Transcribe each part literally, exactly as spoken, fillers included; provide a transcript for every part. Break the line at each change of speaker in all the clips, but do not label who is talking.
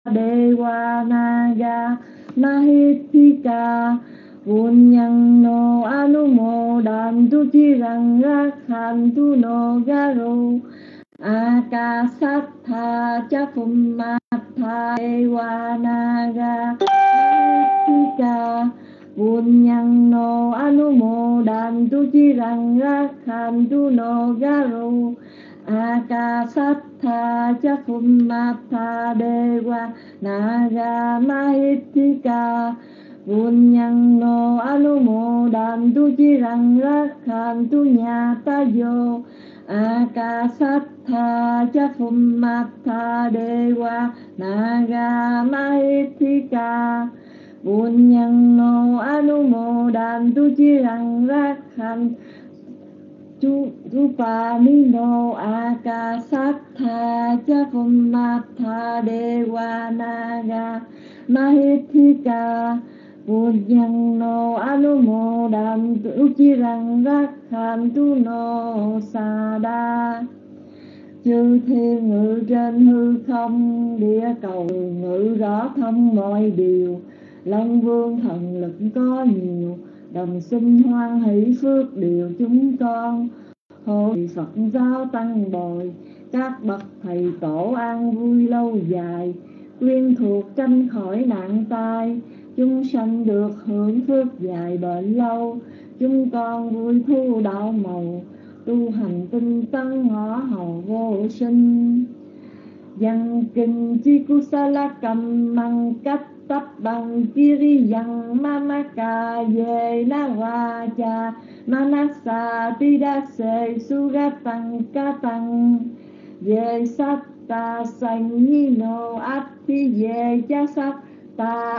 Dewa Naga Mahithika Punyang no Anumodantu Chirang Rakhantu no Garu Akasattha Chapumatha Dewa Naga Mahithika Punyang no Anumodantu Chirang Rakhantu no Garu Akasattha Chapumatha Dewa Naga Mahithika Punyang no Anumodantu Chirang Rakhantu Nyatayo Akasattha Chapumatha Dewa Naga Mahithika Punyang no Anumodantu Chirang Rakhantu Rupamino Akasattha Chapumatha Dewa Naga Mahithika Punyang no Anumodantu Chirang Rakhantu no Sada. Chư thiên ngự trên hư không, địa cầu ngự rõ thông mọi điều. Long vương thần lực có nhiều, đồng sinh hoan hỷ phước điều chúng con. Hội Phật giáo tăng bồi, các bậc thầy tổ an vui lâu dài. Quyên thuộc tranh khỏi nạn tai, chúng sanh được hưởng phước dài bền lâu. Chúng con vui thu đạo màu, tu hành tinh tấn ngõ hầu vô sinh. Văn kinh chi kusala cầm măng cách tấp bằng kiri yang mamaka ye na vacha manasa tidase sugatang katang ye satta sanyino atti ye jasat ta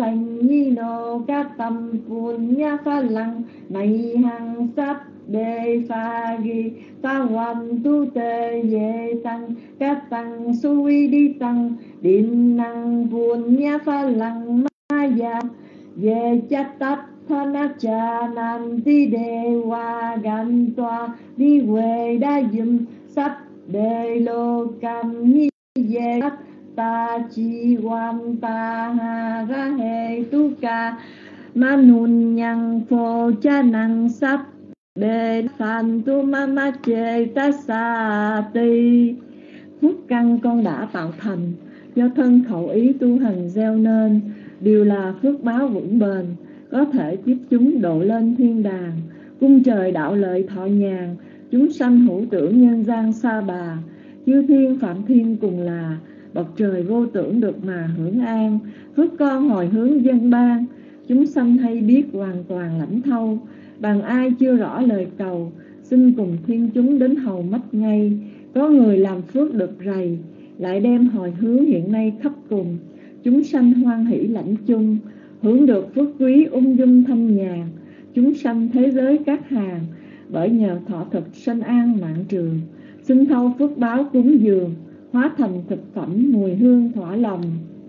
asanyino katam punya phalang này hằng sắp đề pha ghi ta hoàn tu tê ye tăng các tăng suy đi tăng điện năng buồn nha pha lăng ma ya ye chắc tát thana cha nam ti đề hoa gan toa đi về đa dùm sắp đề lô cam nhi ye ta chi quan ta ha ra he tu ca ma nun nhang phô cha năng sắp đề phàn tu ma ma chê ta sa ti. Phước căn con đã tạo thành, do thân khẩu ý tu hành gieo nên, đều là phước báo vững bền, có thể tiếp chúng độ lên thiên đàng. Cung trời đạo lợi thọ nhàn, chúng sanh hữu tưởng nhân gian sa bà. Chư thiên phạm thiên cùng là, bậc trời vô tưởng được mà hưởng an. Phước con hồi hướng dân ban, chúng sanh hay biết hoàn toàn lãnh thâu. Bằng ai chưa rõ lời cầu, xin cùng thiên chúng đến hầu mắt ngay. Có người làm phước được rầy, lại đem hồi hướng hiện nay khắp cùng. Chúng sanh hoan hỷ lãnh chung, hưởng được phước quý ung dung thanh nhàn. Chúng sanh thế giới các hàng, bởi nhờ thọ thực sanh an mạng trường. Xin thâu phước báo cúng dường, hóa thành thực phẩm mùi hương thỏa lòng.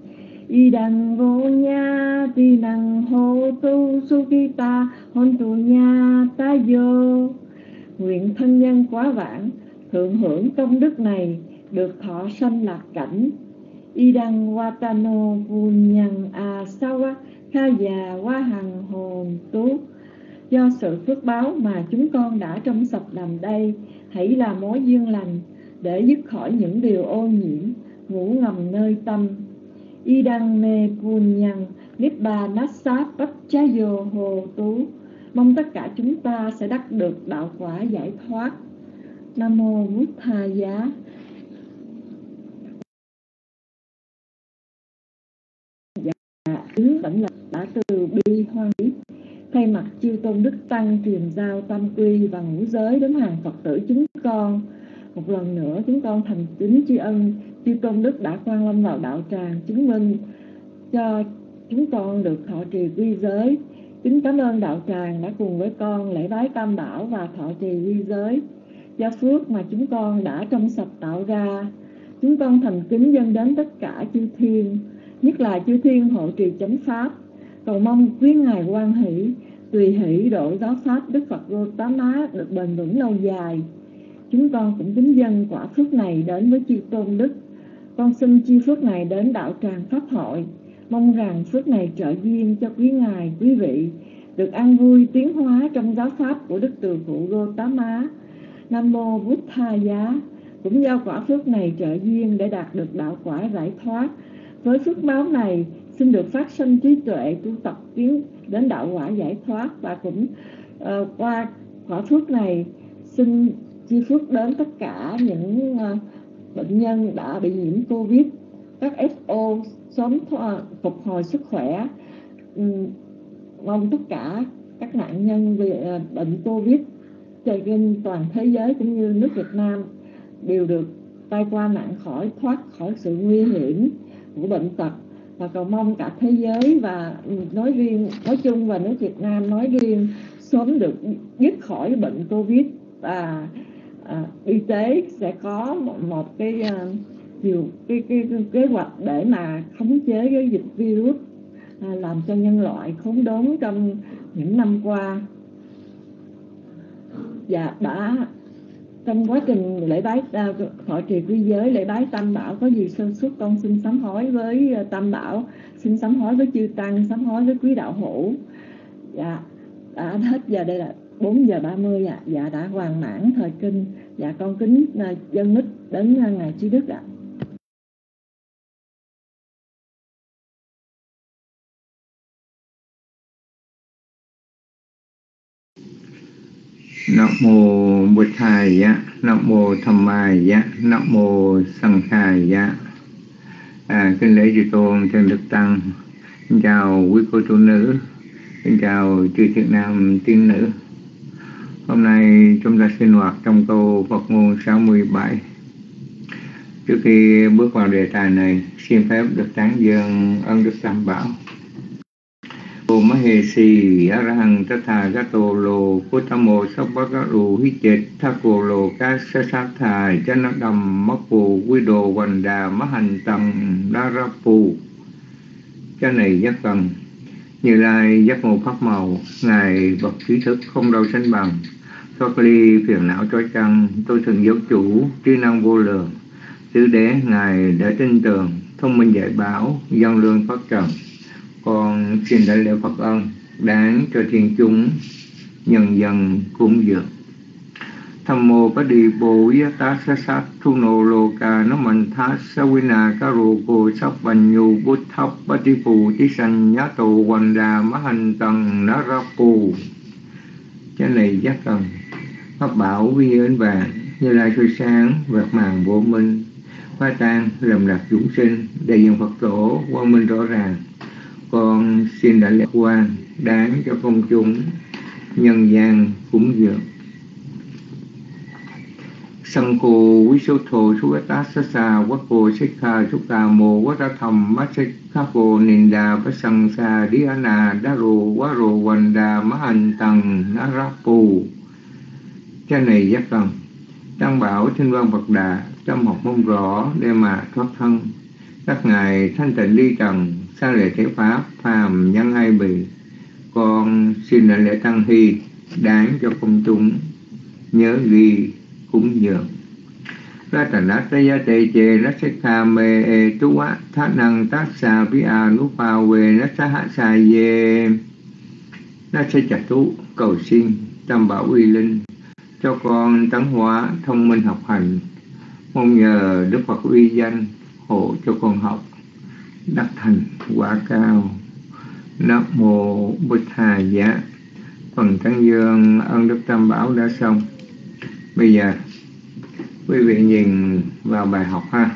Y đằng vô nha ti năng hô tu sukita hôn tu nha ta vô. Nguyện thân nhân quá vãng thượng hưởng công đức này, được thọ sanh lạc cảnh. Y đằng watano punyang asawa khaya wa hằng hồn tú. Do sự phước báo mà chúng con đã trong sạch làm đây, hãy là mối duyên lành để dứt khỏi những điều ô nhiễm ngủ ngầm nơi tâm. Y đăng mê punyang nibbana pachayo hồ tú. Mong tất cả chúng ta sẽ đắc được đạo quả giải thoát. Nam mô Bụt Tha Giá. Dạ, ứng vẫn là đã từ bi hoan hỷ. Thay mặt chư tôn đức tăng truyền giao tam quy và ngũ giới đến hàng Phật tử chúng con, một lần nữa chúng con thành kính tri ân chư tôn đức đã quan lâm vào đạo tràng, chứng minh cho chúng con được thọ trì quy giới. Kính cảm ơn đạo tràng đã cùng với con lễ bái tam bảo và thọ trì quy giới. Do phước mà chúng con đã trong sạch tạo ra, chúng con thành kính dâng đến tất cả chư thiên, nhất là chư thiên hộ trì chánh pháp, cầu mong quý ngài hoan hỷ tùy hỷ độ giáo pháp Đức Phật Gautama được bền vững lâu dài. Chúng con cũng kính dâng quả phước này đến với chư tôn đức, Con xin chi phước này đến đạo tràng pháp hội, mong rằng phước này trợ duyên cho quý ngài, quý vị được an vui tiến hóa trong giáo pháp của Đức Từ Phụ Gotama. Nam mô Bụt Tha Giá. Cũng do quả phước này trợ duyên để đạt được đạo quả giải thoát. Với phước báo này xin được phát sanh trí tuệ tu tập tiến đến đạo quả giải thoát. Và cũng uh, qua quả phước này xin chi phước đến tất cả những uh, bệnh nhân đã bị nhiễm Covid, các ép o sớm phục hồi sức khỏe. um, Mong tất cả các nạn nhân bị uh, bệnh Covid trên toàn thế giới cũng như nước Việt Nam đều được tai qua nạn khỏi, thoát khỏi sự nguy hiểm của bệnh tật. Và cầu mong cả thế giới và nói riêng, nói chung và nước Việt Nam nói riêng sớm được dứt khỏi bệnh Covid. Và à, y tế sẽ có một, một cái, uh, cái, cái, cái kế hoạch để mà khống chế cái dịch virus à, làm cho nhân loại khốn đốn trong những năm qua. Dạ, đã trong quá trình lễ bái thọ trì quy giới, lễ bái Tam Bảo có gì sơ suất, con xin sám hối với Tam Bảo, xin sám hối với chư tăng, sám hối với quý đạo hữu. Dạ, đã hết giờ, đây là bốn giờ ba mươi ạ. Dạ, đã hoàn mãn thời kinh. Dạ, con kính dâng mít đến ngài Trí Đức ạ.
Nam mô Bụt Thầy Giá, Nam mô Tham Mai Giá, Nam mô Sanh Khai Giá. À, kính lễ chư tôn chân đức tăng, xin chào quý cô tu nữ, xin chào chư thiện nam tiên nữ. Hôm nay chúng ta sinh hoạt trong câu Phật ngôn sáu mươi bảy. Trước khi bước vào đề tài này, xin phép được tán dương ân đức Tam Bảo. Ô Mahesi Arahang Tatha Gato Lo Puttamo Sabbagaru Hichet Thako Lo Kasasatha Janadam Mappo Guido Wanda Mahan Tăng Narapu. Cái này giác cần Như Lai giác ngộ pháp màu, ngài bậc trí thức không đâu sánh bằng, thoát ly phiền não trói chăng, tôi thường giáo chủ trí năng vô lượng, tứ đế ngài đã tin tưởng, thông minh dạy bảo, dân lương phát trần. Con xin đại lễ Phật ân đáng cho thiên chúng nhân dân cúng dường. Tham mô bát đi bồ yata sa sát thu nô lô ca nó mạnh thá sa vina ca rô cô sắc bành nhu bút thấp bát đi phù tí sanh nhá tổ hoành đà má hành tầng ná ra phù. Cái này giác cần pháp bảo vi ơn vàng, Như Lai soi sáng vẹt màng vô minh, phá tan lầm lạc dũng sinh, đại diện Phật tổ quang minh rõ ràng. Con xin đại lễ quan đáng cho công chúng nhân gian cúng dường. Sang cô quý số thô số tá sa sa quá cô xích kha số ca mô quá ta thầm má xích kha cô nền đà bá sang sa đi á nà đá rô quá rô hoành đà má hành tầng ná rá phù. Cái này giác cần Tăng bảo Thiên Văn Phật Đà trong học mong rõ để mà thoát thân. Các ngài thanh tịnh ly trần, sang lễ thế pháp phàm nhân ai bì. Con xin đại lễ tăng hy đáng cho công chúng nhớ ghi cúng dường. Ra tà nát ta gia tê chê nát sách kha mê e tú á thát năng tát xa vi a nú pha quê nát sa hạ sa dê nát sách chặt tú cầu xin Tam Bảo uy linh cho con tấn hóa thông minh học hành, mong nhờ Đức Phật uy danh hộ cho con học đắc thành quả cao. Nam mô Bụt Tha Giá. Phần tán dương ân đức Tam Bảo đã xong. Bây giờ quý vị nhìn vào bài học ha.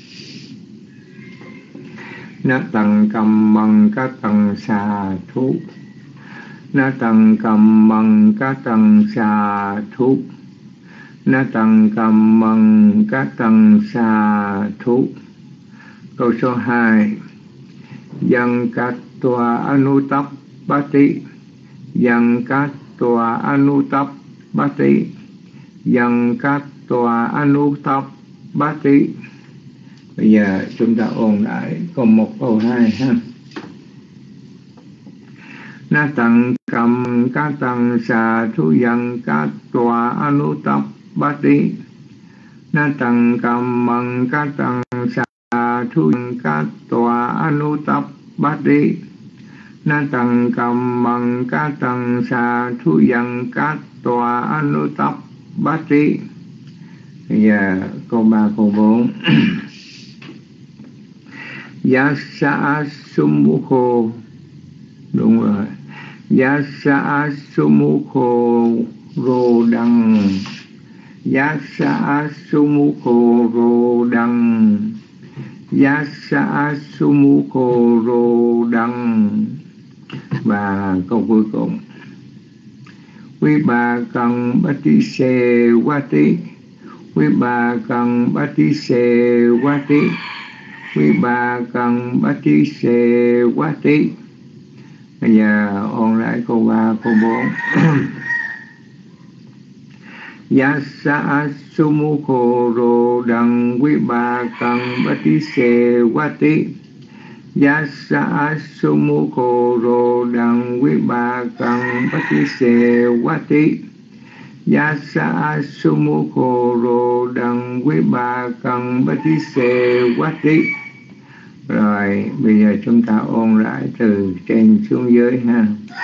Na tầng cầm bằng các tầng xà thú. Na tầng cầm bằng các tầng xà thú. Na tầng cầm bằng các tầng xà thú. Câu số hai. Yang katva anuttappati. Yang katva anuttappati. Yang katva anuttappati. Bây giờ chúng ta ôn lại còn một câu hai ha. Na tầng cầm các tầng xà thú yang katva anuttappati. Na tầng cầm bằng các tầng xà sa thu cát tòa anu tập bát đi na tăng cầm bằng cát tăng sa thu dân cát tòa anu tập bát đi. Bây giờ câu ba câu bốn. Yasa sumukho, đúng rồi. Yasa sumukho rô đăng, Yasa sumukho rô đăng, Yasa sumukho rô đăng. Và câu cuối cùng. Quý bà cần bát tí xê quá tí, quý bà cần bát tí xê quá tí, quý bà cần bát tí xê quá tí. Bây giờ ôn lại câu ba câu bốn. Yasa sumukho rô đăng, quý bà cần bát tí xê quá tí, Yasa sumukho rô đăng, quý bà cần bát tí xê quá tí, Yasa sumukho rô đăng, quý bà cần bát tí xê quá tí. Rồi bây giờ chúng ta ôn lại từ trên xuống dưới ha.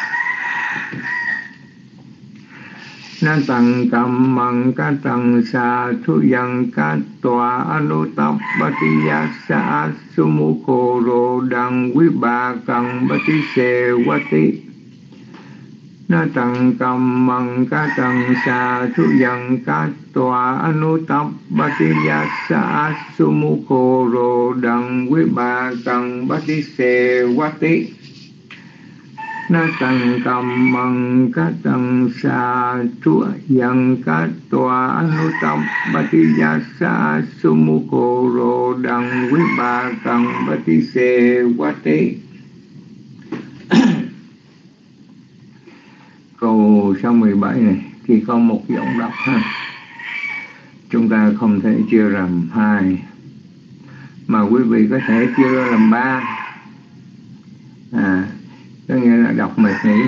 Na tăng cầm măng ca tăng sa thu dân ca tòa anu tập bát tí yasa sumukho rô đăng, quý bà cần bát tí xê quá tí. Na tăng cầm măng ca tăng sa thu dân ca tòa anu tập bát tí yasa sumukho rô đăng, quý bà cần bát tí xê quá tí. Na tăng cầm măng ca tăng sa thu dân ca tòa anu tập bát tí yasa sumukho rô đăng, quý bà cần bát tí xê quá tí. Câu số mười bảy này thì có một giọng đọc ha. Chúng ta không thể chia làm hai, mà quý vị có thể chia ra làm ba. À, có nghĩa là đọc mệt nghỉ,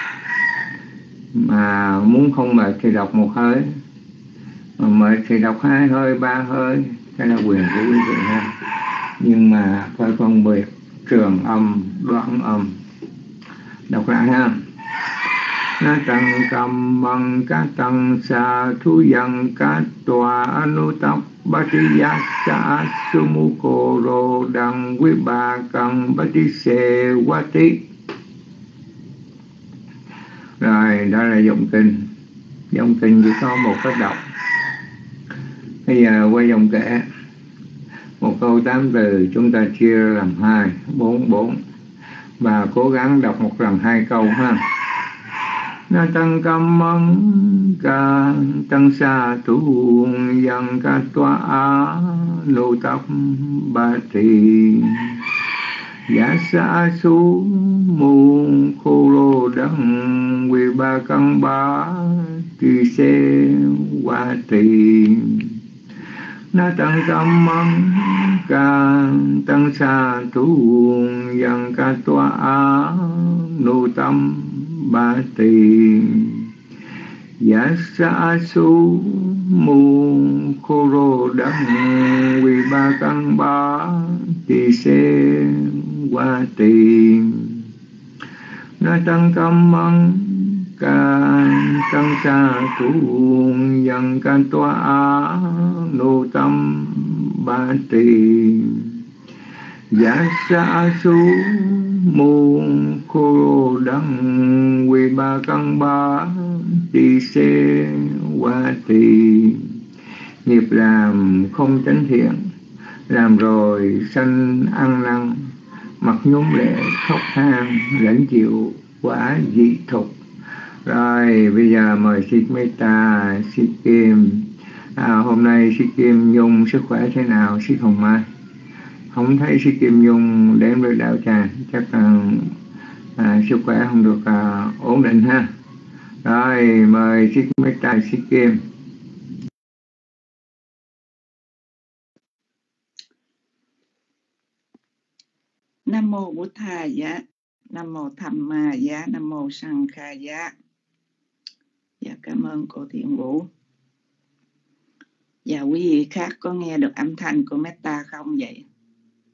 mà muốn không mệt thì đọc một hơi, mà mệt thì đọc hai hơi, ba hơi, cái là quyền của quý vị ha. Nhưng mà phải phân biệt trường âm, đoạn âm. Đọc lại ha. Na tăng cầm măng ca tăng sa thu dân ca tòa anu tập bát tí yasa sumukho rô đăng, quý bà cần bát tí xê quá tí. Rồi đó là dòng kinh. Dòng kinh chỉ có một cách đọc. Bây giờ qua dòng kể. Một câu tám từ chúng ta chia làm hai, bốn bốn, và cố gắng đọc một lần hai câu ha. Na tăng cầm măng ca tăng sa thu dân ca tòa anu tập bát tí yasa sumukho rô đăng, quý bà cần bát tí xê quá tí. Na tăng cầm măng ca tăng sa thu dân ca tòa anu tập bát tí yasa sumukho rô đăng, quý bà cần bát tí xê quá tí. Na tăng cầm măng ca tăng sa thu dân ca tòa anu tập bát tí yasa sumukho rô đăng, quý bà cần bát tí xê quá tí. Nghiệp làm không chánh thiện, làm rồi sanh ăn năn, mặt nhúm lệ khóc than, lãnh chịu quả dị thục. Rồi bây giờ mời Sư Metta, Sư Kim. À, hôm nay Sư Kim Nhung sức khỏe thế nào Sư Hồng Mai? Không thấy Sư Kim Nhung đến với đạo tràng, chắc là à, sức khỏe không được à, ổn định ha. Rồi mời Sư Metta, Sư Kim.
Nam mô Bụt Thầy giá, Nam mô Tham Ma giá, Nam mô Sang Kha giá. Dạ cảm ơn cô Thiện Vũ. Dạ quý vị khác có nghe được âm thanh của Metta không vậy?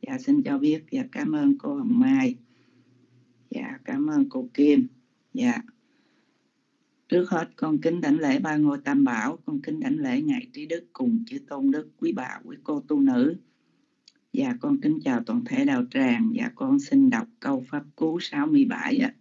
Dạ xin cho biết. Dạ cảm ơn cô Hồng Mai. Dạ cảm ơn cô Kim. Dạ trước hết con kính đảnh lễ ba ngôi Tam Bảo, con kính đảnh lễ ngài Trí Đức cùng chư tôn đức, quý bà quý cô tu nữ. Dạ con kính chào toàn thể đạo tràng. Dạ con xin đọc câu pháp cú sáu mươi bảy ạ.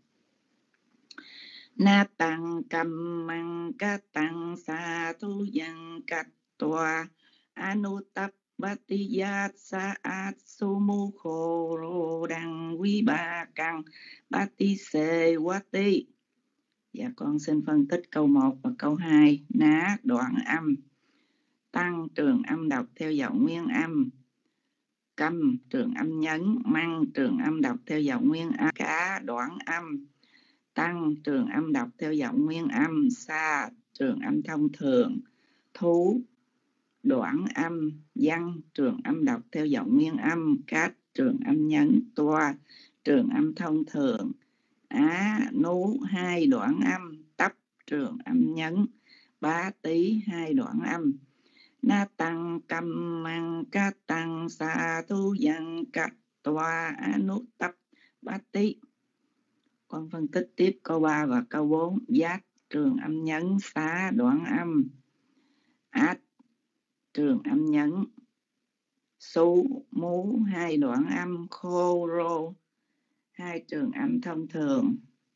Na tăng cầm măng ca tăng sa thu dân cắt tòa anutap bati yat sa at sumu khô rô đăng quý ba căng bati se wati. Dạ con xin phân tích câu một và câu hai. Ná đoạn âm, tăng trường âm đọc theo giọng nguyên âm, câm trường âm nhấn, măng trường âm đọc theo giọng nguyên âm, cá đoạn âm, tăng trường âm đọc theo giọng nguyên âm, xa trường âm thông thường, thú đoạn âm, văn trường âm đọc theo giọng nguyên âm, cát trường âm nhấn, toa trường âm thông thường, á nú hai đoạn âm, tấp trường âm nhấn, bá tí hai đoạn âm. Na tăng cầm măng ca tăng sa thu dân cắt toa anu tấp bá tí. Con phân tích tiếp câu ba và câu bốn. Giác trường âm nhấn, xá đoạn âm, át trường âm nhấn, su mú hai đoạn âm, khô rô hai trường âm thông thường,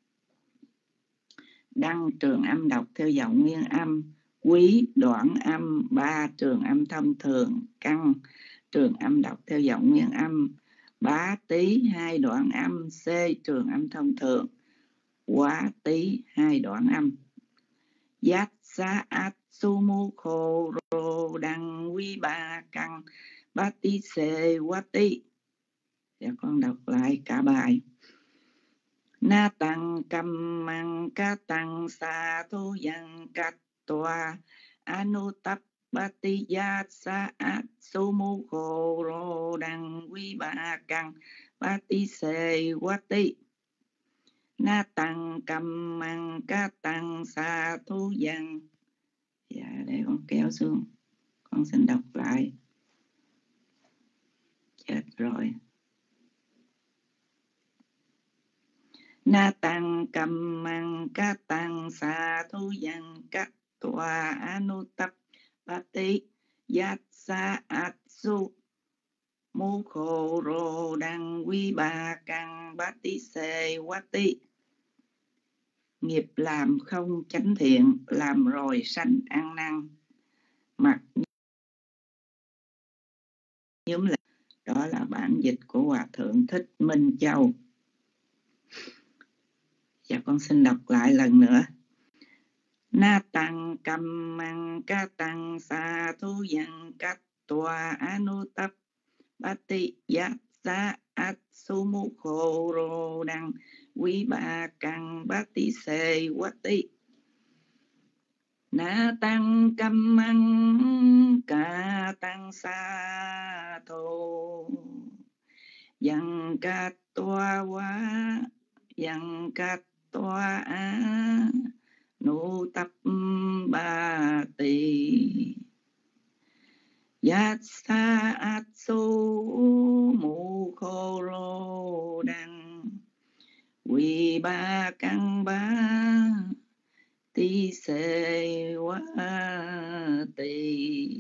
đăng trường âm đọc theo giọng nguyên âm, quý đoạn âm, ba trường âm thông thường, căng trường âm đọc theo giọng nguyên âm, bá tí hai đoạn âm, c trường âm thông thường, quá tí hai đoạn âm. Giác sa át su mu khô rô đăng quý ba căng bá tí xê quá tí. Dạ con đọc lại cả bài. Na tăng cầm măng ca tăng sa thu dân cắt toa anu tap bati yat sa át su mu khô rô đăng quý ba căng bá tí xê quá tí. Na tăng cầm măng ca tăng sa thu dân. Dạ để con kéo xuống. Con xin đọc lại. Chết rồi. Na tăng cầm măng ca tăng sa thu dân cắt tòa anu tap bati yat sa át su mu khô rô đăng quý ba căng bá tí xê quá tí. Nghiệp làm không chánh thiện, làm rồi sanh ăn năn, mặc nhóm là. Đó là bản dịch của Hòa Thượng Thích Minh Châu. Và con xin đọc lại lần nữa. Na tăng cầm măng ca tăng sa thu dân cắt tòa anu tap bati yat sa át su mu khô rô đăng quý ba căng bá tí xê quá tí. Na tăng cầm măng ca tăng sa thô dân cắt tòa quá dân cắt tòa á nụ tập ba tỳ yat sa át su mu khô rô đăng quý ba căng bá tí xê quá tỳ.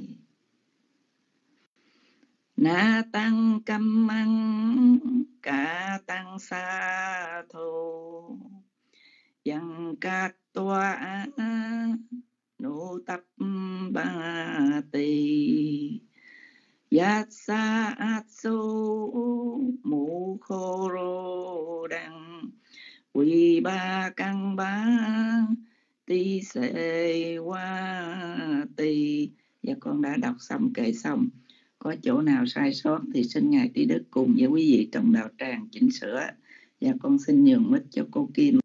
Na tăng cầm măng ca tăng sa thô dân cát toa á nụ tập ba tỳ yat sa át su mu khô rô đăng quý ba căng bá tí xê quá tỳ. Và con đã đọc xong kệ xong. Có chỗ nào sai sót thì xin ngài Trí Đức cùng với quý vị trong đạo tràng chỉnh sửa. Và con xin nhường mic cho cô Kim.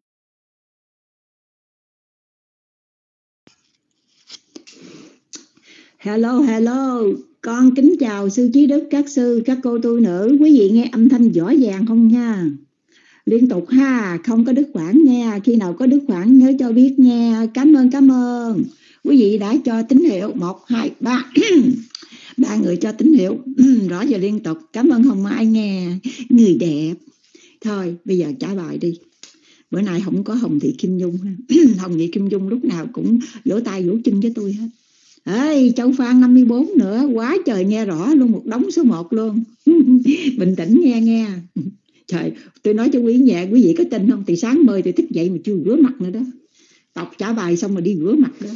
Hello, hello. Con kính chào sư Trí Đức, các sư, các cô tu nữ. Quý vị nghe âm thanh rõ ràng không nha? Liên tục ha, không có đứt quãng nha. Khi nào có đứt quãng nhớ cho biết nha. Cảm ơn, cảm ơn. Quý vị đã cho tín hiệu một, hai, ba.
Ba người cho tín hiệu rõ và liên tục. Cảm ơn Hồng Mai nghe, người đẹp. Thôi bây giờ trả bài đi. Bữa nay không có Hồng Thị Kim Dung ha. Hồng Thị Kim Dung lúc nào cũng vỗ tay vỗ chân với tôi hết. Ê, Châu Phan năm mươi bốn nữa, quá trời nghe rõ luôn, một đống số một luôn. Bình tĩnh nghe nghe. Trời, tôi nói cho quý nhà, quý vị có tin không? Từ sáng mời tôi thức dậy mà chưa rửa mặt nữa đó. Đọc trả bài xong rồi đi rửa mặt đó.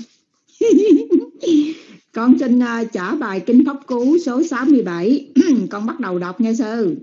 Con xin uh, trả bài Kinh Pháp Cú số sáu mươi bảy. Con bắt đầu đọc nghe sư.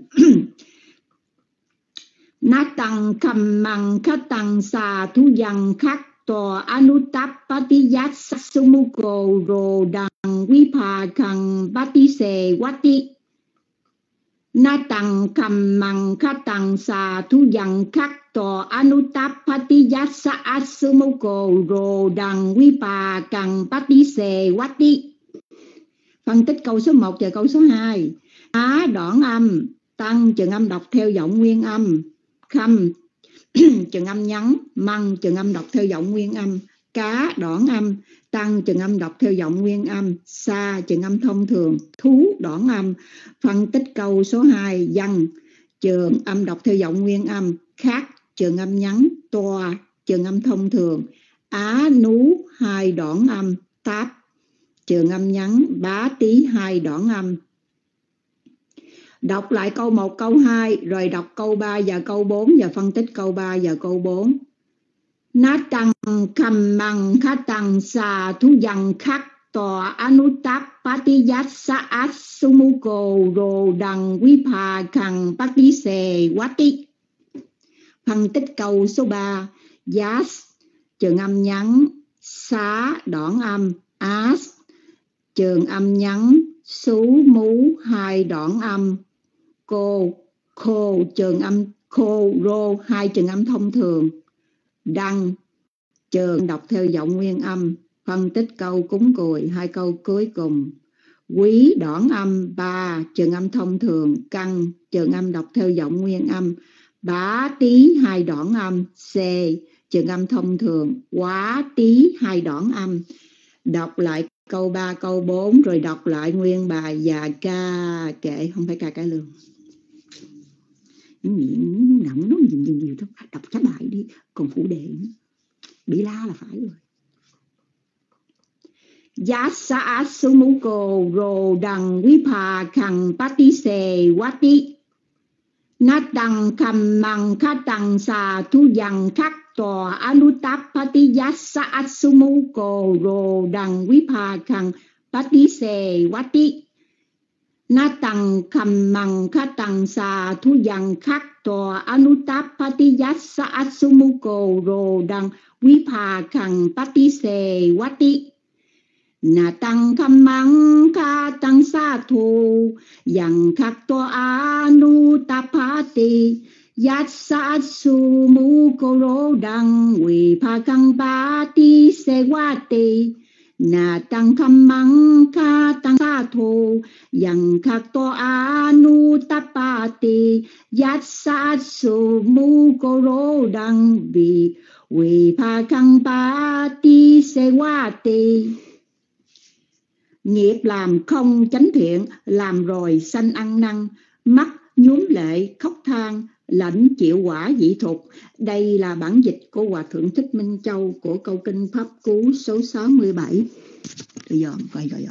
Na tăng kham mang khát tăng sa thu yang khắc tòa anutapatiyat sumuko ro đằng vipa khang bati se wati. Na tăng kham mang khát tăng sa thu yang khắc tòa anutapatiyat sumuko ro đằng vipa khang bati se wati. Phân tích câu số một và câu số hai. Á đoạn âm, tăng chừng âm đọc theo giọng nguyên âm. Khâm chừng âm nhắn, măng chừng âm đọc theo giọng nguyên âm, cá đoạn âm, tăng chừng âm đọc theo giọng nguyên âm, sa chừng âm thông thường, thú đoạn âm. Phân tích câu số hai. Dân chừng âm đọc theo giọng nguyên âm, khác chừng âm nhắn, toa chừng âm thông thường, á nú hai đoạn âm, táp chừng âm nhắn, bá tí hai đoạn âm. Đọc lại câu một, câu hai, rồi đọc câu ba và câu bốn và phân tích câu ba và câu bốn. Na tăng kham mang khát tăng sa thu yang khắc tòa anutapatiyat saat sumuko ro đằng vipa khang pati se wati. Phân tích câu số ba. Yas trường âm nhắn, xá đoạn âm, as trường âm nhắn, sú mú hai đoạn âm, cô khô trường âm khô rô hai trường âm thông thường, đăng trường đọc theo giọng nguyên âm. Phân tích câu cúng cùi hai câu cuối cùng. Quý đoạn âm, ba trường âm thông thường, căng trường âm đọc theo giọng nguyên âm, bá tí hai đoạn âm, c trường âm thông thường, quá tí hai đoạn âm. Đọc lại câu ba, câu bốn rồi đọc lại nguyên bài và ca kệ, không phải ca cải lương. Nặng nó nhiều nhiều nhiều đó, đọc trả bài đi, còn phụ đề bị la là phải rồi. Yasa sumuko ro đằng vipa khang pati se wati. Na tăng kham mang khát tăng sa thu yang khắc tòa anutapatiyat saat sumuko ro đằng vipa khang pati se wati. Na tăng kham mang khát tăng sa thu yang khắc tòa anutapatiyat saat sumuko ro đằng vipa khang pati se wati. Na tăng kham mang khát tăng sa thu yang khắc tòa anutapati yat saat sumuko ro đằng vipa khang pati se wati. Na tăng kham mang khát tăng sa thu yang khắc tòa anutapati yat saat sumuko ro đằng vipa khang pati se wati. Nghiệp làm không chánh thiện, làm rồi sanh ăn năn, mắt nhuốm lệ khóc than, lãnh chịu quả dị thục. Đây là bản dịch của Hòa Thượng Thích Minh Châu của câu Kinh Pháp Cú số sáu mươi bảy. Bây giờ coi rồi.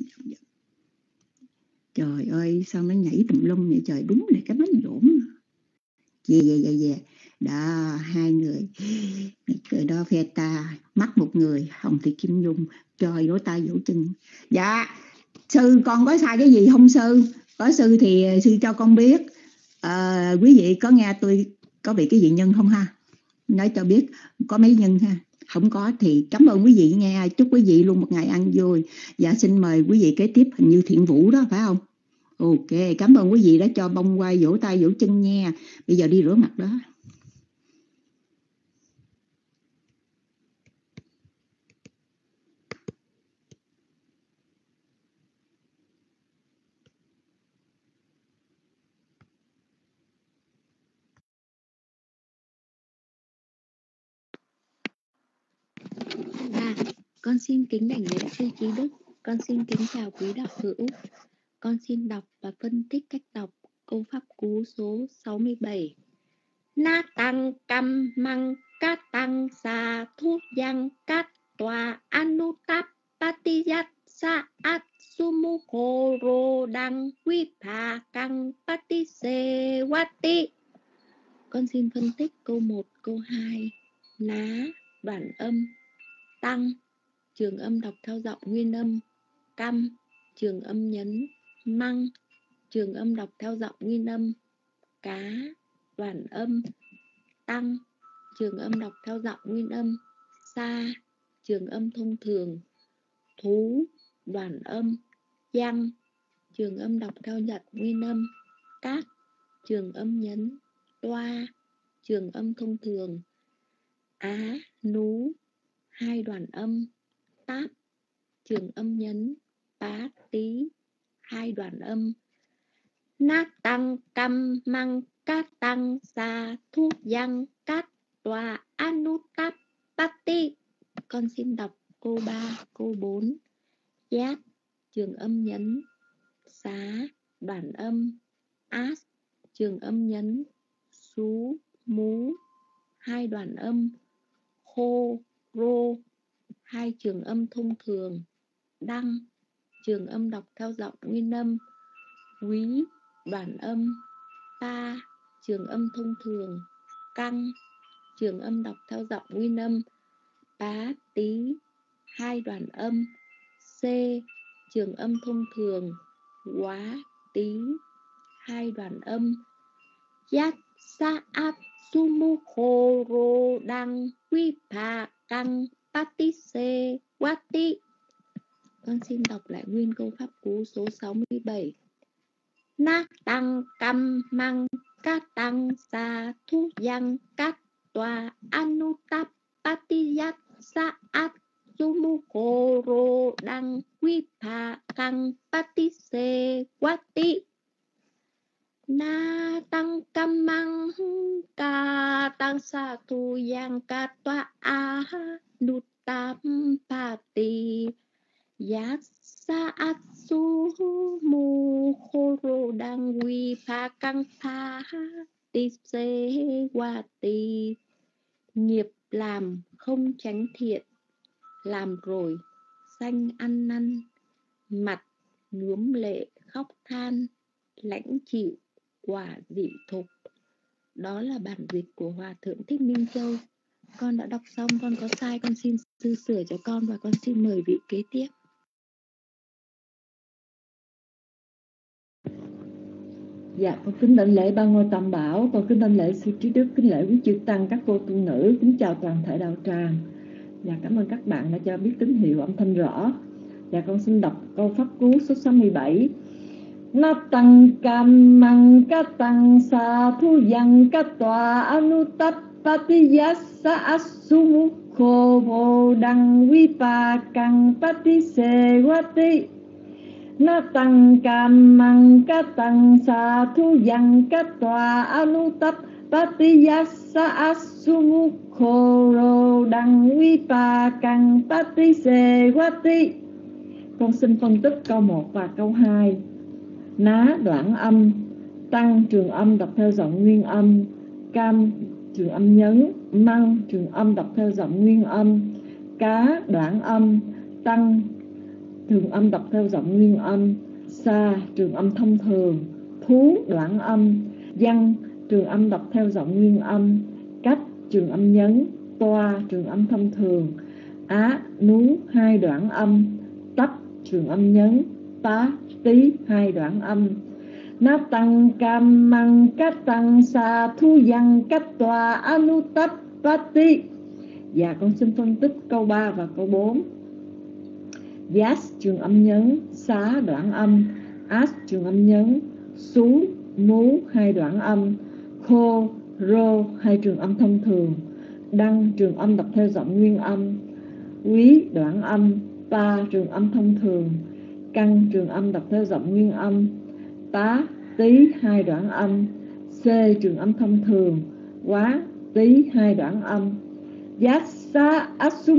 Trời ơi, sao nó nhảy tùm lum vậy trời, đúng là cái bánh dỗm. Về về về về. Đó, hai người. Cái đó phe ta, mắt một người, Hồng Thị Kim Dung, trời vỗ tay vỗ chân. Dạ, sư con có sai cái gì không sư? Có sư thì sư cho con biết. À, quý vị có nghe tôi có bị cái gì nhân không ha? Nói cho biết có mấy nhân ha. Không có thì cảm ơn quý vị nghe. Chúc quý vị luôn một ngày ăn vui. Dạ xin mời quý vị kế tiếp, hình như Thiện Vũ đó phải không? Ok, cảm ơn quý vị đã cho bông quay vỗ tay vỗ chân nha. Bây giờ đi rửa mặt đó.
Con xin kính đảnh lễ sư trí đức. Con xin kính chào quý đạo hữu. Con xin đọc và phân tích cách đọc câu pháp cú số sáu mươi bảy. Na tăng cam măng cát tăng sa thu yang cát tòa anutap patiyat sa at sumukho ro đăng quy phà căng patise wati. Con xin phân tích câu một, câu hai. Ná, đoạn âm. Tăng, trường âm đọc theo giọng nguyên âm. Căm, trường âm nhấn. Măng, trường âm đọc theo giọng nguyên âm. Cá, đoạn âm. Tăng, trường âm đọc theo giọng nguyên âm. Sa, trường âm thông thường. Thú, đoạn âm. Yang, trường âm đọc theo giọng nguyên âm. Cát, trường âm nhấn. Toa, trường âm thông thường. Á, nú, hai đoạn âm. Táp, trường âm nhấn. Pá, tí, hai đoạn âm. Nát tăng căm măng cát tăng sa thu yang cát tòa anutap pati. Con xin đọc câu ba, câu bốn. Giác, trường âm nhấn. Xá, đoạn âm. Át, trường âm nhấn. Sú, mú, hai đoạn âm. Khô, rô, hai trường âm thông thường. Đăng, trường âm đọc theo giọng nguyên âm. Quý, đoạn âm. Ta, trường âm thông thường. Căng, trường âm đọc theo giọng nguyên âm. Pá, tí, hai đoạn âm. C, trường âm thông thường. Quá, tí, hai đoạn âm. Yat sa ap sumukho ro đăng quy phà căng patise wati. Con xin đọc lại nguyên câu pháp cú số sáu mươi bảy. Na tăng cam măng cát tăng sa thu yang cát tòa anutap patiyat sa at sumukho ro đăng quy phà căng patise wati. Na tăng cam măng ca tăng sa thu yang cát tòa anutap pati yat sa at su mu khoro đang quy pha căng pha ti se wa ti. Nghiệp làm không tránh thiện, làm rồi sanh ăn năn, mặt nhuốm lệ khóc than, lãnh chịu quả dị thục. Đó là bản dịch của Hòa Thượng Thích Minh Châu. Con đã đọc xong, con có sai con xin sư sửa cho con và con xin mời vị kế tiếp.
Dạ, con kính đảnh lễ ba ngôi tam bảo, con kính đảnh lễ sư trí đức, kính lễ quý chư tăng, các cô tu nữ, kính chào toàn thể đạo tràng. Dạ, cảm ơn các bạn đã cho biết tín hiệu âm thanh rõ. Dạ, con xin đọc câu pháp cú số sáu mươi bảy. Na tăng cam măng cát tăng sa thu yang cát tòa anutap patiyat sa asumu kho vô đăng vi pa căng patise wati. Na tăng cam măng cát tăng sa thu yang cát tòa anutap patiyat sa asumu kho vô đăng vi pa căng patise wati. Con xin phân tích câu một và câu hai. Ná, đoạn âm. Tăng, trường âm đọc theo giọng nguyên âm. Cam, trường âm nhấn. Măng, trường âm đọc theo giọng nguyên âm. Cá, đoạn âm. Tăng, trường âm đọc theo giọng nguyên âm. Sa, trường âm thông thường. Thú, đoạn âm. Văn, trường âm đọc theo giọng nguyên âm. Cách, trường âm nhấn. Toa, trường âm thông thường. Á, nú, hai đoạn âm. Tấp, trường âm nhấn. Tá, tí, hai đoạn âm. Na tăng cam măng cát tăng sa thu yang cát tòa anutap pati. Dạ, con xin phân tích câu ba và câu bốn. Yas, trường âm nhấn. Xá, đoạn âm. As, trường âm nhấn. Sú, mú, hai đoạn âm. Khô, rô, hai trường âm thông thường. Đăng, trường âm đọc theo giọng nguyên âm. Quý, đoạn âm. Ta, trường âm thông thường. Căng, trường âm đọc theo giọng nguyên âm. Tá, tí, hai đoạn âm. C, trường âm thông thường. Quá, tí, hai đoạn âm. Yat sa asumuk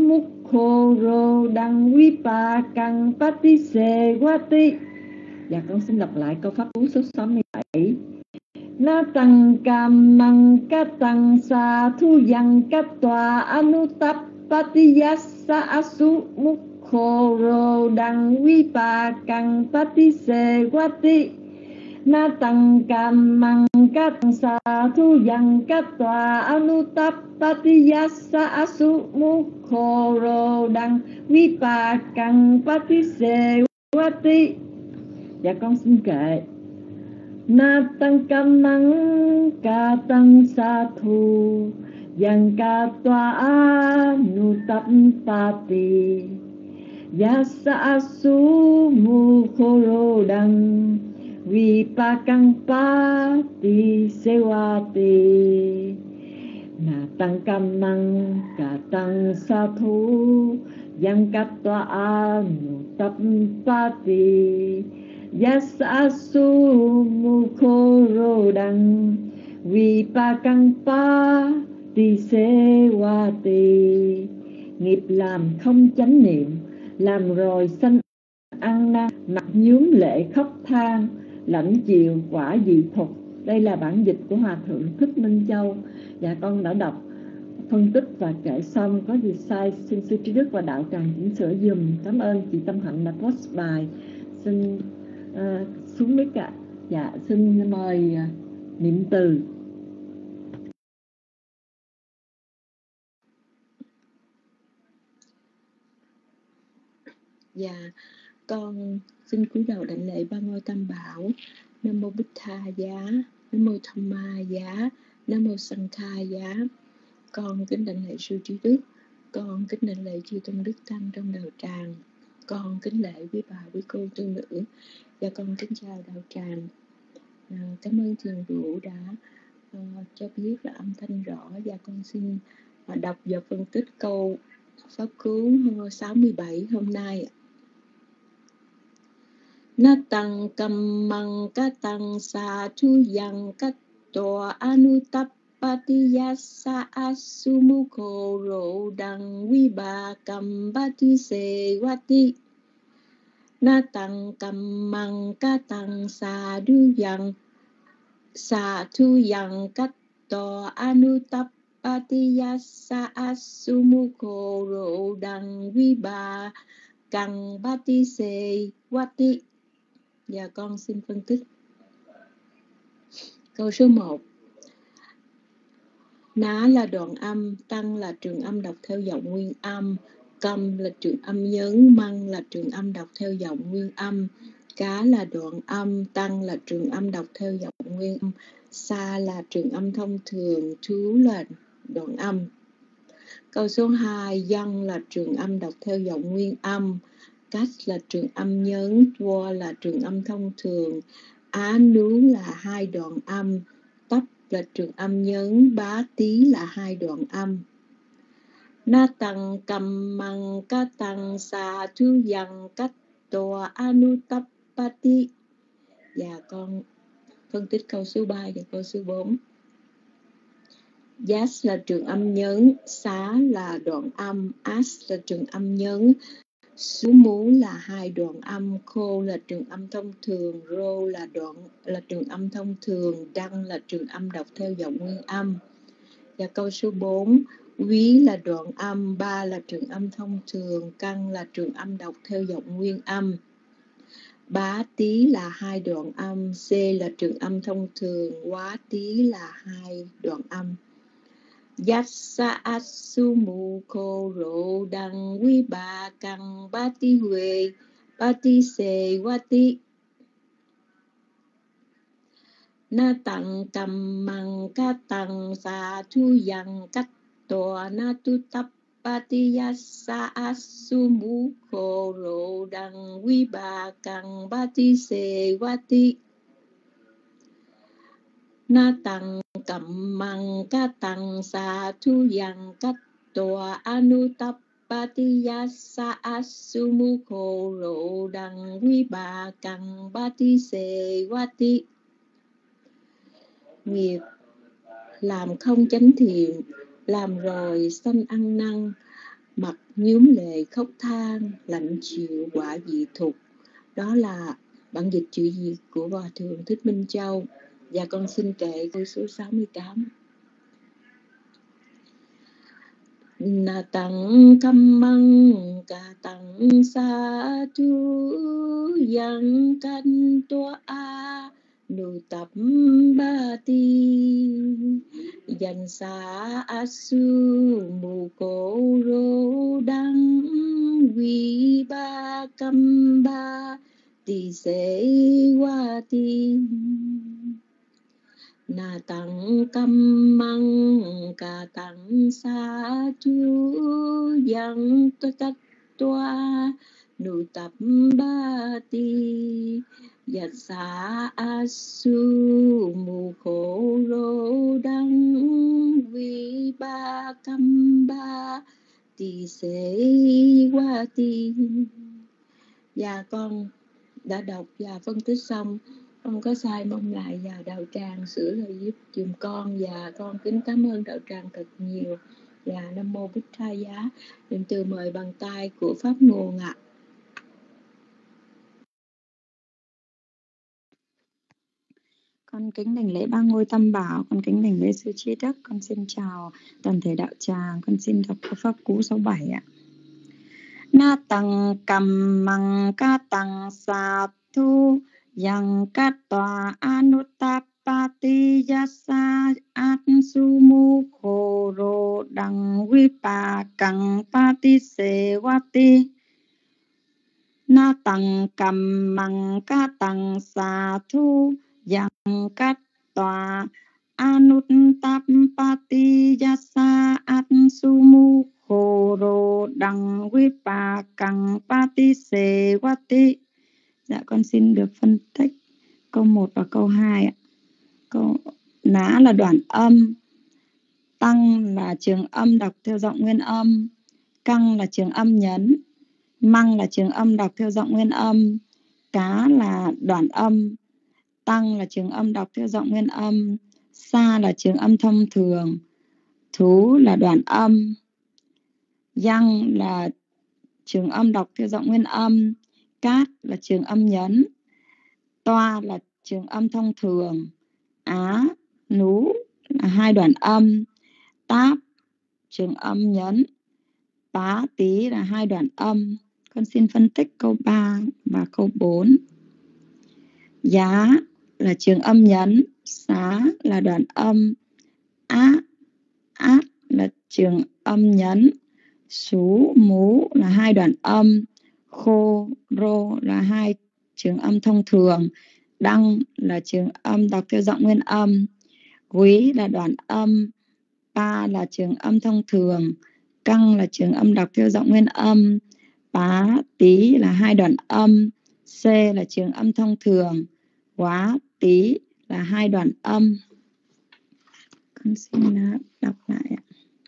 mukho ro đăng vipa căng pati se vati. Và con xin đọc lại câu pháp cú số sáu mươi bảy. Na tăng cam măng ca tăng sa thu yang ca tòa anutap patiyasa asu mukho ro đăng vipa căng pati se vati. Na tăng cam măng ca tăng sa thu yang ca tòa anutap patiyasa asu mukho ro đăng vipa căng pati se vati. Dạ con xin kệ. Na tăng cam măng ca tăng sa thu yang ca tòa anutap pati yasa asu mukho ro đăng vipa căng pati se vati. Na tăng cam măng ca tăng sa thu yang ca tòa anutap pati yasa asu mukho ro đăng vipa căng pati se vati. Nghiệp làm không chánh niệm, làm rồi sanh ăn năn, mặt nhúm lệ khóc than, lãnh chịu quả dị thục. Đây là bản dịch của Hòa Thượng Thích Minh Châu. Và con đã đọc phân tích và kể xong. Có gì sai xin sư trí đức và đạo tràng chỉnh sửa dùm. Cảm ơn chị Tâm Hạnh đã post bài. Xin uh, xuống mic ạ. Dạ xin mời uh, niệm từ.
Dạ, con xin cúi đầu đảnh lễ ba ngôi tam bảo. Nam mô Bích Tha Giá, Nam mô Tham Ma Giá, Nam mô Sanh Kha Giá. Con kính đảnh lễ sư trí đức, con kính đảnh lễ chư tôn đức tăng trong đạo tràng, con kính lễ quý bà quý cô tu nữ, và con kính chào đạo tràng. À, cảm ơn thiền vũ đã uh, cho biết là âm thanh rõ, và con xin uh, đọc và phân tích câu pháp cứu sáu mươi bảy hôm nay. Na tăng cầm măng ca tăng sa thu yang ca tòa anutap patiyasa asumukho ro đăng vipa căng pati se vati. Na tăng cầm măng ca tăng sa thu yang sa thu yang ca tòa anutap patiyasa asumukho ro đăng vipa căng pati se vati. Và con xin phân tích. Câu số một. Ná là đoạn âm, tăng là trường âm đọc theo giọng nguyên âm, cầm là trường âm nhấn, măng là trường âm đọc theo giọng nguyên âm, cá là đoạn âm, tăng là trường âm đọc theo giọng nguyên âm, sa là trường âm thông thường, thú là đoạn âm. Câu số hai. Dân là trường âm đọc theo giọng nguyên âm, cách là trường âm nhấn, tua là trường âm thông thường, á nú là hai đoạn âm, tấp là trường âm nhấn, bá tí là hai đoạn âm. Na tăng cầm măng ca tăng sa thu yang cách tòa anutap pati. Và con phân tích câu số ba và câu số bốn. Yas là trường âm nhấn, xá là đoạn âm, as là trường âm nhấn, Sú mú là hai đoạn âm, khô là trường âm thông thường, rô là đoạn là trường âm thông thường, đăng là trường âm đọc theo giọng nguyên âm. Và câu số bốn. Quý là đoạn âm, ba là trường âm thông thường, căng là trường âm đọc theo giọng nguyên âm. Bá tí là hai đoạn âm, C là trường âm thông thường, quá tí là hai đoạn âm. Yassa asumu ko ro đăng quý ba căng bati huệ bati se vati. Na tăng cầm măng ca tăng sa thu yang cách tòa na tu tập bati yassa asumu ko ro đăng quý ba căng bati se vati. Na tăng cầm măng ca tăng sa thu yang cách tòa anutap patiyasa asumukho ro đăng quý ba căng bati se vati. Nghiệp làm không chánh thiện, làm rồi sanh ăn năn,
mặt nhúm lệ khóc than, lạnh chịu quả dị thục. Đó là bản dịch chữ Việt của Hòa Thượng Thích Minh Châu. Và con xin kệ câu số sáu mươi tám. Na tăng tham măng ca tăng sa tu yang can tua a nu tập ba ti dành sa asu mù cổ rô đăng vi ba cam ba ti se wa ti na tăng cam măng ca tăng sa chú yang tất tất toa nụ tập ba ti yat sa asu mù khổ rô đăng vi ba cam ba ti se wa ti. Và con đã đọc và phân tích xong, không có sai, mong lại và đạo tràng sửa lời giúp dùm con. Và con kính cảm ơn đạo tràng thật nhiều. Và Nam Mô Bích Tha Giá. Niệm từ mời bàn tay của Pháp Nguồn ạ. À.
Con kính đảnh lễ ba ngôi tam bảo, con kính đảnh lễ sư trí đức, con xin chào toàn thể đạo tràng, con xin đọc pháp cú số bảy ạ. Na tăng cầm măng ca tăng sa thu yang cát tòa anutapati yasa atsumu khoro đăng vipa căng pati sewati. Na tăng cầm măng ca tăng sa thu yang cát tòa anutapati yasa atsumu khoro đăng vipa căng pati sewati. Dạ con xin được phân tích câu một và câu hai ạ. Câu ná là đoạn âm, tăng là trường âm đọc theo giọng nguyên âm, căng là trường âm nhấn, măng là trường âm đọc theo giọng nguyên âm, cá là đoạn âm, tăng là trường âm đọc theo giọng nguyên âm, sa là trường âm thông thường, thú là đoạn âm, yang là trường âm đọc theo giọng nguyên âm, cát là trường âm nhấn, toa là trường âm thông thường, á, nú là hai đoạn âm, táp trường âm nhấn, pá tí là hai đoạn âm. Con xin phân tích câu ba và câu bốn. Giá là trường âm nhấn, xá là đoạn âm, á, át là trường âm nhấn, sú, mú là hai đoạn âm, khô, rô là hai trường âm thông thường, đăng là trường âm đọc theo giọng nguyên âm, quý là đoạn âm, pa là trường âm thông thường, căng là trường âm đọc theo giọng nguyên âm, pá, tí là hai đoạn âm, c là trường âm thông thường, quá, tí là hai đoạn âm. Con xin đọc lại ạ.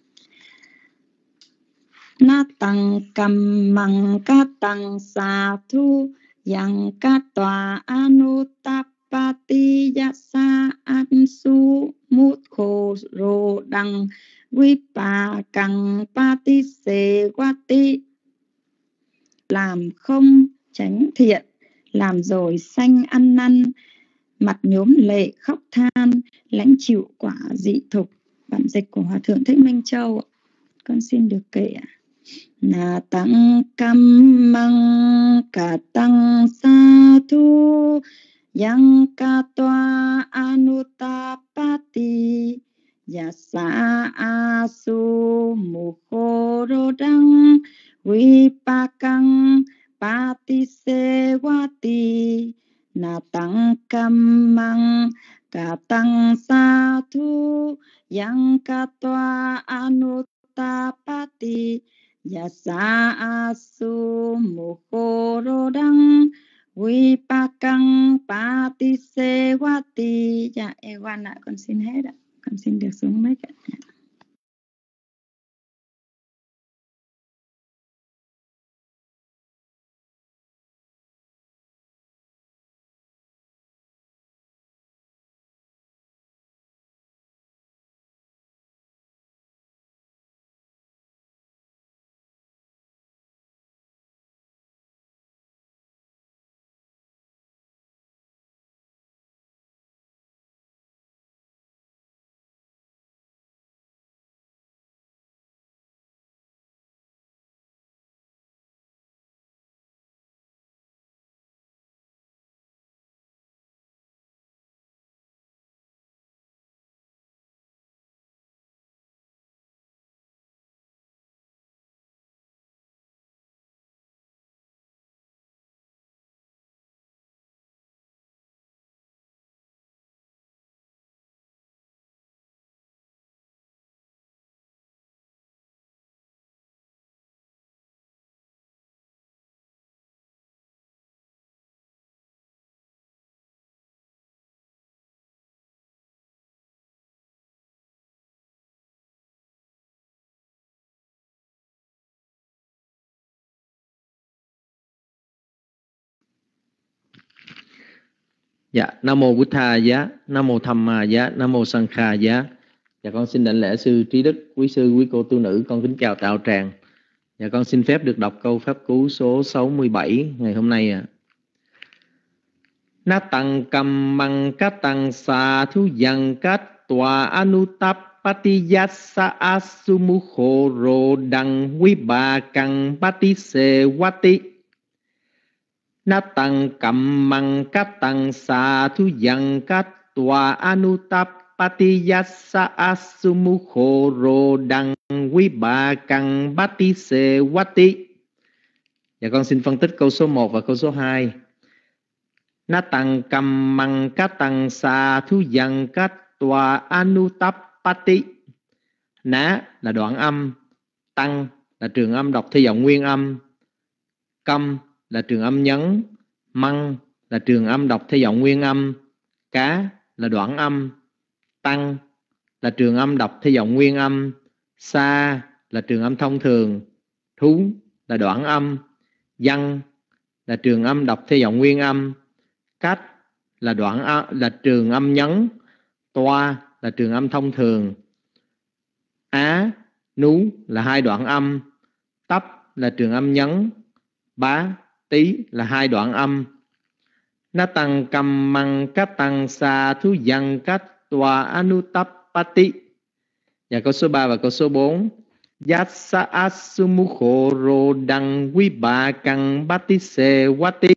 Na tăng cầm măng ca tăng sa thu yang ca tòa anutapati yasa ansu mút khô rô đăng vipa căng pati se wati. Làm không tránh thiện, làm rồi sanh ăn năn, mặt nhốm lệ khóc than, lãnh chịu quả dị thục. Bản dịch của Hòa Thượng Thích Minh Châu. Con xin được kể ạ. Na tăng cam măng ca tăng sa thu yang ca toa anutapati yasa asu mukho rô đăng vipakang pati sewati. Na tăng cam măng ca tăng sa thu yang ca toa anutapati yasa asu mukho rô đăng vipakang pati sewati. Dạ, Ewan ạ, con xin hết ạ. Con xin được xuống mic ạ.
Dạ, Nam mô Bụt Thà giá, Nam mô Tham Ma giá, Nam mô Sang Kha giá. Dạ con xin đảnh lễ sư Trí Đức, quý sư, quý cô tu nữ, con kính chào đạo tràng. Dạ con xin phép được đọc câu pháp cú số sáu mươi bảy ngày hôm nay ạ. À. Na tăng cầm măng cát tăng sa thu yang cát tòa anutap patiyasa asumukho ro đăng quý bà căng pati se wati. Na tăng cầm măng cát tăng sa thu yang cát tòa anutap patiyasa asumukho ro đăng quý bà căng pati se wati. Dạ con xin phân tích câu số một và câu số hai. Na tăng cầm măng cát tăng sa thu yang cát tòa anutapati. Ná là đoạn âm, tăng là trường âm đọc theo giọng nguyên âm, câm là trường âm nhấn, măng là trường âm đọc theo giọng nguyên âm, cá là đoạn âm, tăng là trường âm đọc theo giọng nguyên âm, sa là trường âm thông thường, thú là đoạn âm, văn là trường âm đọc theo giọng nguyên âm, cách là đoạn âm, là trường âm nhấn, toa là trường âm thông thường, á, nú là hai đoạn âm, tấp là trường âm nhấn, bá, tí là hai đoạn âm. Na tăng cầm măng cát tăng sa thu yang cát tòa anutapati. Và câu số ba và câu số bốn. Yassa asumukho ro đăng quý bà căng bati se wati.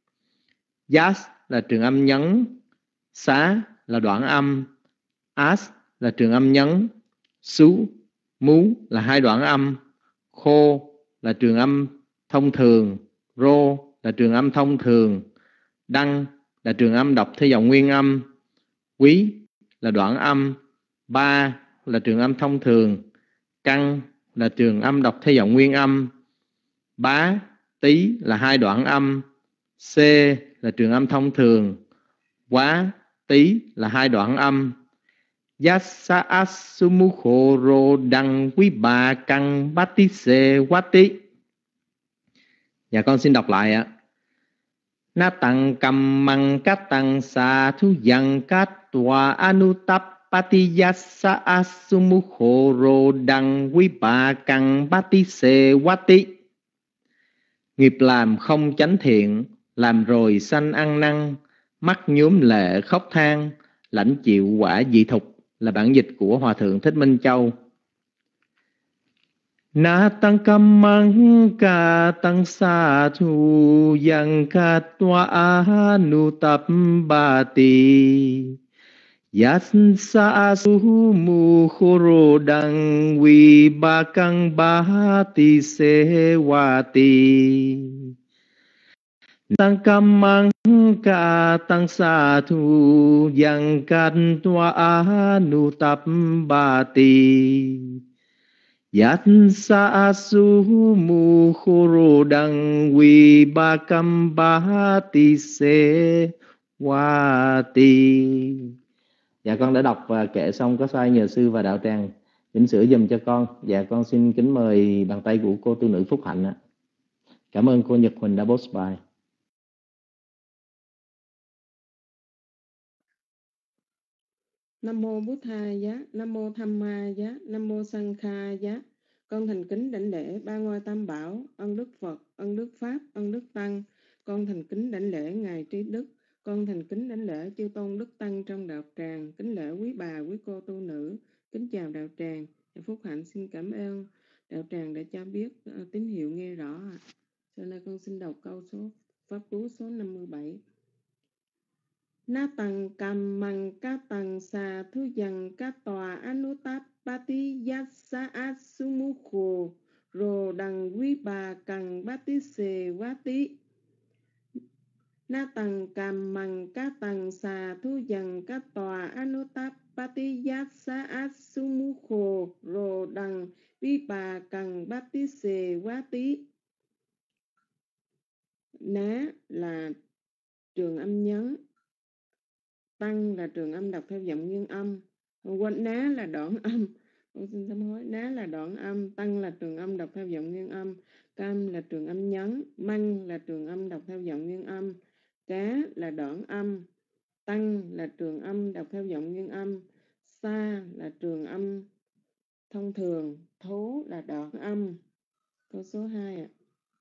Yas là trường âm nhấn, xá là đoạn âm, as là trường âm nhấn, su, mú là hai đoạn âm, khô là trường âm thông thường, rô là trường âm thông thường, đăng là trường âm đọc theo giọng nguyên âm, quý là đoạn âm, ba là trường âm thông thường, căng là trường âm đọc theo giọng nguyên âm, bá, tí là hai đoạn âm, c là trường âm thông thường, quá, tí là hai đoạn âm. Yassa asumukho ro đăng quý bà căng bati se wati. Dạ con xin đọc lại ạ. Na tăng cầm măng cát tăng sa thu yang cát tòa anutap patiyasa asumukho ro đăng quý bà căng bati se wati. Nghiệp làm không chánh thiện, làm rồi sanh ăn năn, mắt nhuốm lệ khóc than, lãnh chịu quả dị thục, là bản dịch của Hòa Thượng Thích Minh Châu. Na tăng cầm măng ca tăng sa thu yang ca toa anutap bati. Yassa su mu khoro đăng vi ba căng bati se wati. Tăng cầm măng ca tăng sa thu yang can toa anutap bati. Yassa su mu khoro đăng vi ba căng bati se wati. Dạ con đã đọc và kể xong có sai nhờ sư và đạo tràng chỉnh sửa dùm cho con. Dạ con xin kính mời bàn tay của cô tu nữ Phúc Hạnh ạ. Cảm ơn cô Nhật Huỳnh đã post bài.
Nam mô Bụt Thà giá, Nam mô Tham Ma giá, Nam mô Sang Kha giá. Con thành kính đảnh lễ ba ngôi tam bảo, ân đức Phật, ân đức Pháp, ân đức Tăng. Con thành kính đảnh lễ ngài Trí Đức. Con thành kính đảnh lễ chư tôn đức tăng trong đạo tràng, kính lễ quý bà, quý cô tu nữ, kính chào đạo tràng. Phúc Hạnh xin cảm ơn đạo tràng đã cho biết uh, tín hiệu nghe rõ. Sau này con xin đọc câu số pháp cú số năm mươi bảy. Na tăng cầm măng ca tăng sa thu yang ca tòa anutap pati yassa asumukho ro đăng quý bà căng bati se wati. Na tăng cầm măng ca tăng sa thu yang ca tòa anutap pati yassa asumukho ro đăng quý bà căng bati se wati. Ná là trường âm nhấn, tăng là trường âm đọc theo giọng nguyên âm, quên ná là đoạn âm, con xin sám hối, ná là đoạn âm, tăng là trường âm đọc theo giọng nguyên âm, cam là trường âm nhấn, măng là trường âm đọc theo giọng nguyên âm, cá là đoạn âm, Tăng là trường âm đọc theo giọng nguyên âm. Sa là trường âm thông thường. Thố là đoạn âm. Câu số hai ạ.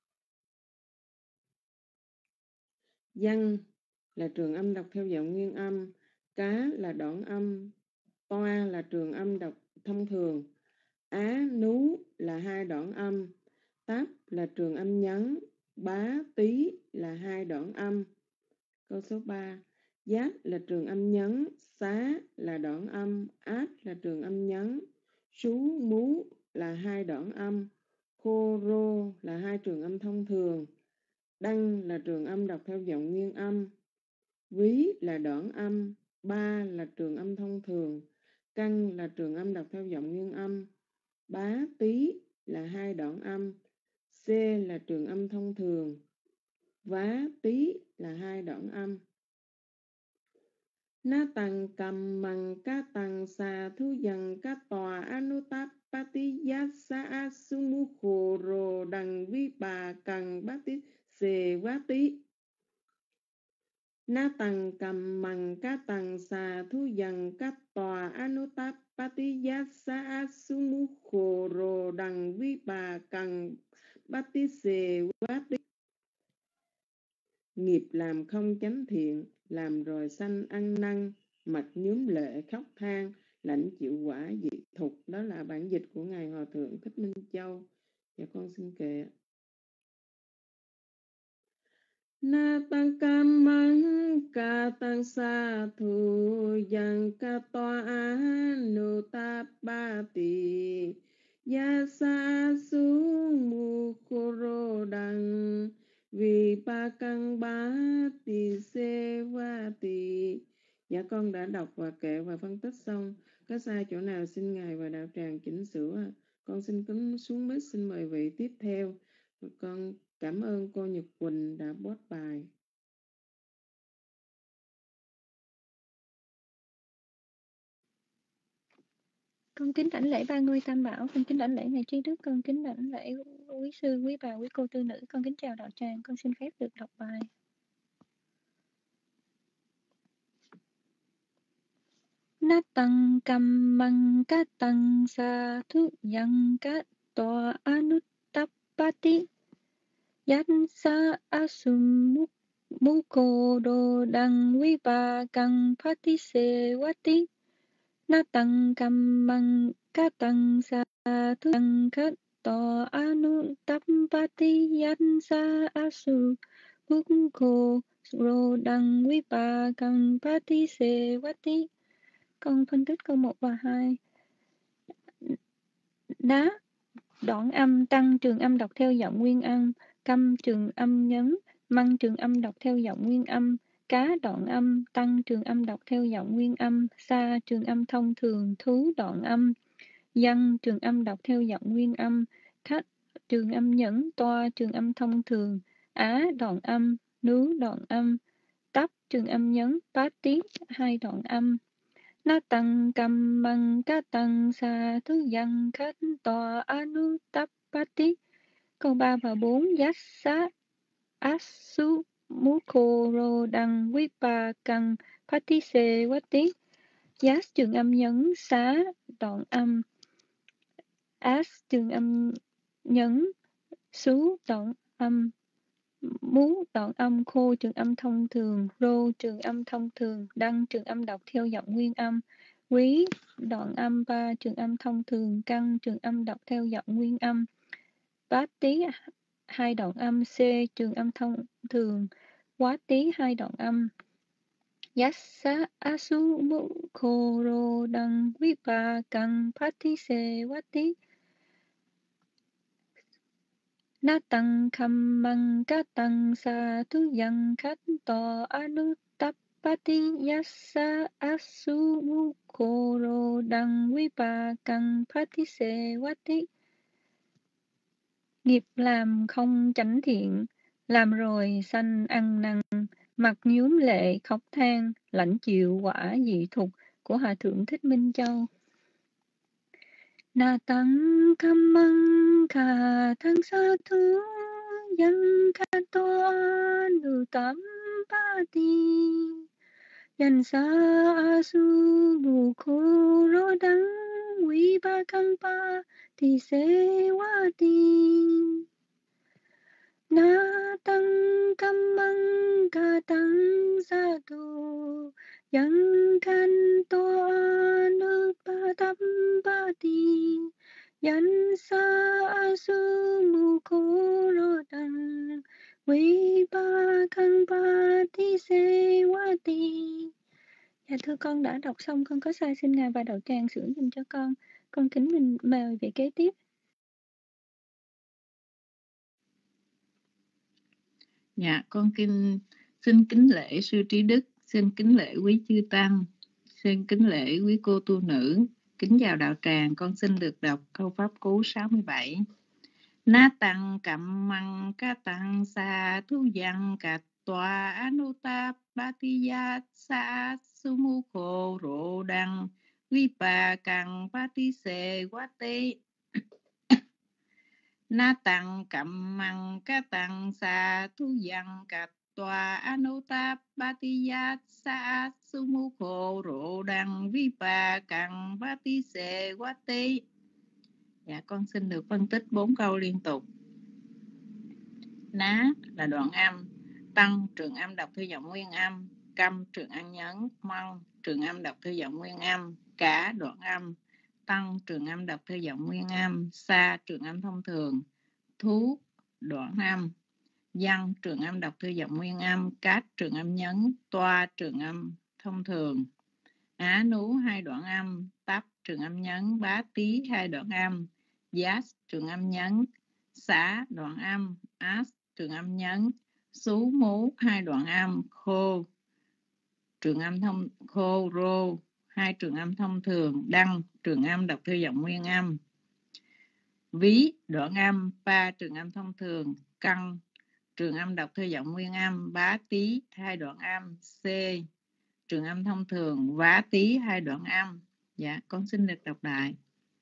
Văn là trường âm đọc theo giọng nguyên âm. Cá là đoạn âm. Toa là trường âm đọc thông thường. Á, nú là hai đoạn âm. Táp là trường âm nhấn. Bá, tí là hai đoạn âm. Câu số ba. Giáp là trường âm nhấn. Xá là đoạn âm. Át là trường âm nhấn. Sú, mú là hai đoạn âm. Khô, rô là hai trường âm thông thường. Đăng là trường âm đọc theo giọng nguyên âm. Ví là đoạn âm. Ba là trường âm thông thường. Căng là trường âm đọc theo giọng nguyên âm. Bá, tí là hai đoạn âm. C là trường âm thông thường. Vá, tí là hai đoạn âm. Na tăng cầm măng ca tăng sa thu dần ca tòa anutap pati yasa sumu khoro đằng vi bà cần bát tí xề quá tí. Na tăng cầm măng ca tăng sa thu dần ca tòa anutap pati yasa sumu khoro đằng vi bà cần bát tí xề quá tí. Nghiệp làm không chánh thiện, làm rồi sanh ăn năn, mặt nhuốm lệ khóc than, lãnh chịu quả diệt thục. Đó là bản dịch của Ngài Hòa Thượng Thích Minh Châu. Dạ con xin kệ. Na tăng cam măng ca tăng sa thu yang ca toa anu ta ba ti ya sa su mu khoro đằng vì ba căn bá tỳ xê va tỳ. Dạ con đã đọc và kệ và phân tích xong. Có sai chỗ nào xin Ngài và đạo tràng chỉnh sửa. Con xin cúm xuống mic, xin mời vị tiếp theo. Con cảm ơn cô Nhật Quỳnh đã post bài.
Con kính đảnh lễ ba ngôi tam bảo, con kính đảnh lễ ngài trí đức, con kính đảnh lễ quý sư, quý bà, quý cô tư nữ, con kính chào đạo tràng, con xin phép được đọc bài. Na tăng cầm măng ca tăng sa thu yang ca toa anuttapati yat sa asum mukho do đăng vi ba căng pati se vati. Na tăng cầm măng ca tăng sa thu yang ca toa anuttapati yat sa asum mukho do đăng vi ba căng pati se vati. Con phân tích câu một và hai. Đá, đoạn âm, tăng trường âm đọc theo giọng nguyên âm, câm trường âm nhấn, măng trường âm đọc theo giọng nguyên âm, cá đoạn âm, tăng trường âm đọc theo giọng nguyên âm, sa trường âm thông thường, thú đoạn âm, dân trường âm đọc theo giọng nguyên âm, khách trường âm nhẫn, toa trường âm thông thường, á đoạn âm, nú đoạn âm, tắp trường âm nhấn, bá tí hai đoạn âm. Na tăng cầm măng ca tăng sa thu yang khách tòa anuttapati. Câu ba và bốn. Yassa asu mukho đằng vipa căng pati se vati. Yas trường âm nhấn, xá đoạn âm, as trường âm nhấn, sú đoạn âm, mú đoạn âm, khô trường âm thông thường, rô trường âm thông thường, đăng trường âm đọc theo giọng nguyên âm, quý đoạn âm, ba trường âm thông thường, căng trường âm đọc theo giọng nguyên âm, bát tí hai đoạn âm, c trường âm thông thường, quá tí hai đoạn âm. Yassa asu mukho ro đăng vipa căng pati se vati. Na tăng kham măng ca tăng sa thu yang khách tòa anuttapati yassa asu mukho ro đăng vipa căng pati se vati. Nghiệp làm không chánh thiện, làm rồi sanh ăn năn, mặt nhuốm lệ khóc than, lãnh chịu quả dị thục của Hòa Thượng Thích Minh Châu. Na tăng kham măng ca tăng sa thu yang ca toa nu tam pa ti Yan sa asu bu khô rô đắng quý ba căn pa thì sẽ quá tin. Na tăng cam măng ca tăng sa tu yang kan to anu pa tam pa ti yan sa asu mu khô rô đắng quý ba căn pa thì sẽ quá tin. Dạ thưa con đã đọc xong, con có sai xin Ngài và đạo tràng sửa dùm cho con. Con kính mình mời vị kế tiếp.
Dạ, con kinh xin kính lễ sư trí đức, xin kính lễ quý chư tăng, xin kính lễ quý cô tu nữ, kính chào đạo tràng. Con xin được đọc câu pháp cú sáu mươi bảy. Na tăng cẩm măng ca tăng sa thu văn cạch tòa anuta patiyat sa sumukho rô đăng vipa căng patise vate. Na tăng cẩm măng ca tăng sa thu văn cạch tòa anuta patiyat sa sumukho rô đăng vipa căng patise vate. Dạ, con xin được phân tích bốn câu liên tục. Ná là đoạn âm, tăng trường âm đọc theo giọng nguyên âm, câm trường âm nhấn, măng trường âm đọc theo giọng nguyên âm, cả đoạn âm, tăng trường âm đọc theo giọng nguyên âm, xa trường âm thông thường, thú đoạn âm, văn trường âm đọc theo giọng nguyên âm, cát trường âm nhấn, toa trường âm thông thường, á nú hai đoạn âm, tắp trường âm nhấn, bá tí hai đoạn âm, giác trường âm nhấn, xá đoạn âm, ás trường âm nhấn, xú mú hai đoạn âm, khô trường âm thông khô rô hai trường âm thông thường, đăng trường âm đọc theo giọng nguyên âm, ví đoạn âm, pa trường âm thông thường, căng trường âm đọc theo giọng nguyên âm, bá tí hai đoạn âm, c trường âm thông thường, vá tí hai đoạn âm. Dạ, con xin được đọc lại.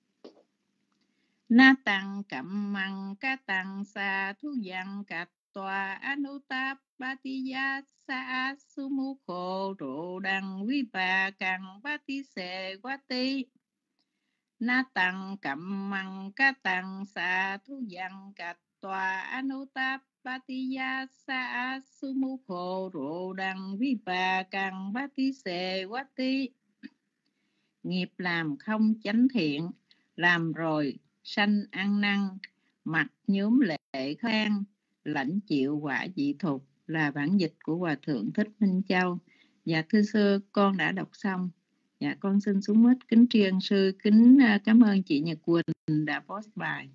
Na tăng cẩm măng ca tăng sa thu văn cạch tòa anuta patiyat sa sumukho rô đăng vipa căng patise vate. Na tăng cẩm măng ca tăng sa thu văn cạch tòa anuta patiyat sa sumukho rô đăng vipa căng patise vate. Nghiệp làm không chánh thiện, làm rồi sanh ăn năn, mặt nhuốm lệ khan, lãnh chịu quả dị thục, là bản dịch của Hòa Thượng Thích Minh Châu. Dạ thưa sư, con đã đọc xong. Dạ con xin xuống mic kính tri ân sư, kính cảm ơn chị Nhật Quỳnh đã post bài.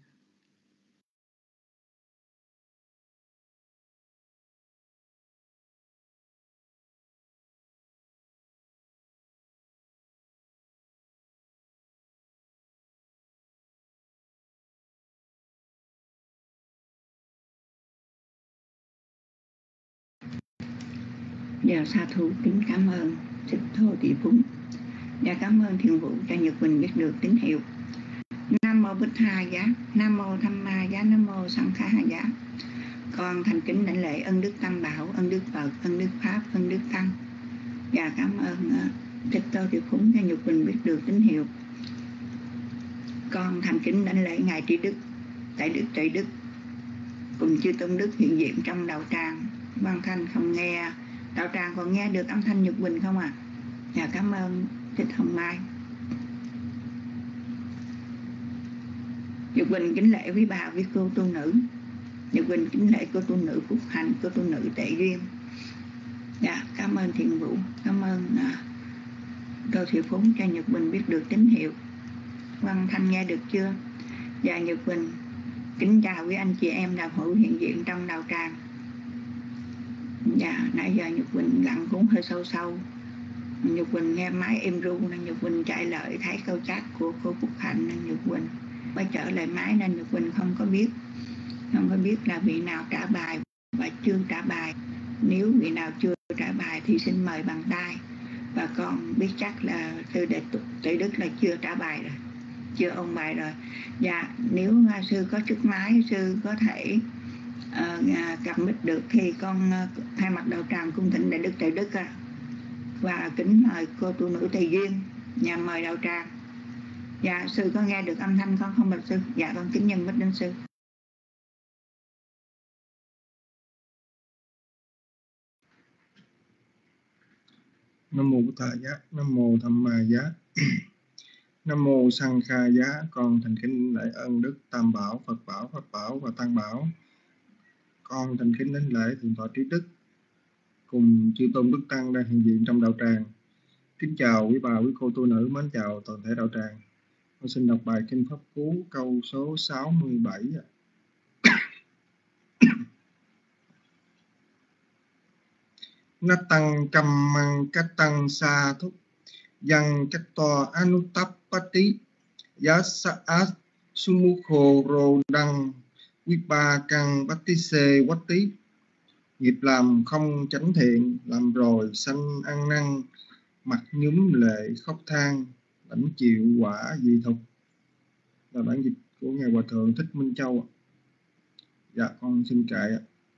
Dạ sa thú kính cảm ơn Thích Thô Thị Phúng. Dạ cảm ơn Thiền Vũ cho Nhật Quỳnh biết được tín hiệu. Nam mô Bích Tha Giá, Nam mô Tham Ma Giá, Nam mô Sanh Kha Giá. Con thành kính đảnh lễ ân đức Tam Bảo, ân đức Phật, ân đức Pháp, ân đức Tăng. Dạ cảm ơn uh, Thích Thô Thị Phúng cho Nhật Quỳnh biết được tín hiệu. Con thành kính đảnh lễ ngài Trí Đức, Đại Đức Đại Đức cùng chư tôn đức hiện diện trong đạo tràng. Văn Thanh không nghe, đạo tràng còn nghe được âm thanh Nhật Quỳnh không ạ? À? Dạ cảm ơn Thích Hồng Mai. Nhật Quỳnh kính lễ quý bà, quý cô tu nữ. Nhật Quỳnh kính lễ cô tu nữ Phúc Hạnh, cô tu nữ Tệ Duyên. Dạ cảm ơn Thiện Vũ, cảm ơn uh, Đô Thị Phúng cho Nhật Quỳnh biết được tín hiệu. Văn Thanh nghe được chưa? Dạ Nhật Quỳnh kính chào quý anh chị em đạo hữu hiện diện trong đạo tràng. Dạ nãy giờ Nhật Quỳnh lặng cũng hơi sâu sâu. Nhật Quỳnh nghe máy êm ru nên Nhật Quỳnh chạy lại thấy câu chat của cô Phúc Hạnh nên Nhật Quỳnh quay trở lại máy, nên Nhật Quỳnh không có biết không có biết là vị nào trả bài và chưa trả bài. Nếu vị nào chưa trả bài thì xin mời bằng tay. Và con biết chắc là sư đệ Tuệ Đức là chưa trả bài rồi, chưa ôn bài rồi. Dạ nếu sư có chiếc máy, sư có thể uh, cầm mic được thì con uh, thay mặt đạo tràng cung thỉnh Đại Đức Tuệ Đức uh,
và kính mời cô tu nữ Tề Duyên, nhà mời đạo tràng. Dạ sư có nghe được âm thanh con không bạch sư? Dạ con kính nhân bích đến sư.
Nam mô Bụt Thầy Giá, Nam mô Tham Ma Giá, Nam mô Sang Kha Giá. Con thành kính lễ ơn đức Tam Bảo, Phật Bảo, Pháp Bảo và Tăng Bảo. Con thành kính đến lễ Thượng tọa Trí Đức cùng chư tôn đức tăng đang hiện diện trong đạo tràng. Kính chào quý bà, quý cô tu nữ, mến chào toàn thể đạo tràng. Con xin đọc bài kinh Pháp Cú câu số sáu mươi bảy. Natang kammang katang sa thúc yang katto anuttappati yasa'at sumukho rodang vipakang patise vatti. Nghiệp làm không chánh thiện, làm rồi sanh ăn năn, mặt nhúm lệ khóc than, lãnh chịu quả dị thục. Là bản dịch của Ngài Hòa Thượng Thích Minh Châu. Dạ con xin kệ.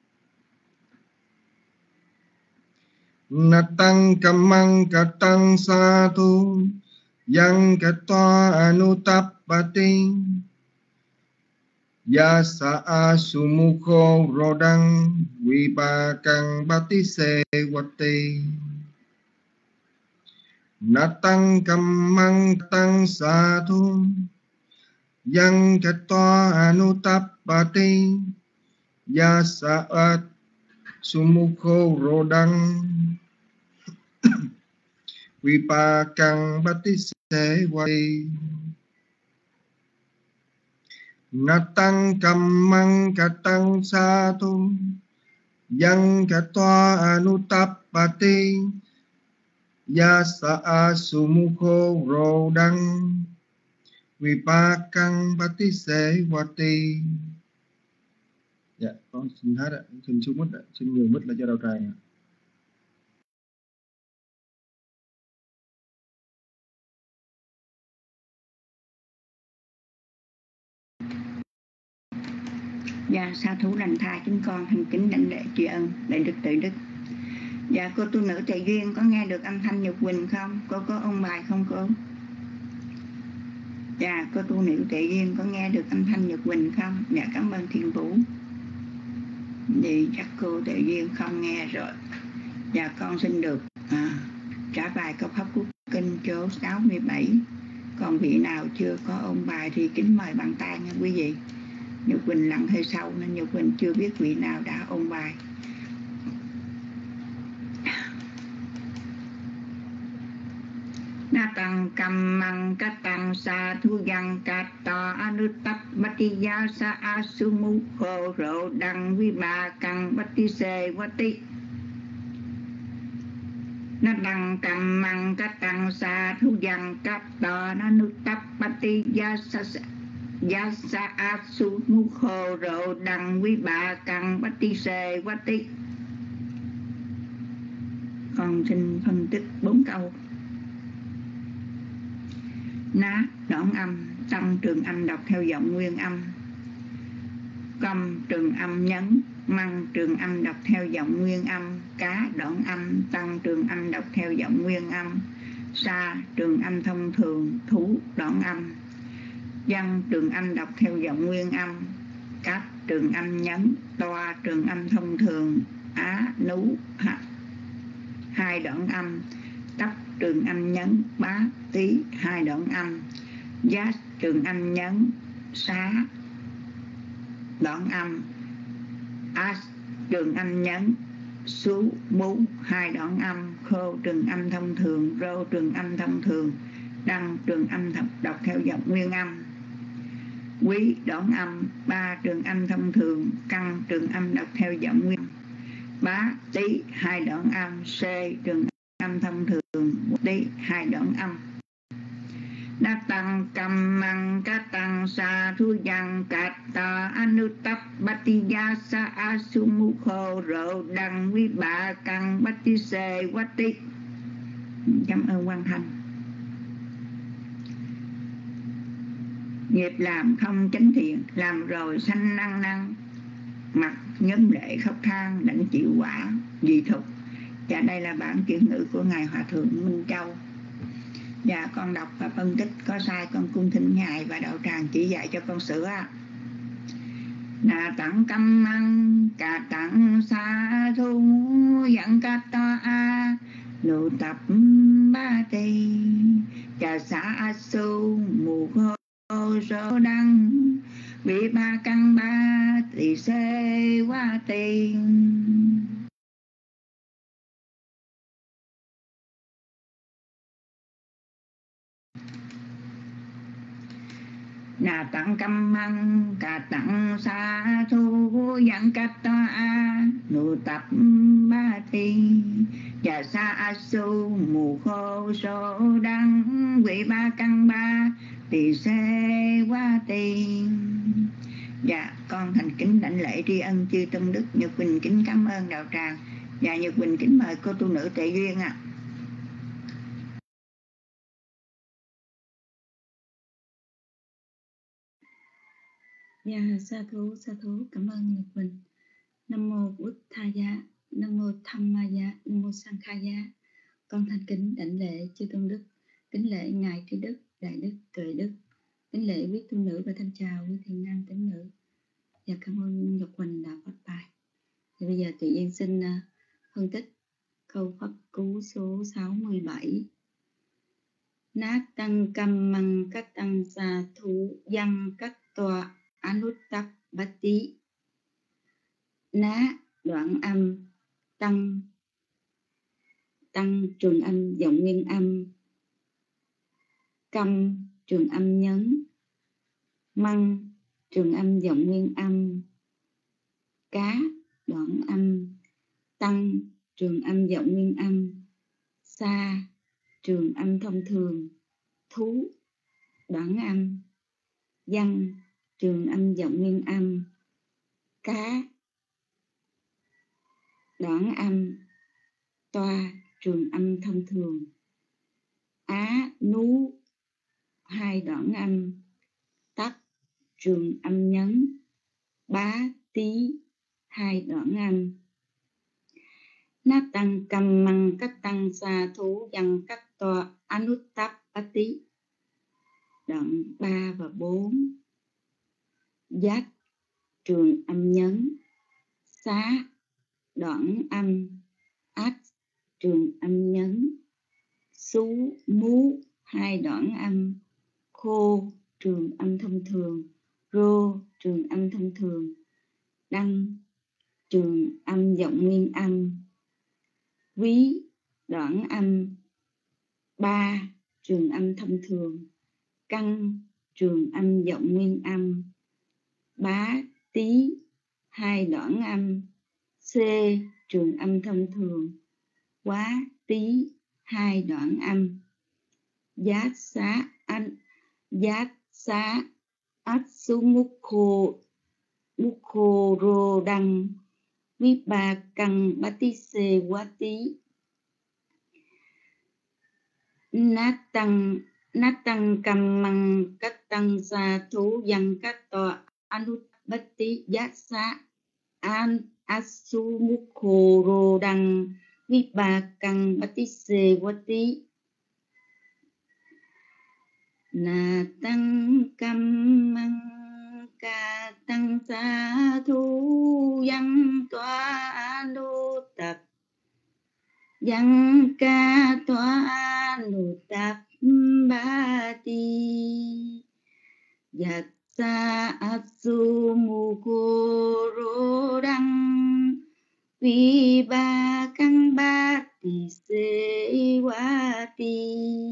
Natang kammang katang sadhu yang katva anuttappati yasa sumukho rodang vipakang patise vatti. Natang kammang katang sadhu yang katva anuttappati yasa sumukho rodang vipakang patise vatti. Natang kammang katang sadhu yang katva anuttappati yasa sumukho rodang vipakang patise vatti. Dạ con xin hết ạ, xin xuống mít ạ, xin nhường mít lại cho đạo tràng ạ.
Dạ sa thú lành tha chúng con thành kính đảnh lễ tri ân đại đức tự đức. Dạ cô tu nữ Tề Duyên có nghe được âm thanh Nhật Quỳnh không? Cô có ôn bài không cô? Dạ cô tu nữ Tề Duyên có nghe được âm thanh Nhật Quỳnh không? Dạ cảm ơn Thiên Vũ. Thì chắc cô Tề Duyên không nghe rồi. Dạ con xin được à, trả bài câu Pháp Cú Kinh số sáu mươi bảy. Còn vị nào chưa có ôn bài thì kính mời bằng tay nha quý vị. Nhật Quỳnh lặng hơi sâu nên Nhật Quỳnh chưa biết vị nào đã ôn bài. Natang kammang katang sadhu yang katto anuttappati yasa sumukho rodang vipakang patise vatti. Natang kammang katang sadhu yang katto anuttappati yasa yasa sumukho rodang vipakang patise vatti. Con xin phân tích bốn câu. Ná đoạn âm, tăng trường âm đọc theo giọng nguyên âm. Câm trường âm nhấn, măng trường âm đọc theo giọng nguyên âm. Cá đoạn âm, tăng trường âm đọc theo giọng nguyên âm. Sa trường âm thông thường, thú đoạn âm. Văn trường âm đọc theo giọng nguyên âm. Cáp trường âm nhấn, toa trường âm thông thường. Á nú hạ hai đoạn âm. Tắp trường âm nhấn, bá tí hai đoạn âm. Giá trường âm nhấn, xá đoạn âm. Á trường âm nhấn, xú mú hai đoạn âm. Khô trường âm thông thường, rô trường âm thông thường. Đăng trường âm đọc theo giọng nguyên âm. Quý đoạn âm, ba trường âm thông thường. Căng trường âm đọc theo giọng nguyên âm. Bá tí hai đoạn âm. C trường âm thông thường, tí hai đoạn âm. Natang kammang katang sadhu yang katto anuttappati yasa sumukho rodang vipakang patise vatti. Cảm ơn Quang Thành. Nghiệp làm không chánh thiện, làm rồi sanh ăn năn, mặt nhóm lệ khóc than, lãnh chịu quả dị thục. Dạ, đây là bản chuyển ngữ của Ngài Hòa Thượng Minh Châu. Dạ, con đọc và phân tích có sai con cung thỉnh Ngài và đạo tràng chỉ dạy cho con sửa. Nà tặng căm măng cả tặng xa thu dẫn cách to a nụ tập ba tì chà xã su mù khô số đăng bị ba căn ba tỳ xê qua tiền. Nà tặng căm măng cả tặng xa thu dẫn cách to a nụ tập ba tì chà xa su mù khô số đăng quỷ ba căn ba tỳ xê qua tiền. Dạ, con thành kính đảnh lễ tri ân chư tôn đức. Nhật Quỳnh kính cảm ơn đạo tràng. Dạ, Nhật Quỳnh kính mời cô tu nữ Tệ Duyên ạ. À.
Dạ, sa thú, sa thú, cảm ơn Nhật Quỳnh. Nam mô Bụt Tha Giá, Nam mô Tham Ma Giá, Nam mô Sang Kha Giá. Con thành kính đảnh lễ chư tôn đức, kính lễ ngài trí đức, đại đức, tuệ đức, kính lễ quý tu nữ và thân chào quý thiện nam tín nữ. Dạ, cảm ơn Nhật Quỳnh đã phát bài. Thì bây giờ Tuệ Duyên xin uh, phân tích câu pháp cú số sáu mươi bảy. Nát tăng cầm măng cách tăng xà thủ văn cách tòa Anuttapati. Ná đoạn âm, tăng tăng trường âm giọng nguyên âm, câm trường âm nhấn, măng trường âm giọng nguyên âm, cá đoạn âm, tăng trường âm giọng nguyên âm, xa trường âm thông thường, thú đoạn âm, văn trường âm giọng nguyên âm, cá đoạn âm, toa trường âm thông thường, á nú hai đoạn âm, tắc trường âm nhấn, bá tí hai đoạn âm. Nát tăng cầm măng cách tăng xa thú văn cách toa Anuttapati. Đoạn ba và bốn. Giác trường âm nhấn, xá đoạn âm, át trường âm nhấn, xú mú hai đoạn âm, khô trường âm thông thường, rô trường âm thông thường, đăng trường âm giọng nguyên âm, ví đoạn âm, ba trường âm thông thường, căn trường âm giọng nguyên âm, bá tí hai đoạn âm, c trường âm thông thường, quá tí hai đoạn âm, giác xá an giác xá át su múc khô múc khô rô đăng vi ba căn bát tí xê quá tí. Nát tăng nát tăng cầm măng cách tăng xa thú văn cách tòa Anuttapati giác xá an asu mukho rô đăng vi ba căn bát tí xê quá tí. Na tăng cầm măng ca tăng xa thú văn tòa Anuttapati văn ca tòa Anuttapati Yat sa asu mukho rô đăng vi ba căn bát tỳ xê quá tỳ.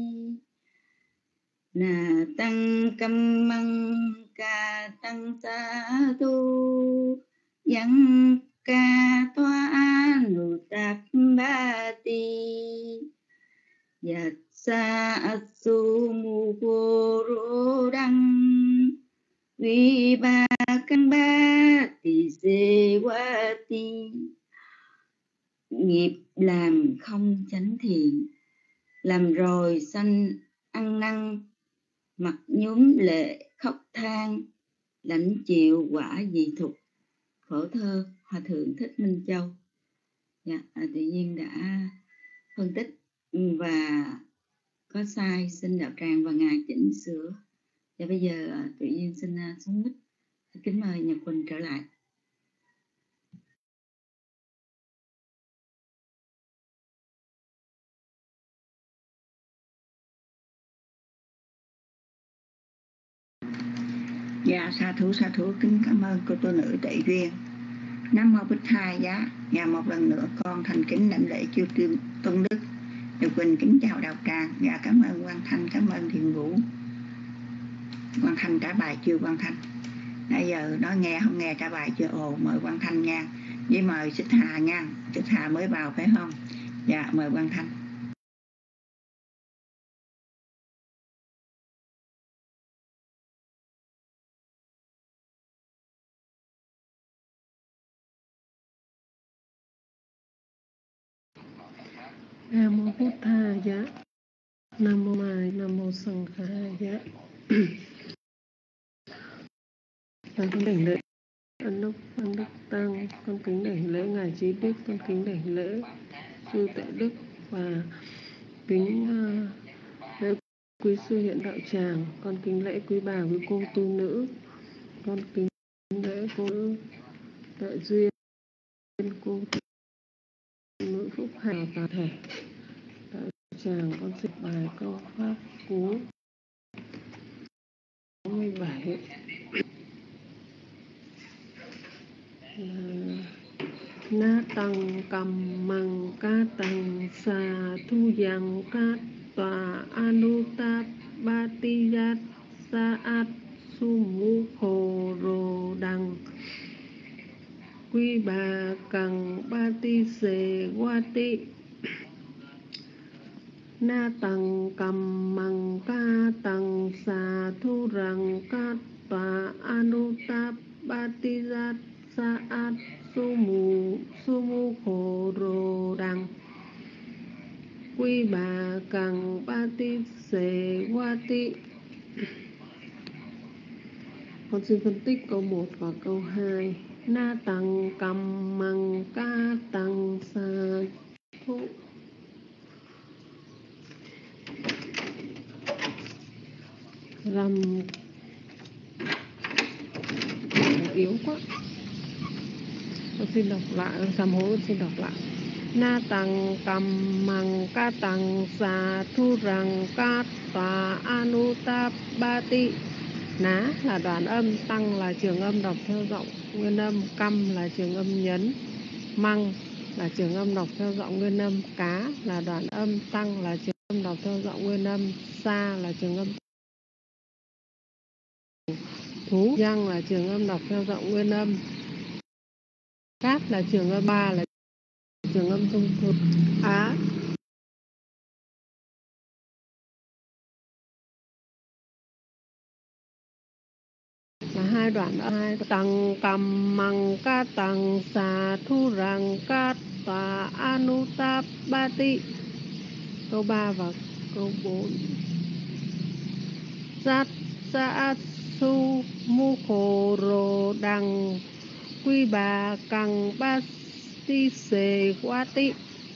Na tăng cam măng ca tăng sa tu văn ca toa Anuttapati Yat sa asu mukho rô đăng vi ba căn bát tỳ xê quá tỳ. Nghiệp làm không chánh thiện, làm rồi sanh ăn năn, mặt nhúm lệ khóc than, lãnh chịu quả dị thục. Phổ thơ Hòa Thượng Thích Minh Châu.
Dạ, à, tự nhiên đã phân tích và có sai, xin đạo tràng và ngài chỉnh sửa. Và bây giờ à, tự nhiên xin à, xuống mic, kính mời Nhật Quỳnh trở lại.
Dạ, sa thú sa thú kính cảm ơn cô tu nữ Tệ Duyên. Nam mô Bích Thai Giá. Dạ, một lần nữa con thành kính đảnh lễ chư tiên tôn đức. Nhật Quỳnh kính chào đạo tràng. Dạ, cảm ơn Quang Thanh, cảm ơn Thiền Vũ. Quang Thanh trả bài chưa Quang Thanh? Nãy giờ nói nghe không nghe trả bài chưa? Ồ, mời Quang Thanh nha. Với mời Xích Hà nha. Xích Hà mới vào phải không? Dạ, mời Quang Thanh.
Nam mô Bụt Tha Giá. Nam mô Mai, Nam mô Sằng Kha Giá. Con kính đảnh lễ ân đức ân đức tăng, con kính đảnh lễ ngài Trí Đức, con kính đảnh lễ sư Tệ Đức và kính uh, lễ quý sư hiện đạo tràng, con kính lễ quý bà quý cô tu nữ, con kính lễ cô nữ Đại Duyên, cô tu nữ Phúc Hà và thể đạo tràng. Con xin bài câu pháp cú sáu mươi bảy. Na tăng cầm măng ca tăng sa thu yang ca tòa anuta batiyat saat sumu khổ rồ đằng quy bà cằng ba ti xề qua tị. Na tăng cầm măng ca tăng sa thu rằng ca tòa anuta batiyat saat sumu sumu khổ rồ đằng quy bà cằng ba ti xề qua tị. Con xin phân tích câu một và câu hai. Na tăng cầm măng ca tăng sa thu. Rằm yếu quá. Con xin đọc lại, sám hối con xin đọc lại. Na tăng cầm măng ca tăng sa thu rằng ca tòa anuta bati. Ná là đoạn âm, tăng là trường âm đọc theo giọng nguyên âm, căm là trường âm nhấn, măng là trường âm đọc theo giọng nguyên âm, cá là đoạn âm, tăng là trường âm đọc theo giọng nguyên âm, sa là trường âm, thú giang là trường âm đọc theo giọng nguyên âm, cát là trường âm, ba là trường âm thông thường, á là hai đoạn hai. Tăng cầm măng ca tăng xà thu rằng ca tòa anuta bati. Câu ba và câu bốn. Sát sa su mu khổ rồ đằng quy bà cằng ba ti xề qua tị.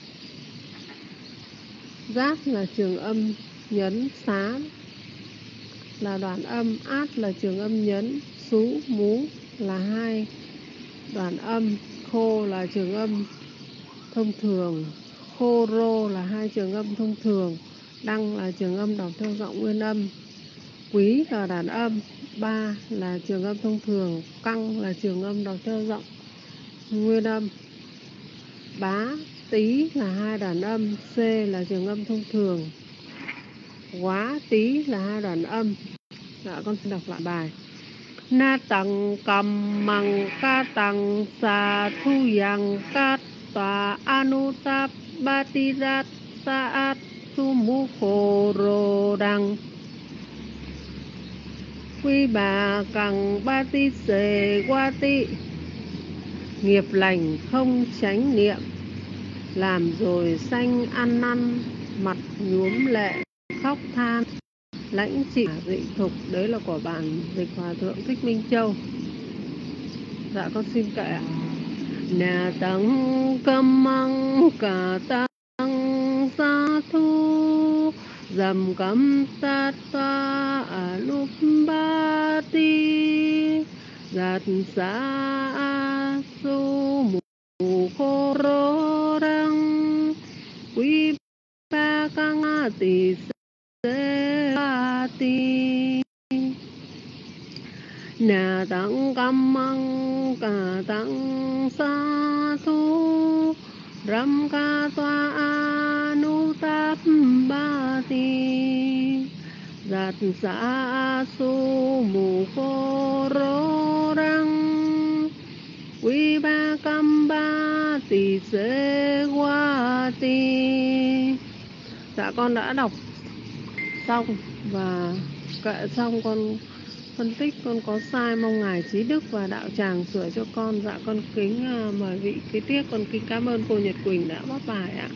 Giác là trường âm nhấn, xá là đoạn âm, át là trường âm nhấn, xú mú là hai đoạn âm, khô là trường âm thông thường, khô rô là hai trường âm thông thường, đăng là trường âm đọc theo giọng nguyên âm, quý là đoạn âm, ba là trường âm thông thường, căng là trường âm đọc theo giọng nguyên âm, bá tí là hai đoạn âm, c là trường âm thông thường, quá tí là hai đoạn âm. Dạ, con xin đọc lại bài. Na tăng cầm măng ca tăng sa thu yang ca tòa anuta batiyat saat sumu khổ rồ đằng quy bà cằng ba ti xề qua tị. Nghiệp lành không chánh niệm, làm rồi sanh ăn năn, mặt nhuốm lệ khóc than, lãnh trị dị thục. Đấy là của bản dịch Hòa Thượng Thích Minh Châu. Dạ, con xin kệ. Na tăng cam măng ca tăng sa thu dầm cam sát toa anupati giạt sa su mù khô rô răng quý ba căng tỳ se ti na tăng cam măng ca tăng sa thu ram ca toa anu tap ba ti giạt sa su mù khô rô răng quý ba cam ba tỳ xê qua ti. Dạ con đã đọc xong và kệ xong. Con phân tích con có sai, mong ngài trí đức và đạo tràng sửa cho con. Dạ con kính uh, mời vị kế tiếp. Con kính cảm ơn cô Nhật Quỳnh đã bắt bài ạ.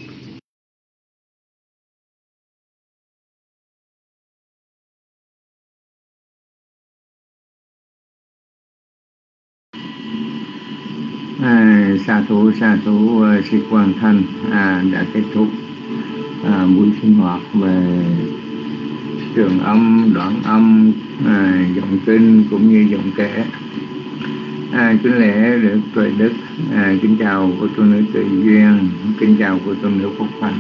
À, sa thú sa thú sĩ Quang Thanh à, đã kết thúc à, buổi sinh hoạt về trường âm, đoạn âm, à, giọng kinh cũng như giọng kể. À, kính lễ được tuệ đức, à, kính chào cô tu nữ Tự Duyên, kính chào cô tu nữ Phúc Hạnh.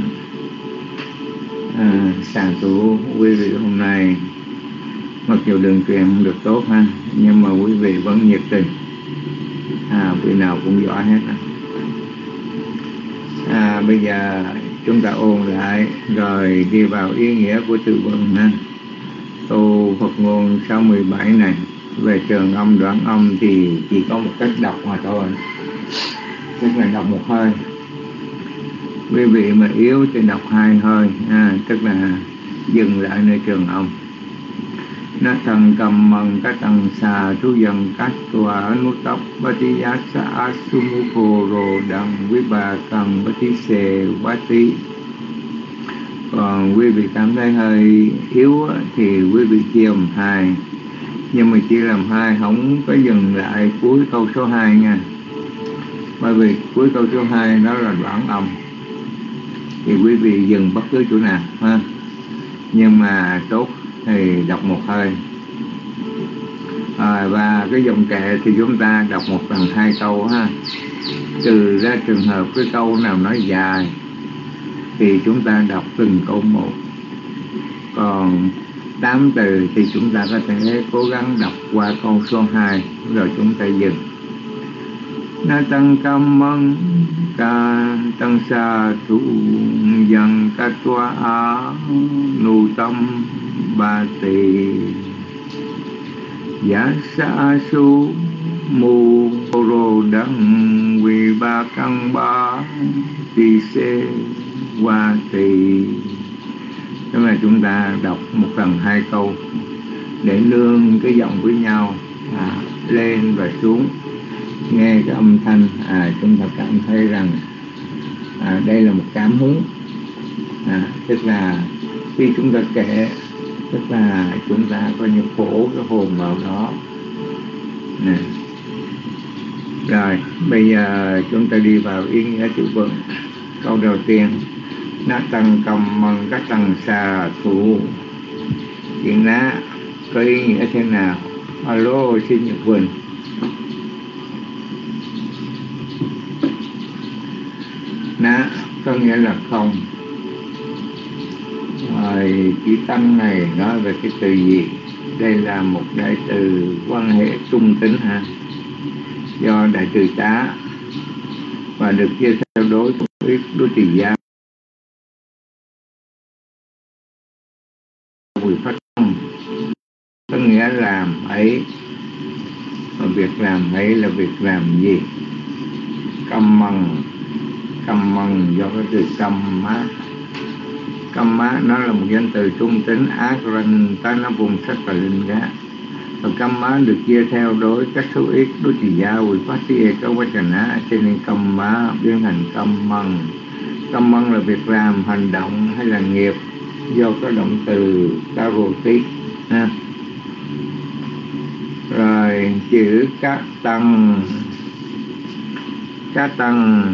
À, sa thú quý vị hôm nay mặc dù đường truyền không được tốt ha, nhưng mà quý vị vẫn nhiệt tình. À, vị nào cũng giỏi hết. À, bây giờ chúng ta ôn lại rồi đi vào ý nghĩa của từ vựng ha. Tu Phật ngôn sáu mươi bảy này về trường âm đoạn âm thì chỉ có một cách đọc mà thôi, tức là đọc một hơi. Quý vị mà yếu thì đọc hai hơi, à, tức là dừng lại nơi trường âm. Na tăng cầm măng các tăng xà thu dần các tòa nút tóc bát ti giá sa sumukho rồ đằng quý bà cần bát ti xề bát ti. Còn quý vị cảm thấy hơi yếu thì quý vị chia làm hai, nhưng mà chia làm hai không có dừng lại cuối câu số hai nha, bởi vì cuối câu số hai đó là đoạn âm thì quý vị dừng bất cứ chỗ nào ha. Nhưng mà tốt thì đọc một hơi. À, và cái dòng kệ thì chúng ta đọc một lần hai câu ha. Trừ ra trường hợp cái câu nào nói dài thì chúng ta đọc từng câu một. Còn tám từ thì chúng ta có thể cố gắng đọc qua câu số hai rồi chúng ta dừng. Na tăng cam măng ca tăng sa thu dần ca toa á nụ tâm ba tỳ giá sa su mù rô đăng quỳ ba căng ba tỳ xê qua tỳ. Tức là chúng ta đọc một lần hai câu để nương cái giọng với nhau, à, lên và xuống, nghe cái âm thanh, à, chúng ta cảm thấy rằng à, đây là một cảm hứng, à, tức là khi chúng ta kể, tức là chúng ta có những khổ cái hồn vào đó nè. Rồi bây giờ chúng ta đi vào ý nghĩa chữ vựng. Câu đầu tiên, na tăng cầm măng các tăng xà thủ. Chuyện ná có ý nghĩa thế nào? Alo, xin Nhật Quỳnh. Ná có nghĩa là không. Rồi chữ tăng này nói về cái từ gì? Đây là một đại từ quan hệ trung tính ha, do đại từ tá và được chia theo đối với đối trị gia Bùi Phát Tâm, có nghĩa làm ấy. Và việc làm ấy là việc làm gì? Căm măng, căm măng do cái từ căm mát. Căm mát nó là một danh từ trung tính ác ranh ta nó vùng sắc và linh gá. Và căm mát được chia theo đối các số ít đối trị gia Bùi Phát Sĩ có quá trần á, cho nên căm mát biến thành căm măng. Căm măng là việc làm, hành động hay là nghiệp do có động từ karoti ha. Rồi chữ các tăng Cá tăng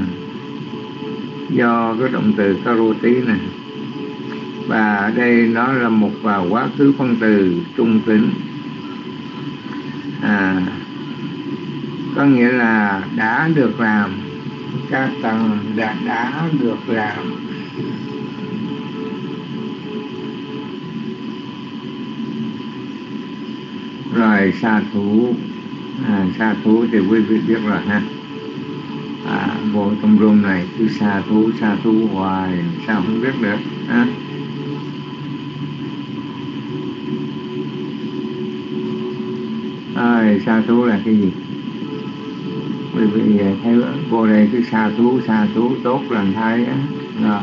do cái động từ karoti này, và ở đây nó là một vào quá khứ phân từ trung tính, à, có nghĩa là đã được làm. Cá tăng đã đã được làm. Rồi sa thú, à, sa thú thì quý vị biết rồi ha. À, bộ trong room này cứ sa thú sa thú hoài sao không biết được ha. À, sa thú là cái gì? Quý vị thấy vô đây cứ sa thú sa thú tốt lành thay á. Rồi.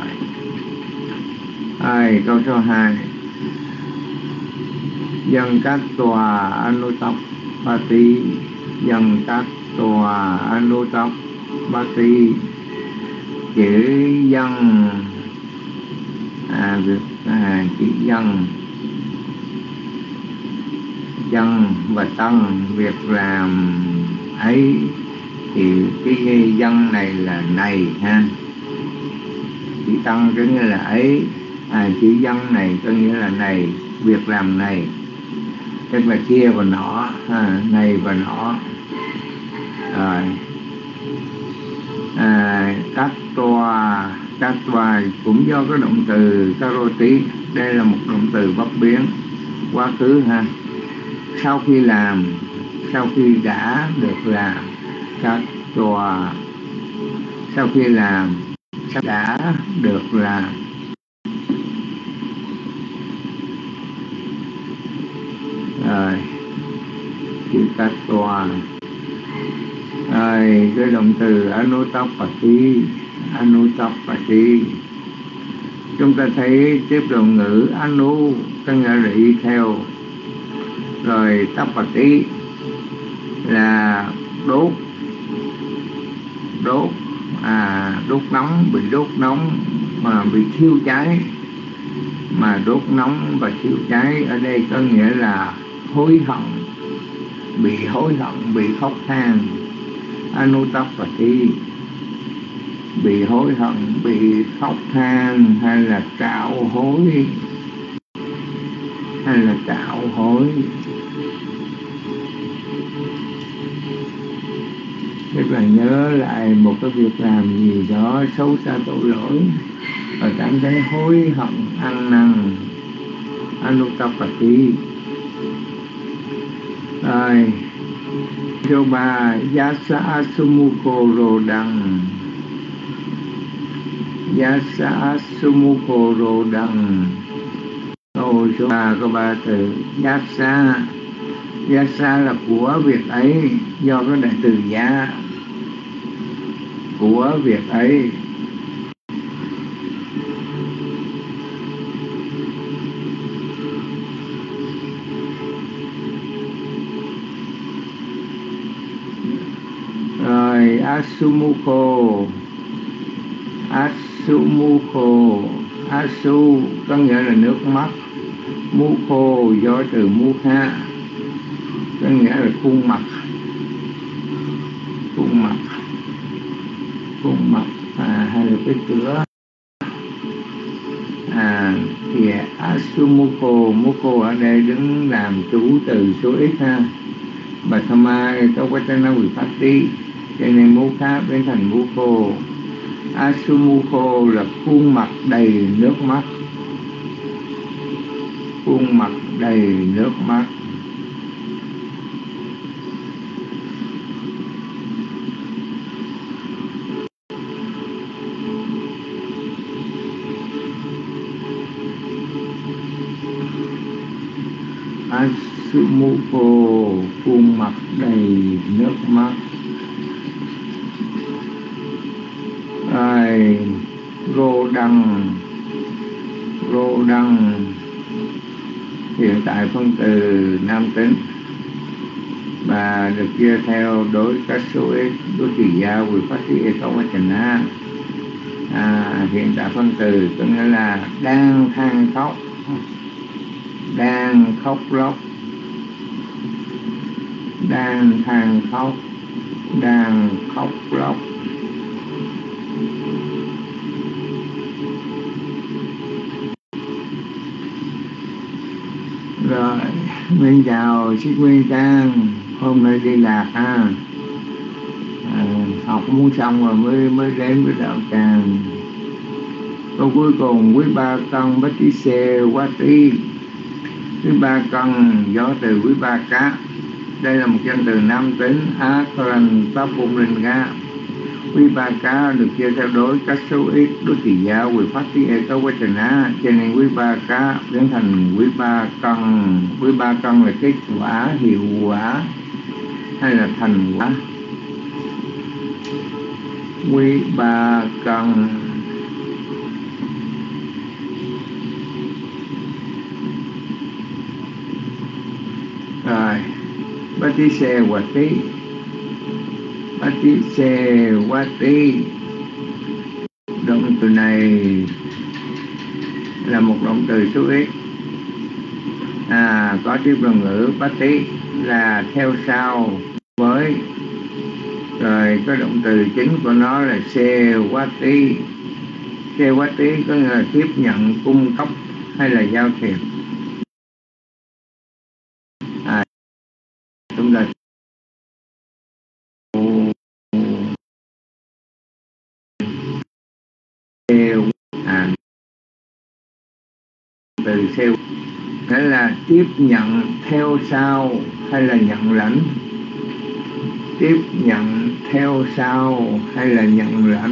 À, câu số hai. Dân các tòa Anuttapati, dân các tòa Anuttapati, chữ dân, à, à, chữ dân, dân và tân, việc làm ấy, thì cái dân này là này ha, chữ tân có nghĩa là ấy, à, chữ dân này có nghĩa là này, việc làm này, tức là kia và nọ, à, này và nọ. Rồi, à, các tòa, các tòa cũng do cái động từ karoti, đây là một động từ bất biến quá khứ ha. Sau khi làm, sau khi đã được làm, các tòa, sau khi làm, đã được làm. Rồi, chữ các tòa. Rồi, cái động từ Anuttapati, Anuttapati. Chúng ta thấy tiếp động ngữ anu có nghĩa là đi theo. Rồi tapati là đốt, đốt, à, đốt nóng, bị đốt nóng mà bị thiêu cháy, mà đốt nóng và thiêu cháy ở đây có nghĩa là hối hận, bị hối hận, bị khóc than. Anuttapati, bị hối hận, bị khóc than, hay là trạo hối, hay là trạo hối. Tức là nhớ lại một cái việc làm gì đó xấu xa tội lỗi và cảm thấy hối hận ăn năn. Anuttapati. Rồi, số ba, yasa sumukho rodang, yasa sumukho rodang. Câu số ba có ba từ yasa. Yasa là của việc ấy, do cái đại từ giá, của việc ấy. Rồi asumukho, asumukho, asu có nghĩa là nước mắt, mukho do từ mukha có nghĩa là khuôn mặt, khuôn mặt, khuôn mặt, à, hay là cái cửa. À, thì asumukho, mukho ở đây đứng làm chủ từ số ít ha. Bà Thama có quá trình nói phát tí, cho nên mukha biến thành mukho. Asumukho là khuôn mặt đầy nước mắt, khuôn mặt đầy nước mắt. Asumukho, khuôn mặt đầy nước mắt. Rồi, rô đăng, rô đăng hiện tại phân từ nam tính và được chia theo đối các số ít, đối trị gia vì phát triển có quá trình á. À, hiện tại phân từ có nghĩa là đang than khóc, đang khóc lóc, đang than khóc, đang khóc lóc. Nguyên chào Sĩ Nguyên Trang, hôm nay đi lạc ha, à, học muốn xong rồi mới mới đến với đạo tràng. Câu cuối cùng, quý ba cân bát tí xê quá tí. Quý ba cân do từ quý ba cá. Đây là một danh từ nam tính á khoran pháp bung linh ga. Quý ba cá được chia theo đối các số ít đối trị giá quý phát tí e có quá trình á, cho nên quý ba cá biến thành quý ba cân. Quý ba cân là kết quả, hiệu quả hay là thành quả. Quý ba cân rồi bát tí xe quá tí, bát tí xe quá tí. Động từ này là một động từ số ít, à, có tiếp bằng ngữ bát tí là theo sau với, rồi có động từ chính của nó là xe quá tí. Xe quá tí có nghĩa là tiếp nhận, cung cấp hay là giao thiệp. À, chúng ta à, từ theo nghĩa là tiếp nhận theo sau hay là nhận lãnh. Tiếp nhận theo sau hay là nhận lãnh.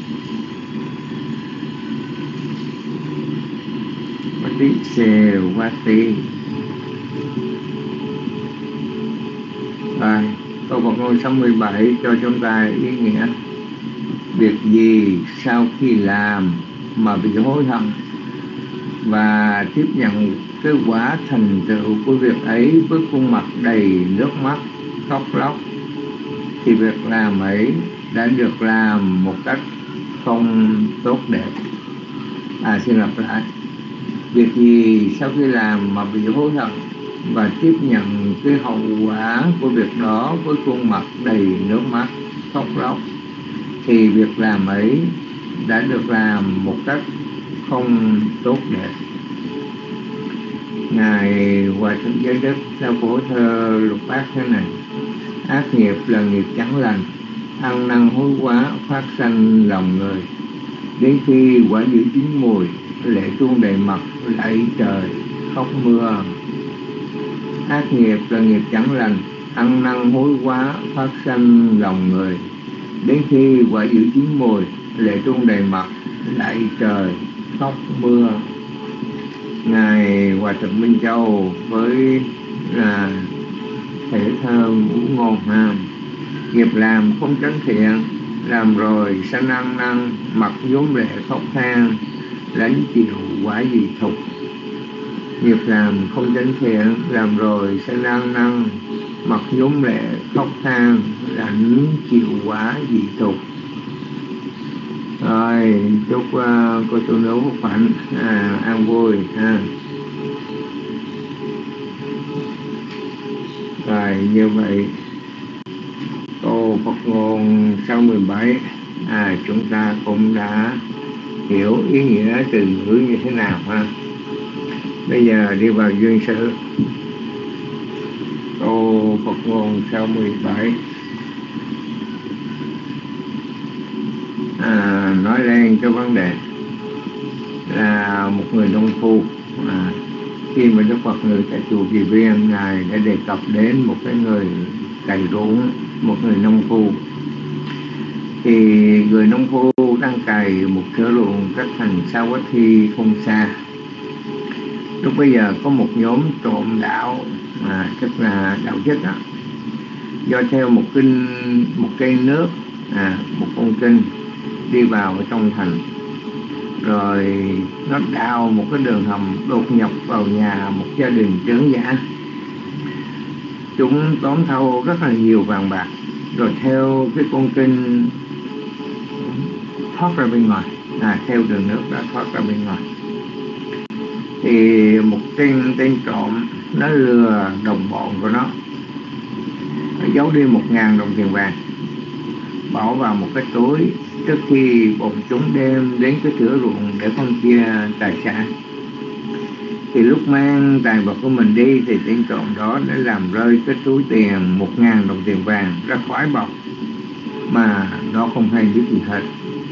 Quá tí xe quá tí. Rồi, câu Phật ngôn sáu mươi bảy cho chúng ta ý nghĩa. Việc gì sau khi làm mà bị hối hận và tiếp nhận cái quả thành tựu của việc ấy với khuôn mặt đầy nước mắt, khóc lóc, thì việc làm ấy đã được làm một cách không tốt đẹp. À, xin lặp lại. Việc gì sau khi làm mà bị hối hận và tiếp nhận cái hậu quả của việc đó với khuôn mặt đầy nước mắt, khóc lóc, thì việc làm ấy đã được làm một cách không tốt đẹp. Ngài Hòa Thượng Giới Đức theo phổ thơ lục bát thế này: ác nghiệp là nghiệp chẳng lành, ăn năn hối quá phát sanh lòng người. Đến khi quả dữ chín mùi, lệ tuôn đầy mặt, lạy trời khóc mưa. Ác nghiệp là nghiệp chẳng lành, ăn năn hối quá phát sanh lòng người. Đến khi quả dữ chín mùi, lệ tuôn đầy mặt, lạy trời khóc mưa. Ngài Hòa Thượng Minh Châu với là thể thơ ngũ ngôn ha: nghiệp làm không tránh thiện, làm rồi sanh ăn năn, mặt vốn lệ khóc than, lãnh chịu quả dị thục. Nghiệp làm không tránh thiện, làm rồi sanh ăn năn, mặt vốn lệ khóc than, lãnh chịu quả dị thục. Rồi, chúc uh, cô tu nữ Phúc Hạnh à, an vui ha. Rồi, như vậy câu Phật ngôn sáu mươi bảy à, chúng ta cũng đã hiểu ý nghĩa từ ngữ như thế nào ha. Bây giờ đi vào duyên sự. Câu Phật ngôn sáu mươi bảy à, nói lên cái vấn đề là một người nông phu. à, Khi mà Đức Phật người tại chùa Kỳ Viên, Ngài đã đề cập đến một cái người cày ruộng, một người nông phu. Thì người nông phu đang cày một thửa ruộng cách thành Savatthi không xa. Lúc bây giờ có một nhóm trộm đạo, à, tức là đạo chất đó, do theo một kinh một cây nước, à, một con kinh đi vào trong thành, rồi nó đào một cái đường hầm đột nhập vào nhà một gia đình trấn giả. Chúng tóm thâu rất là nhiều vàng bạc, rồi theo cái con kinh thoát ra bên ngoài, à, theo đường nước đã thoát ra bên ngoài. Thì một tên tên trộm nó lừa đồng bọn của nó, nó giấu đi một ngàn đồng tiền vàng, bỏ vào một cái túi trước khi bọn chúng đem đến cái thửa ruộng để phân chia tài sản. Thì lúc mang tài vật của mình đi thì tên trộm đó đã làm rơi cái túi tiền một ngàn đồng tiền vàng ra khỏi bọc, mà nó không hay biết gì hết.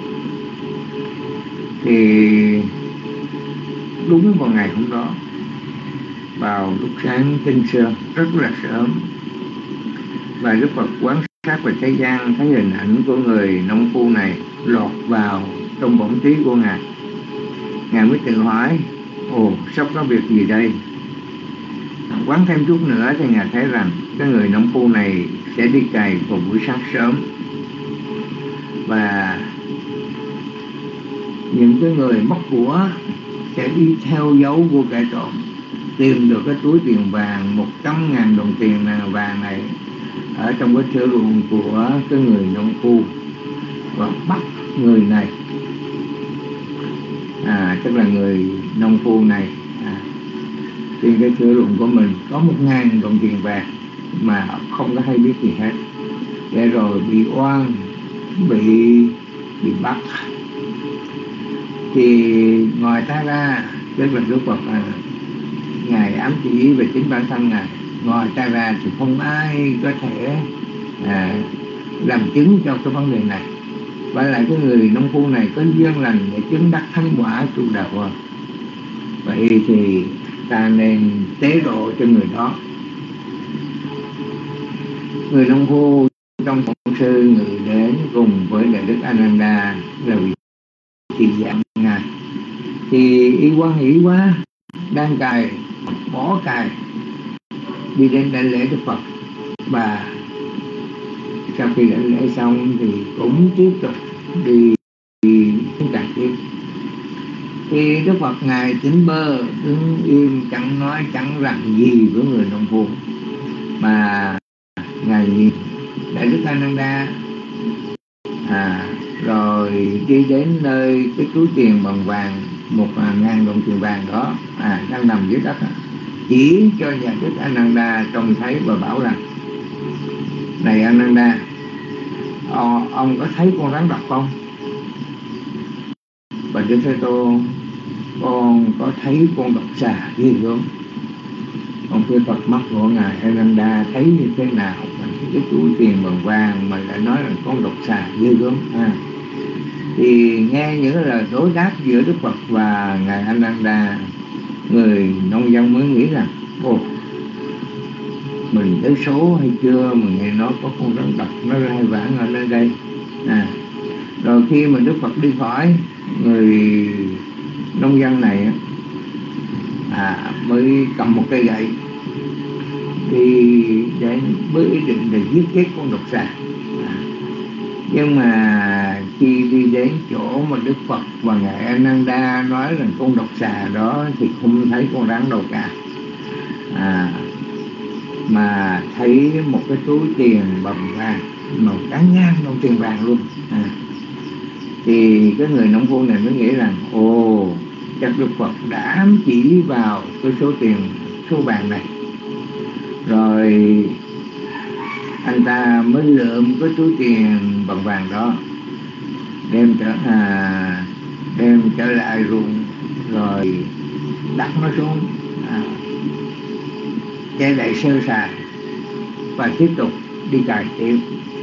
Thì đúng vào ngày hôm đó, vào lúc sáng tinh sương rất là sớm, và Đức Phật quan sát về thế gian, thấy hình ảnh của người nông phu này lọt vào trong bổn trí của Ngài. Ngài mới tự hỏi, ồ, sắp có việc gì đây? Quán thêm chút nữa thì Ngài thấy rằng cái người nông phu này sẽ đi cày vào buổi sáng sớm, và những cái người mất của sẽ đi theo dấu của kẻ trộm, tìm được cái túi tiền vàng một trăm ngàn đồng tiền vàng này ở trong cái thửa ruộng của cái người nông phu, và bắt người này, à, tức là người nông phu này à, trên cái thửa ruộng của mình có một ngàn đồng tiền vàng mà không có hay biết gì hết, để rồi bị oan, bị bị bắt. Thì ngoài ta ra, tức là Đức Phật à, Ngài ám chỉ về chính bản thân Ngài, ngoài ta ra thì không ai có thể à, làm chứng cho cái vấn đề này. Và lại cái người nông phu này có duyên lành để chứng đắc thánh quả tu đạo. Vậy thì ta nên tế độ cho người đó. Người nông phu trong Tổng sư người đến cùng với Đại Đức Ananda là vị thị dạng Ngài. Thì y quan nghĩ quá, đang cài, bỏ cài, đi đến đại lễ Đức Phật. Và sau khi đại lễ xong thì cũng tiếp tục đi xuống cài tiếp. Thì Đức Phật Ngài tính bơ, đứng im chẳng nói chẳng rằng gì với người nông phu, mà Ngài nhìn Đại Đức Ananda à, rồi đi đến nơi cái túi tiền bằng vàng, một ngàn đồng tiền vàng đó à, đang nằm dưới đất, chỉ cho Đại Đức Ananda trông thấy và bảo rằng, này Ananda, ông, ông có thấy con rắn độc không? Và Đức Thế Tôn, con có thấy con độc xà ghê gớm. Ông thưa Phật, mắt của Ngài Ananda thấy như thế nào mà cái túi tiền bằng vàng mà lại nói là con độc xà ghê gớm à. Thì nghe những lời đối đáp giữa Đức Phật và Ngài Ananda, người nông dân mới nghĩ rằng, ồ, mình tới số hay chưa mà nghe nói có con rắn độc nó lai vãng ở nơi đây à. Rồi khi mà Đức Phật đi khỏi, người nông dân này à, mới cầm một cây gậy đi đến với ý định để giết chết con độc xà à. Nhưng mà khi đi đến chỗ mà Đức Phật và Ngài Ananda nói rằng con độc xà đó thì không thấy con rắn đâu cả à, mà thấy một cái túi tiền bằng vàng, màu trắng ngang đồng tiền vàng luôn à. Thì cái người nông phu này mới nghĩ rằng, ồ, chắc Đức Phật đã ám chỉ vào cái số tiền, số vàng này. Rồi anh ta mới lượm cái túi tiền bằng vàng đó, đem trở à, đem trở lại ruộng, rồi đặt nó xuống à, che đậy sơ sài và tiếp tục đi cày tiếp.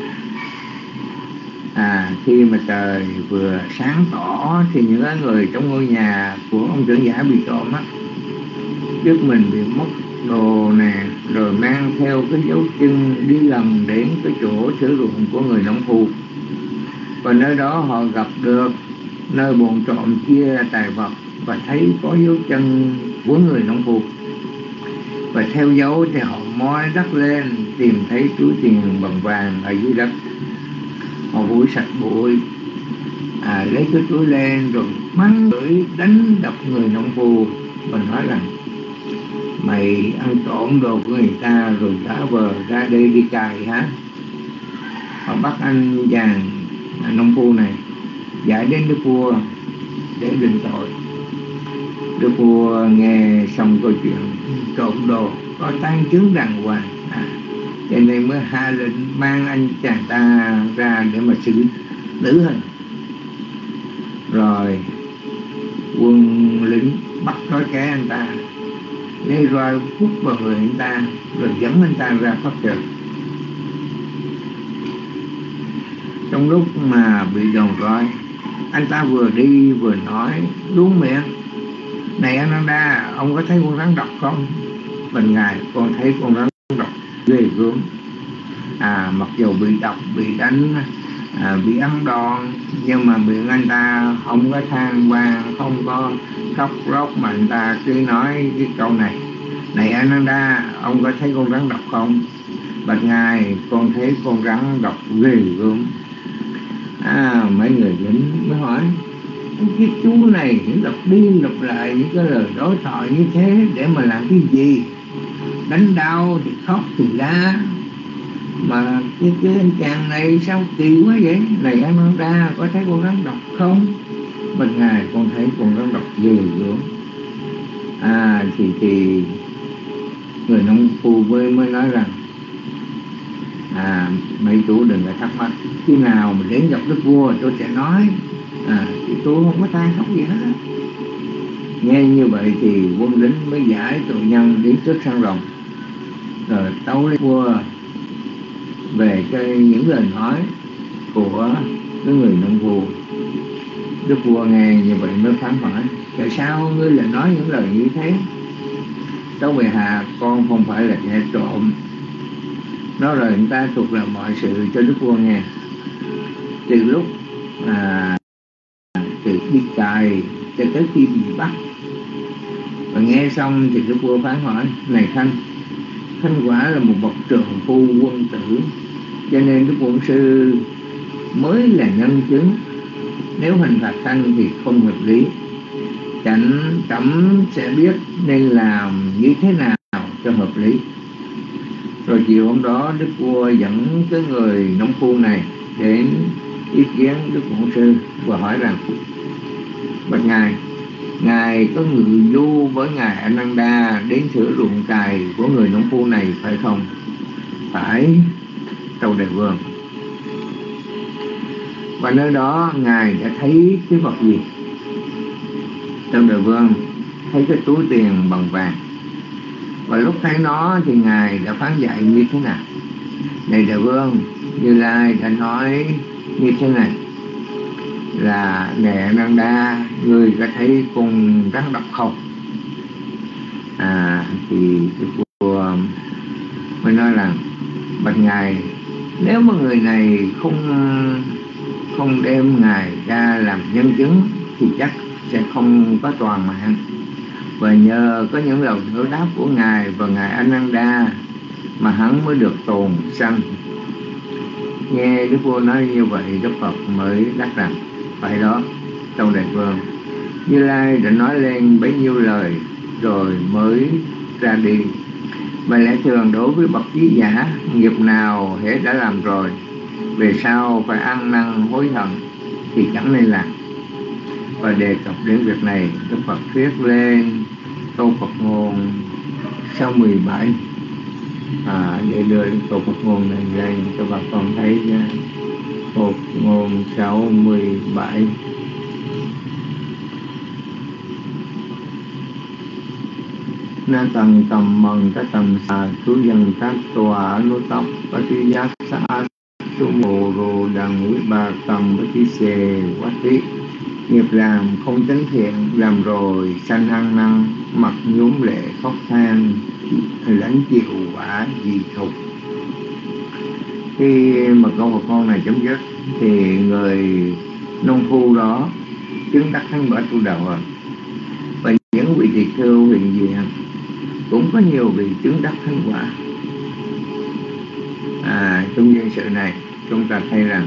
À, khi mà trời vừa sáng tỏ thì những người trong ngôi nhà của ông trưởng giả bị trộm á, biết mình bị mất đồ nè, rồi mang theo cái dấu chân đi lần đến cái chỗ sử dụng của người nông phu. Và nơi đó họ gặp được nơi bọn trộm chia tài vật và thấy có dấu chân của người nông phu. Và theo dấu thì họ moi đất lên, tìm thấy túi tiền bằng vàng ở dưới đất. Họ phủi sạch bụi, à, lấy cái túi lên rồi mắng chửi đánh đập người nông phu và nói rằng, mày ăn trộm đồ của người ta rồi đã vờ ra đây đi cày hả? Họ bắt anh chàng nông phu này giải đến Đức Vua để định tội. Đức Vua nghe xong câu chuyện trộm đồ có tán chứng đàng hoàng à, cho nên mới hạ lệnh mang anh chàng ta ra để mà xử tử hình. Rồi quân lính bắt trói cái anh ta để roi hút vào người anh ta rồi dẫn anh ta ra pháp trận. Trong lúc mà bị đòn roi, anh ta vừa đi vừa nói đúng miệng: này Ananda, ông có thấy con rắn độc không? Bên ngài: con thấy con rắn độc ghê gớm. À, mặc dù bị độc, bị đánh, à, bị ăn đòn, nhưng mà miệng anh ta không có than vang, không có khóc lóc, mà anh ta cứ nói cái câu này: này Ananda, ông có thấy con rắn độc không? Bạch ngài: con thấy con rắn độc ghê gớm. À, mấy người lính mới hỏi: cái chú này lặp đi lặp lại những cái lời đối thoại như thế để mà làm cái gì? Đánh đau thì khóc thì la, mà cái, cái anh chàng này sao kỳ quá vậy? Này Ananda, có thấy con rắn độc không? Bạch ngài: con thấy con rắn độc ghê gớm. À, thì thì người nông phu mới mới nói rằng: à, mấy chú đừng có thắc mắc, khi nào mà đến gặp đức vua tôi sẽ nói. À, thì tôi không có than khóc gì hết. Nghe như vậy thì quân lính mới giải tội nhân đến trước sân rồng, rồi tấu lấy vua về cái những lời nói của cái người nông phu. Đức vua nghe như vậy mới phán hỏi: tại sao ngươi lại nói những lời như thế? Tâu bệ hạ, con không phải là kẻ trộm. Nói rồi người ta thuật lại mọi sự cho đức vua nghe, từ lúc à, từ đi cài cho tới khi bị bắt. Và nghe xong thì đức vua phán hỏi: này Khanh, Khanh quả là một bậc trượng phu quân tử, cho nên đức bổn sư mới là nhân chứng. Nếu hình phạt Khanh thì không hợp lý, chánh trẫm sẽ biết nên làm như thế nào cho hợp lý. Rồi chiều hôm đó, đức vua dẫn cái người nông phu này đến ý kiến đức bổn sư và hỏi rằng: bạch ngài, ngài có ngự du với ngài Ananda đến thửa ruộng cày của người nông phu này phải không? Phải, tâu đại vương. Và nơi đó ngài đã thấy cái vật gì? Tâu đại vương: thấy cái túi tiền bằng vàng. Và lúc thấy nó thì ngài đã phán dạy như thế nào? Này đại vương, Như Lai đã nói như thế này là: này Ananda, người có thấy con rắn độc không? À, thì cái vua mới nói rằng: bạch ngài, nếu mà người này không không đem ngài ra làm nhân chứng thì chắc sẽ không có toàn mạng. Và nhờ có những lời đối đáp của ngài và ngài Ananda mà hắn mới được tồn sanh. Nghe đức vua nói như vậy, Đức Phật mới đáp rằng: phải đó, tâu đại vương. Như Lai đã nói lên bấy nhiêu lời rồi mới ra đi. Mà lẽ thường đối với bậc trí giả, nghiệp nào hễ đã làm rồi, về sau phải ăn năn hối hận thì chẳng nên làm. Và đề cập đến việc này, Đức Phật thuyết lên câu Phật ngôn sáu mươi bảy, à, để đưa câu Phật ngôn này lên cho bà con thấy nha. Phật ngôn sáu mươi bảy. Na tầng tầm mần các tầm xà chú dân các tòa nô tóc và tư giác xã chú mồ rồ đằng quý bà tầm và tí xề quá tí. Nghiệp làm không chánh thiện, làm rồi sanh ăn năn, mặt nhúm lệ khóc than, lãnh chịu quả dị thục. Khi mà câu Phật ngôn này chấm dứt thì người nông phu đó chứng đắc thánh quả tu đạo rồi. Và những vị tỳ khưu huyền diện cũng có nhiều vị chứng đắc thánh quả. À, trong nhân sự này chúng ta thấy rằng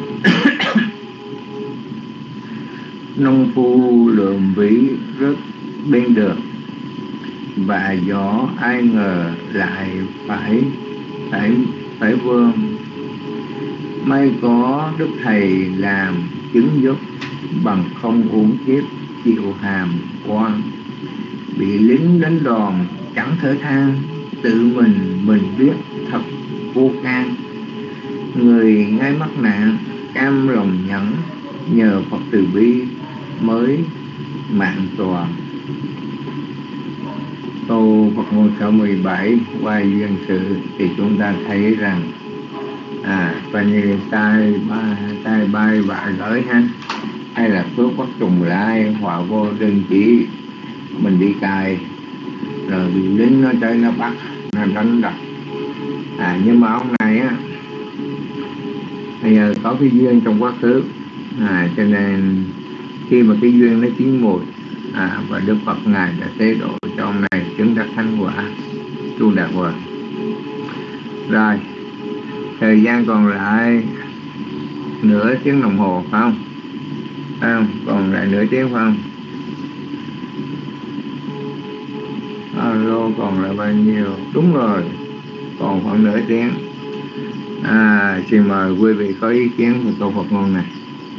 nông phu lượm ví rất bên đường, và gió ai ngờ lại phải phải phải vương. May có đức thầy làm chứng giúp, bằng không uống kiếp chịu hàm quan. Bị lính đánh đòn chẳng thở than, tự mình mình biết thật vô can. Người ngay mắc nạn cam lòng nhẫn, nhờ Phật từ bi mới mạng tòa. câu Phật ngôn số mười bảy qua duyên sự thì chúng ta thấy rằng à coi như tai ba tai bay vạ gửi ha, hay là phước bất trùng lai, họa vô đơn chỉ, mình đi cài rồi bị lính nó tới nó bắt nó đánh đập. À nhưng mà ông này á bây giờ có cái duyên trong quá khứ, à cho nên khi mà cái duyên nó chín mùi, à và Đức Phật ngài đã tế độ cho ông này chứng đắc thánh quả tu đạt quả. Rồi thời gian còn lại nửa tiếng đồng hồ phải không? Phải không? Còn lại nửa tiếng phải không? Alo, còn lại bao nhiêu? Đúng rồi, còn khoảng nửa tiếng. À, xin mời quý vị có ý kiến về câu Phật ngôn này.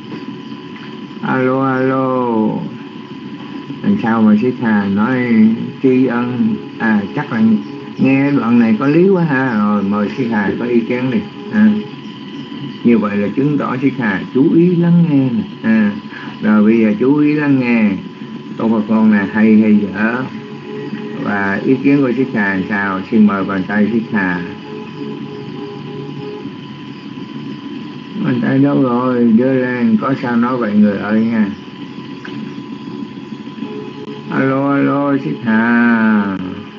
Alo, alo. Làm sao mà Sĩ Hà nói tri ân? À, chắc là nghe đoạn này có lý quá ha. Rồi mời Sĩ Hà có ý kiến đi. À, như vậy là chứng tỏ Sĩ Hà chú ý lắng nghe này. À, rồi bây giờ chú ý lắng nghe câu Phật ngôn này hay hay dở, và ý kiến của Sĩ Hà làm sao? Xin mời bàn tay Sĩ Hà. Bàn tay đâu rồi? Đưa lên, có sao nói vậy người ơi nha. Alo, alo, Sĩ Hà.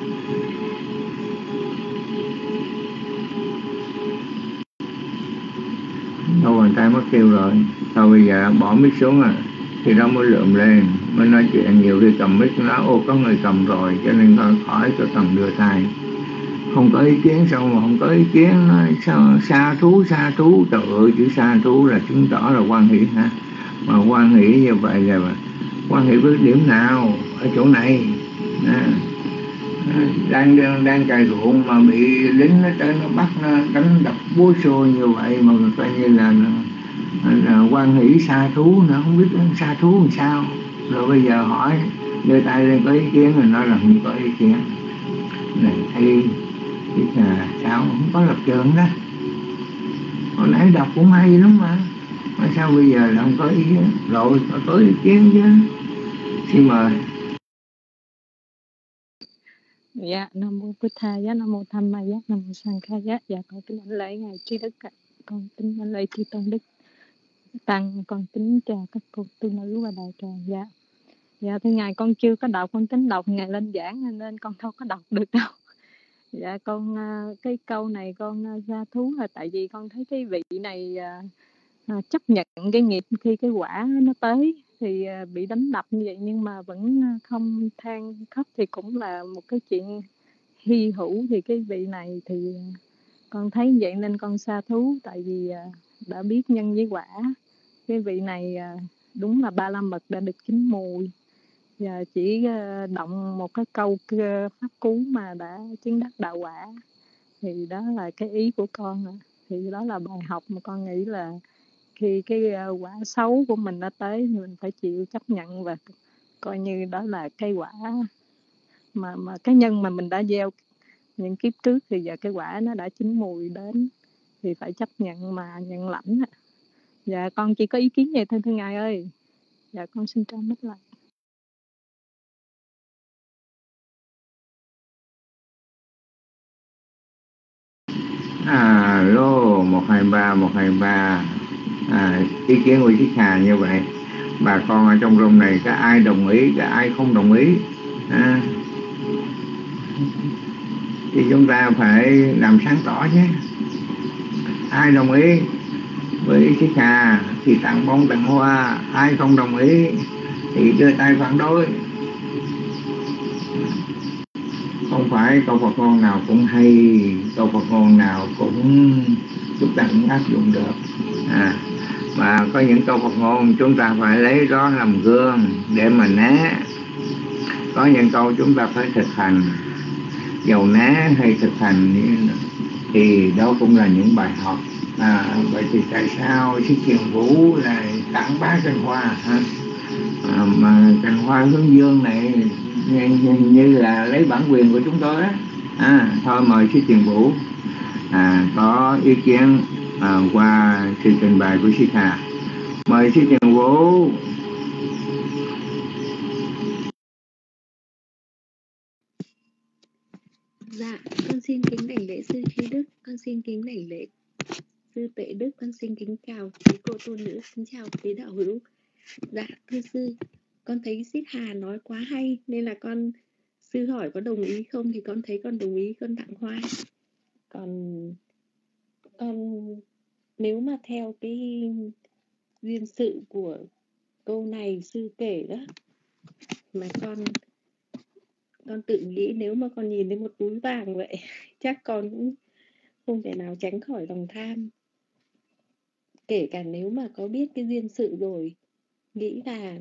Đâu bàn tay mất tiêu rồi. Thôi bây giờ bỏ mic xuống à. Thì đó mới lượm lên, mới nói chuyện. Nhiều khi cầm mic nó ô có người cầm rồi, cho nên khỏi cho cần đưa tay. Không có ý kiến sao mà không có ý kiến, nói sao xa thú xa thú. Trời ơi, chữ xa thú là chứng tỏ là quan hỷ ha. Mà quan hỷ như vậy là quan hỷ với điểm nào? Ở chỗ này à, đang đang, đang cày ruộng mà bị lính nó tới nó bắt nó đánh đập búa xô như vậy, mà coi như là, là quan hỷ xa thú nữa, không biết xa thú làm sao. Rồi bây giờ hỏi đưa tay lên có ý kiến rồi nói là không có ý kiến này. Hay thì là sao không có lập trường đó. Hồi nãy đọc cũng hay lắm mà, mà sao bây giờ là không có ý kiến? Rồi có ý kiến chứ. Xin mời.
Dạ, Nam Mô Bụt Thầy, Nam Mô Tham Ma Giá, Nam Mô Sang Kha Giá. Dạ, con kính đảnh lễ ngài Trí Đức, con kính đảnh lễ chư tôn đức tăng, con kính chào các cô tu nữ và đại tràng. Dạ, dạ thưa ngài, con chưa có đọc, con tính đọc ngài lên giảng nên con không có đọc được đâu. Dạ con cái câu này con ra thú là tại vì con thấy cái vị này à, chấp nhận cái nghiệp khi cái quả nó tới thì à, bị đánh đập như vậy nhưng mà vẫn không than khóc thì cũng là một cái chuyện hy hữu. Thì cái vị này thì con thấy vậy nên con sa thú, tại vì à, đã biết nhân với quả. Cái vị này à, đúng là ba la mật đã được chín mùi, và chỉ động một cái câu pháp cú mà đã chứng đắc đạo quả. Thì đó là cái ý của con. Thì đó là bài học mà con nghĩ là khi cái quả xấu của mình đã tới thì mình phải chịu chấp nhận, và coi như đó là cái quả mà mà cái nhân mà mình đã gieo những kiếp trước, thì giờ cái quả nó đã chín mùi đến thì phải chấp nhận mà nhận lãnh. Dạ con chỉ có ý kiến vậy thôi thưa ngài ơi. Dạ con xin trao mất lại.
À, lô một hai ba một hai ba. À, ý kiến của Chiếc Hà như vậy. Bà con ở trong room này có ai đồng ý, có ai không đồng ý à, thì chúng ta phải làm sáng tỏ chứ. Ai đồng ý với Chiếc Hà thì tặng bông tặng hoa, ai không đồng ý thì đưa tay phản đối. Không phải câu Phật ngôn nào cũng hay, câu Phật ngôn nào cũng chúng ta cũng áp dụng được. À, mà có những câu Phật ngôn chúng ta phải lấy đó làm gương để mà né. Có những câu chúng ta phải thực hành, dầu né hay thực hành thì đó cũng là những bài học. À, vậy thì tại sao Sư Thiền Vũ lại tặng bá cành hoa hả? À, mà cành hoa hướng dương này như, như, như là lấy bản quyền của chúng tôi á. À, thôi mời Sư Thiền Vũ à, có ý kiến à, qua sự trình bày của Sư Hà. Mời Sư Thiền Vũ.
Dạ, con xin kính đảnh lễ sư trí đức, con xin kính đảnh lễ sư tuệ đức, con xin kính chào quý cô tu nữ, xin chào quý đạo hữu. Dạ, thưa sư, con thấy Sít Hà nói quá hay nên là con, sư hỏi có đồng ý không thì con thấy con đồng ý, con tặng hoa. Còn con nếu mà theo cái duyên sự của câu này sư kể đó, mà con con tự nghĩ nếu mà con nhìn thấy một túi vàng vậy chắc con cũng không thể nào tránh khỏi lòng tham. Kể cả nếu mà có biết cái duyên sự rồi, nghĩ là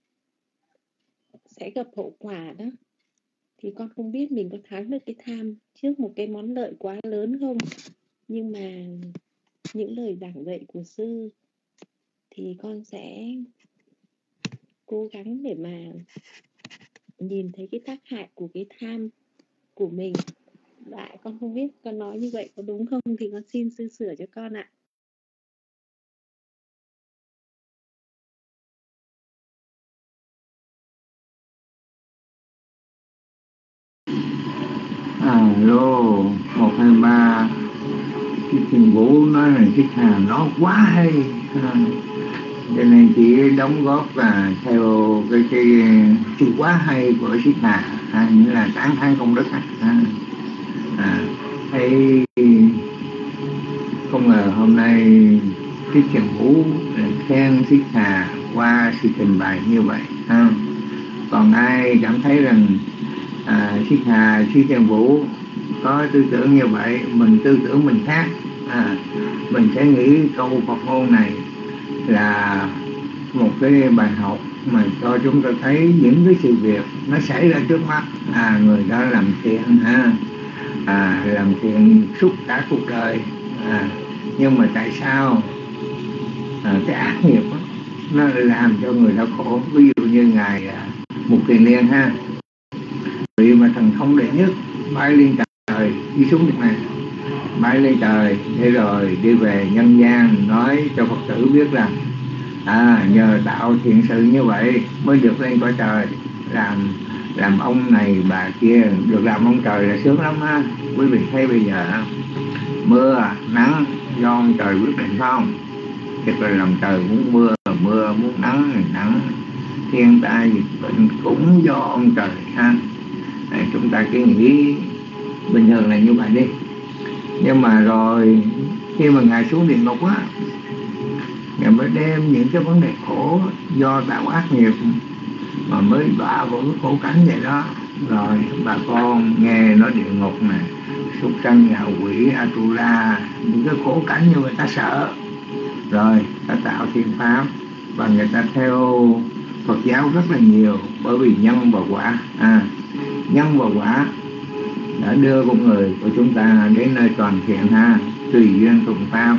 sẽ gặp hậu quả đó, thì con không biết mình có thắng được cái tham trước một cái món lợi quá lớn không. Nhưng mà những lời giảng dạy của sư thì con sẽ cố gắng để mà nhìn thấy cái tác hại của cái tham của mình. Dạ, con không biết con nói như vậy có đúng không thì con xin sư sửa cho con ạ.
Alo, một hai ba. Cái Thiên Vũ nói là Sít Hà nó quá hay, à, cho nên chị đóng góp là theo cái cái sự quá hay của Sít Hà, à, nghĩa là tán thán công đức. À, à, thấy không ngờ hôm nay Sít Thiền Vũ khen Sít Hà qua sự trình bày như vậy. À, còn ai cảm thấy rằng à, Sít Hà, Sít Thiền Vũ có tư tưởng như vậy, mình tư tưởng mình khác, à, mình sẽ nghĩ câu Phật ngôn này là một cái bài học mà cho chúng ta thấy những cái sự việc nó xảy ra trước mắt. À, người đó làm thiện, ha, à, làm thiện suốt cả cuộc đời, à, nhưng mà tại sao à, cái ác nghiệp đó, nó làm cho người ta khổ. Ví dụ như ngài à, Mục Kiền Liên, ha, vị mà thần thông đệ nhất bay lên trời, đi xuống đất này, bay lên trời để rồi đi về nhân gian nói cho Phật tử biết rằng à, nhờ tạo thiện sự như vậy mới được lên cõi trời, làm làm ông này bà kia, được làm ông trời là sướng lắm ha. Quý vị thấy bây giờ mưa nắng do ông trời quyết định phải không? Thật là lòng trời muốn mưa mưa, muốn nắng thì nắng, thiên tai dịch bệnh cũng do ông trời, ha. Này, chúng ta cứ nghĩ bình thường là như vậy đi. Nhưng mà rồi khi mà ngài xuống địa ngục á, ngài mới đem những cái vấn đề khổ do tạo ác nghiệp mà mới đọa vào cái khổ cảnh vậy đó. Rồi bà con nghe nói địa ngục này, súc sanh, ngạ quỷ, Atula, những cái khổ cảnh như người ta sợ, rồi ta tạo thiện pháp và người ta theo Phật giáo rất là nhiều, bởi vì nhân và quả, à, nhân và quả đã đưa con người của chúng ta đến nơi toàn thiện, ha, tùy duyên thuận pháp.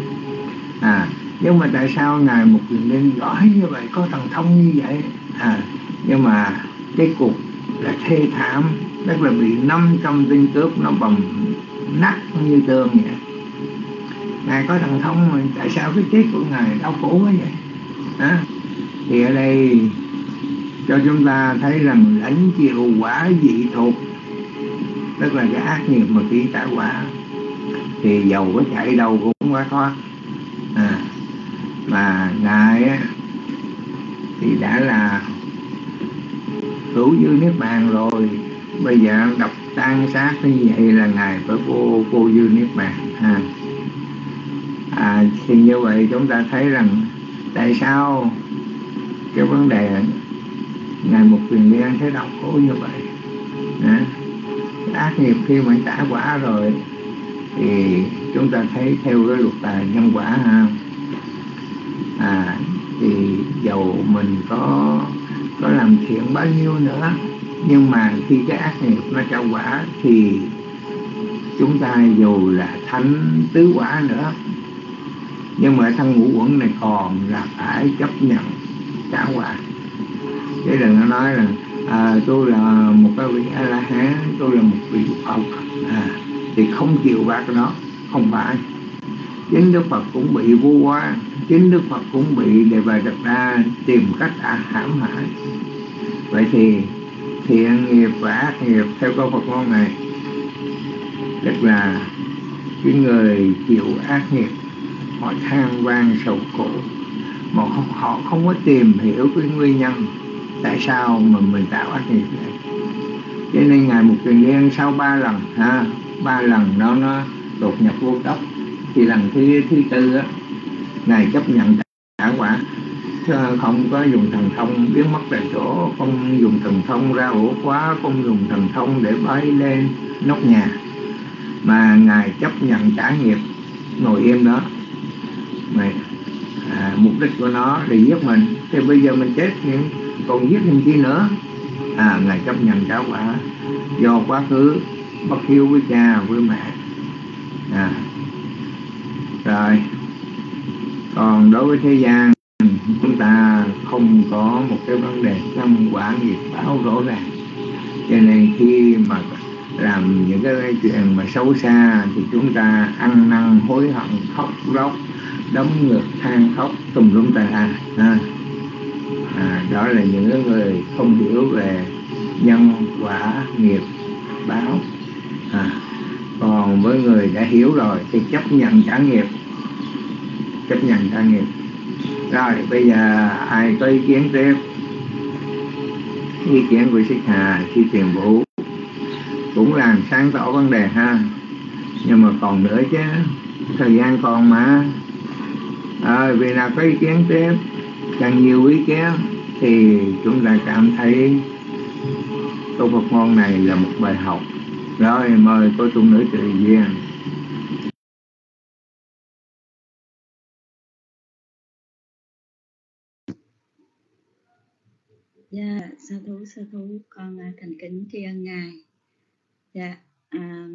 À, nhưng mà tại sao ngài Mục Kiền Liên giỏi như vậy, có thần thông như vậy, à, nhưng mà cái cục là thê thảm, tức là bị năm trăm tên cướp nó bầm nát như tường vậy. Ngài có thần thông mà tại sao cái chết của ngài đau khổ quá vậy? À, thì ở đây cho chúng ta thấy rằng lãnh chịu quả dị thuộc, tức là cái ác nghiệp mà khi trả quả thì dầu có chạy đâu cũng có thoát. À, mà ngài á, thì đã là hữu dư niết bàn rồi, bây giờ đập tan xác như vậy là ngài phải vô vô dư niết bàn, ha. À, thì như vậy chúng ta thấy rằng tại sao cái vấn đề ngài Mục Kiền Liên thấy đau khổ như vậy. À, ác nghiệp khi mà trả quả rồi thì chúng ta thấy theo cái luật tài nhân quả, ha. À, thì dầu mình có có làm thiện bao nhiêu nữa, nhưng mà khi cái ác nghiệp nó trả quả thì chúng ta dù là thánh tứ quả nữa, nhưng mà thân ngũ uẩn này còn là phải chấp nhận trả quả. Chứ đừng có nói là à, tôi là một cái vị A La Hán, tôi là một vị Phật, à, thì không chịu bạc đó. Không phải. Chính Đức Phật cũng bị vô hoa, chính Đức Phật cũng bị Đề Bà Đạt Đa tìm cách à, hãm hại. Vậy thì thiện nghiệp và ác nghiệp theo câu Phật ngôn này tức là cái người chịu ác nghiệp, họ than van sầu khổ mà họ, họ không có tìm hiểu cái nguyên nhân tại sao mà mình tạo ác nghiệp này. Cho nên Ngài Một Kiền Liên sau ba lần ha, ba lần nó nó đột nhập vô đốc, thì lần thứ thứ tư á, Ngài chấp nhận trả quả, không có dùng thần thông biến mất tại chỗ, không dùng thần thông ra ổ khóa, không dùng thần thông để bái lên nóc nhà, mà Ngài chấp nhận trả nghiệp, ngồi im đó. Mà, à, mục đích của nó là giết mình, thì bây giờ mình chết thì còn giết làm chi nữa. À, Ngài chấp nhận trả quả do quá khứ bất hiếu với cha với mẹ. À, rồi còn đối với thế gian, chúng ta không có một cái vấn đề nhân quả nghiệp báo rõ ràng, cho nên khi mà làm những cái chuyện mà xấu xa thì chúng ta ăn năn hối hận, khóc lóc, đấm ngược, than khóc tùm lum tà la. À, à, đó là những người không hiểu về nhân quả nghiệp báo. À, còn với người đã hiểu rồi thì chấp nhận trả nghiệp, chấp nhận trả nghiệp. Rồi bây giờ ai có ý kiến tiếp? Ý kiến của Xích Hà, Sư Tiền Vũ cũng làm sáng tỏ vấn đề ha, nhưng mà còn nữa chứ, thời gian còn mà. À, vì nào có ý kiến tiếp, càng nhiều ý kiến thì chúng ta cảm thấy câu Phật ngôn này là một bài học. Rồi mời cô tu nữ Tự Duyên.
Dạ, sa thú, sa thú, con uh, thành kính tri ân Ngài. Dạ, uh,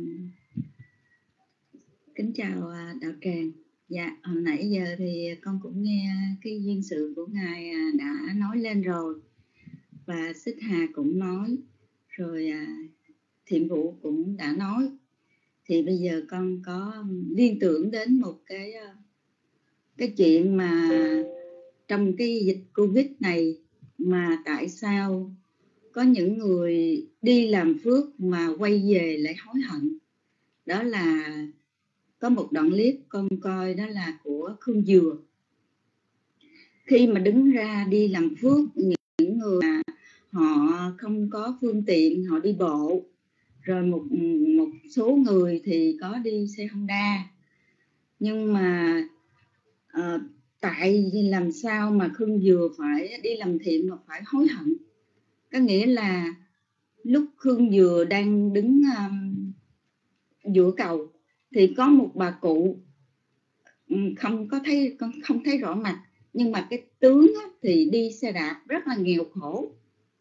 kính chào uh, đạo tràng. Dạ, hồi nãy giờ thì con cũng nghe cái duyên sự của Ngài uh, đã nói lên rồi. Và Xích Hà cũng nói, rồi uh, Thiện Vũ cũng đã nói. Thì bây giờ con có liên tưởng đến một cái, uh, cái chuyện mà trong cái dịch Covid này, mà tại sao có những người đi làm phước mà quay về lại hối hận. Đó là có một đoạn clip con coi, đó là của Khương Dừa. Khi mà đứng ra đi làm phước, những người mà họ không có phương tiện, họ đi bộ, rồi một, một số người thì có đi xe Honda. Nhưng mà uh, tại vì làm sao mà Khương Dừa phải đi làm thiện mà phải hối hận? Có nghĩa là lúc Khương Dừa đang đứng um, giữa cầu thì có một bà cụ, không có thấy không thấy rõ mặt, nhưng mà cái tướng thì đi xe đạp rất là nghèo khổ.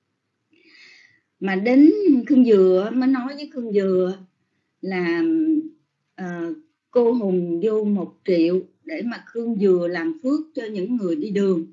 Mà đến Khương Dừa mới nói với Khương Dừa là uh, cô hùng vô một triệu để mà Khương Dừa làm phước cho những người đi đường.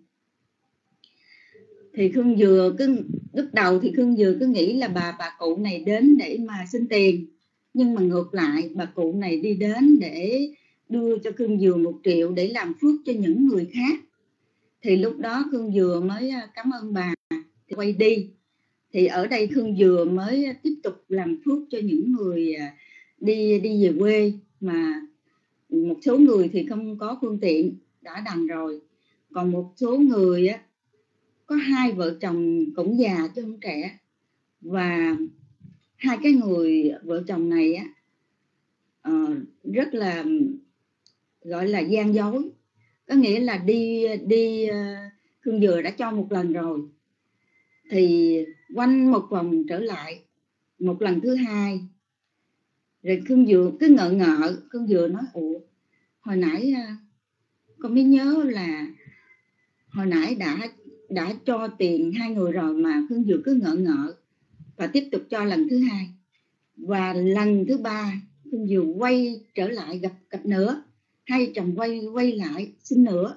Thì Khương Dừa cứ lúc đầu thì Khương Dừa cứ nghĩ là bà bà cụ này đến để mà xin tiền, nhưng mà ngược lại bà cụ này đi đến để đưa cho Khương Dừa một triệu để làm phước cho những người khác. Thì lúc đó Khương Dừa mới cảm ơn bà thì quay đi. Thì ở đây Khương Dừa mới tiếp tục làm phước cho những người đi đi về quê, mà một số người thì không có phương tiện đã đành rồi, còn một số người á, có hai vợ chồng cũng già chứ không trẻ, và hai cái người vợ chồng này á uh, rất là gọi là gian dối. Có nghĩa là đi đi uh, Khương Dừa đã cho một lần rồi, thì quanh một vòng trở lại một lần thứ hai, rồi Khương Dừa cứ ngợ ngợ. Khương Dừa nói ủa, hồi nãy con mới nhớ là hồi nãy đã đã cho tiền hai người rồi, mà Khương Dừa cứ ngợ ngợ và tiếp tục cho lần thứ hai. Và lần thứ ba Khương Dừa quay trở lại gặp gặp nữa, hai chồng quay quay lại xin nữa,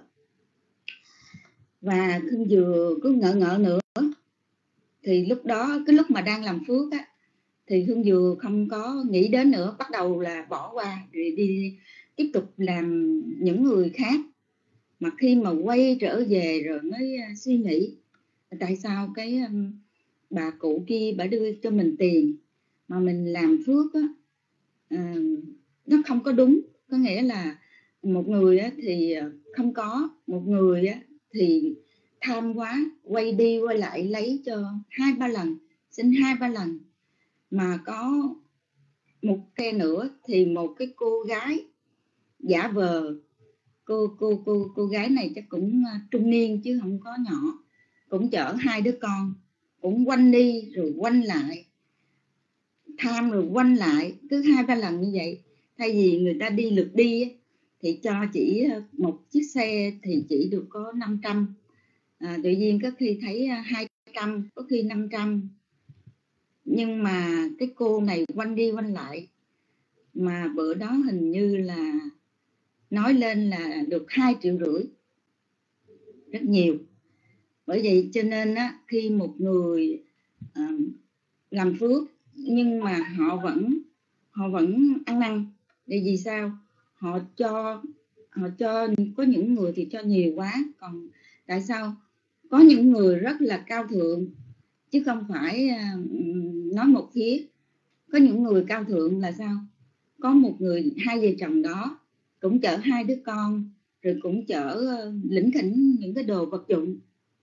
và Khương Dừa cứ ngợ ngợ nữa. Thì lúc đó cái lúc mà đang làm phước á, thì Khương Dừa không có nghĩ đến nữa, bắt đầu là bỏ qua rồi đi tiếp tục làm những người khác. Mà khi mà quay trở về rồi mới suy nghĩ tại sao cái bà cụ kia bà đưa cho mình tiền mà mình làm phước á, à, nó không có đúng. Có nghĩa là một người á, thì không có, một người á, thì tham quá, quay đi quay lại lấy cho hai ba lần, xin hai ba lần. Mà có một cái nữa thì một cái cô gái giả vờ, cô cô cô cô gái này chắc cũng trung niên chứ không có nhỏ, cũng chở hai đứa con, cũng quanh đi rồi quanh lại, tham rồi quanh lại, cứ hai ba lần như vậy. Thay vì người ta đi lượt đi thì cho chỉ một chiếc xe thì chỉ được có năm trăm, à, tự nhiên có khi thấy hai trăm, có khi năm trăm. Nhưng mà cái cô này quanh đi quanh lại, mà bữa đó hình như là nói lên là được hai triệu rưỡi, rất nhiều. Bởi vậy cho nên á, khi một người à, làm phước nhưng mà họ vẫn họ vẫn ăn năn. Để vì sao? Họ cho họ cho có những người thì cho nhiều quá, còn tại sao có những người rất là cao thượng, chứ không phải nói một phía. Có những người cao thượng là sao? Có một người, hai vợ chồng đó cũng chở hai đứa con, rồi cũng chở lỉnh khỉnh những cái đồ vật dụng.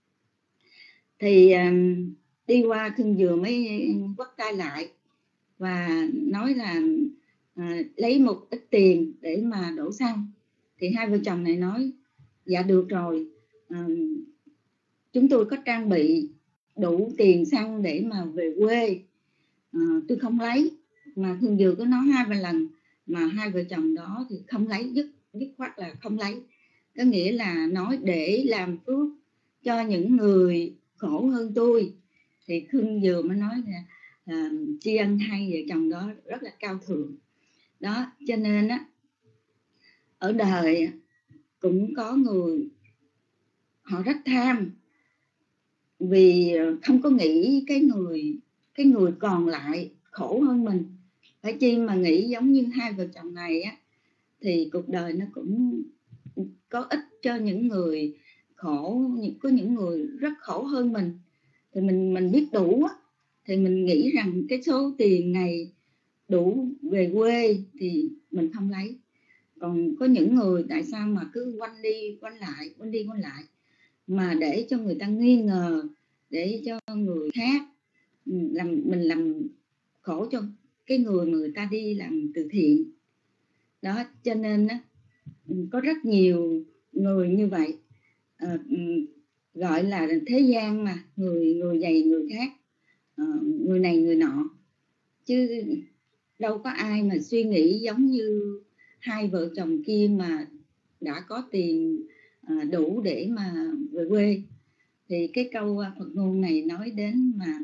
Thì đi qua Khương vừa mới quắt tay lại và nói là à, lấy một ít tiền để mà đổ xăng. Thì hai vợ chồng này nói dạ được rồi, à, chúng tôi có trang bị đủ tiền xăng để mà về quê, à, tôi không lấy. Mà Thương Dừa có nói hai ba lần mà hai vợ chồng đó thì không lấy, dứt dứt khoát là không lấy. Có nghĩa là nói để làm phước cho những người khổ hơn tôi. Thì Khương Dừa mới nói là à, tri ân hai vợ chồng đó rất là cao thượng đó. Cho nên á, ở đời cũng có người họ rất tham, vì không có nghĩ cái người cái người còn lại khổ hơn mình. Phải chi mà nghĩ giống như hai vợ chồng này á, thì cuộc đời nó cũng có ích cho những người khổ. Có những người rất khổ hơn mình thì mình mình biết đủ á, thì mình nghĩ rằng cái số tiền này đủ về quê thì mình không lấy. Còn có những người tại sao mà cứ quanh đi quanh lại quanh đi quanh lại mà để cho người ta nghi ngờ, để cho người khác làm mình làm khổ cho cái người mà người ta đi làm từ thiện đó. Cho nên á, có rất nhiều người như vậy, à, gọi là thế gian mà, người người này người khác, à, người này người nọ, chứ đâu có ai mà suy nghĩ giống như hai vợ chồng kia mà đã có tiền à, đủ để mà về quê. Thì cái câu Phật ngôn này nói đến mà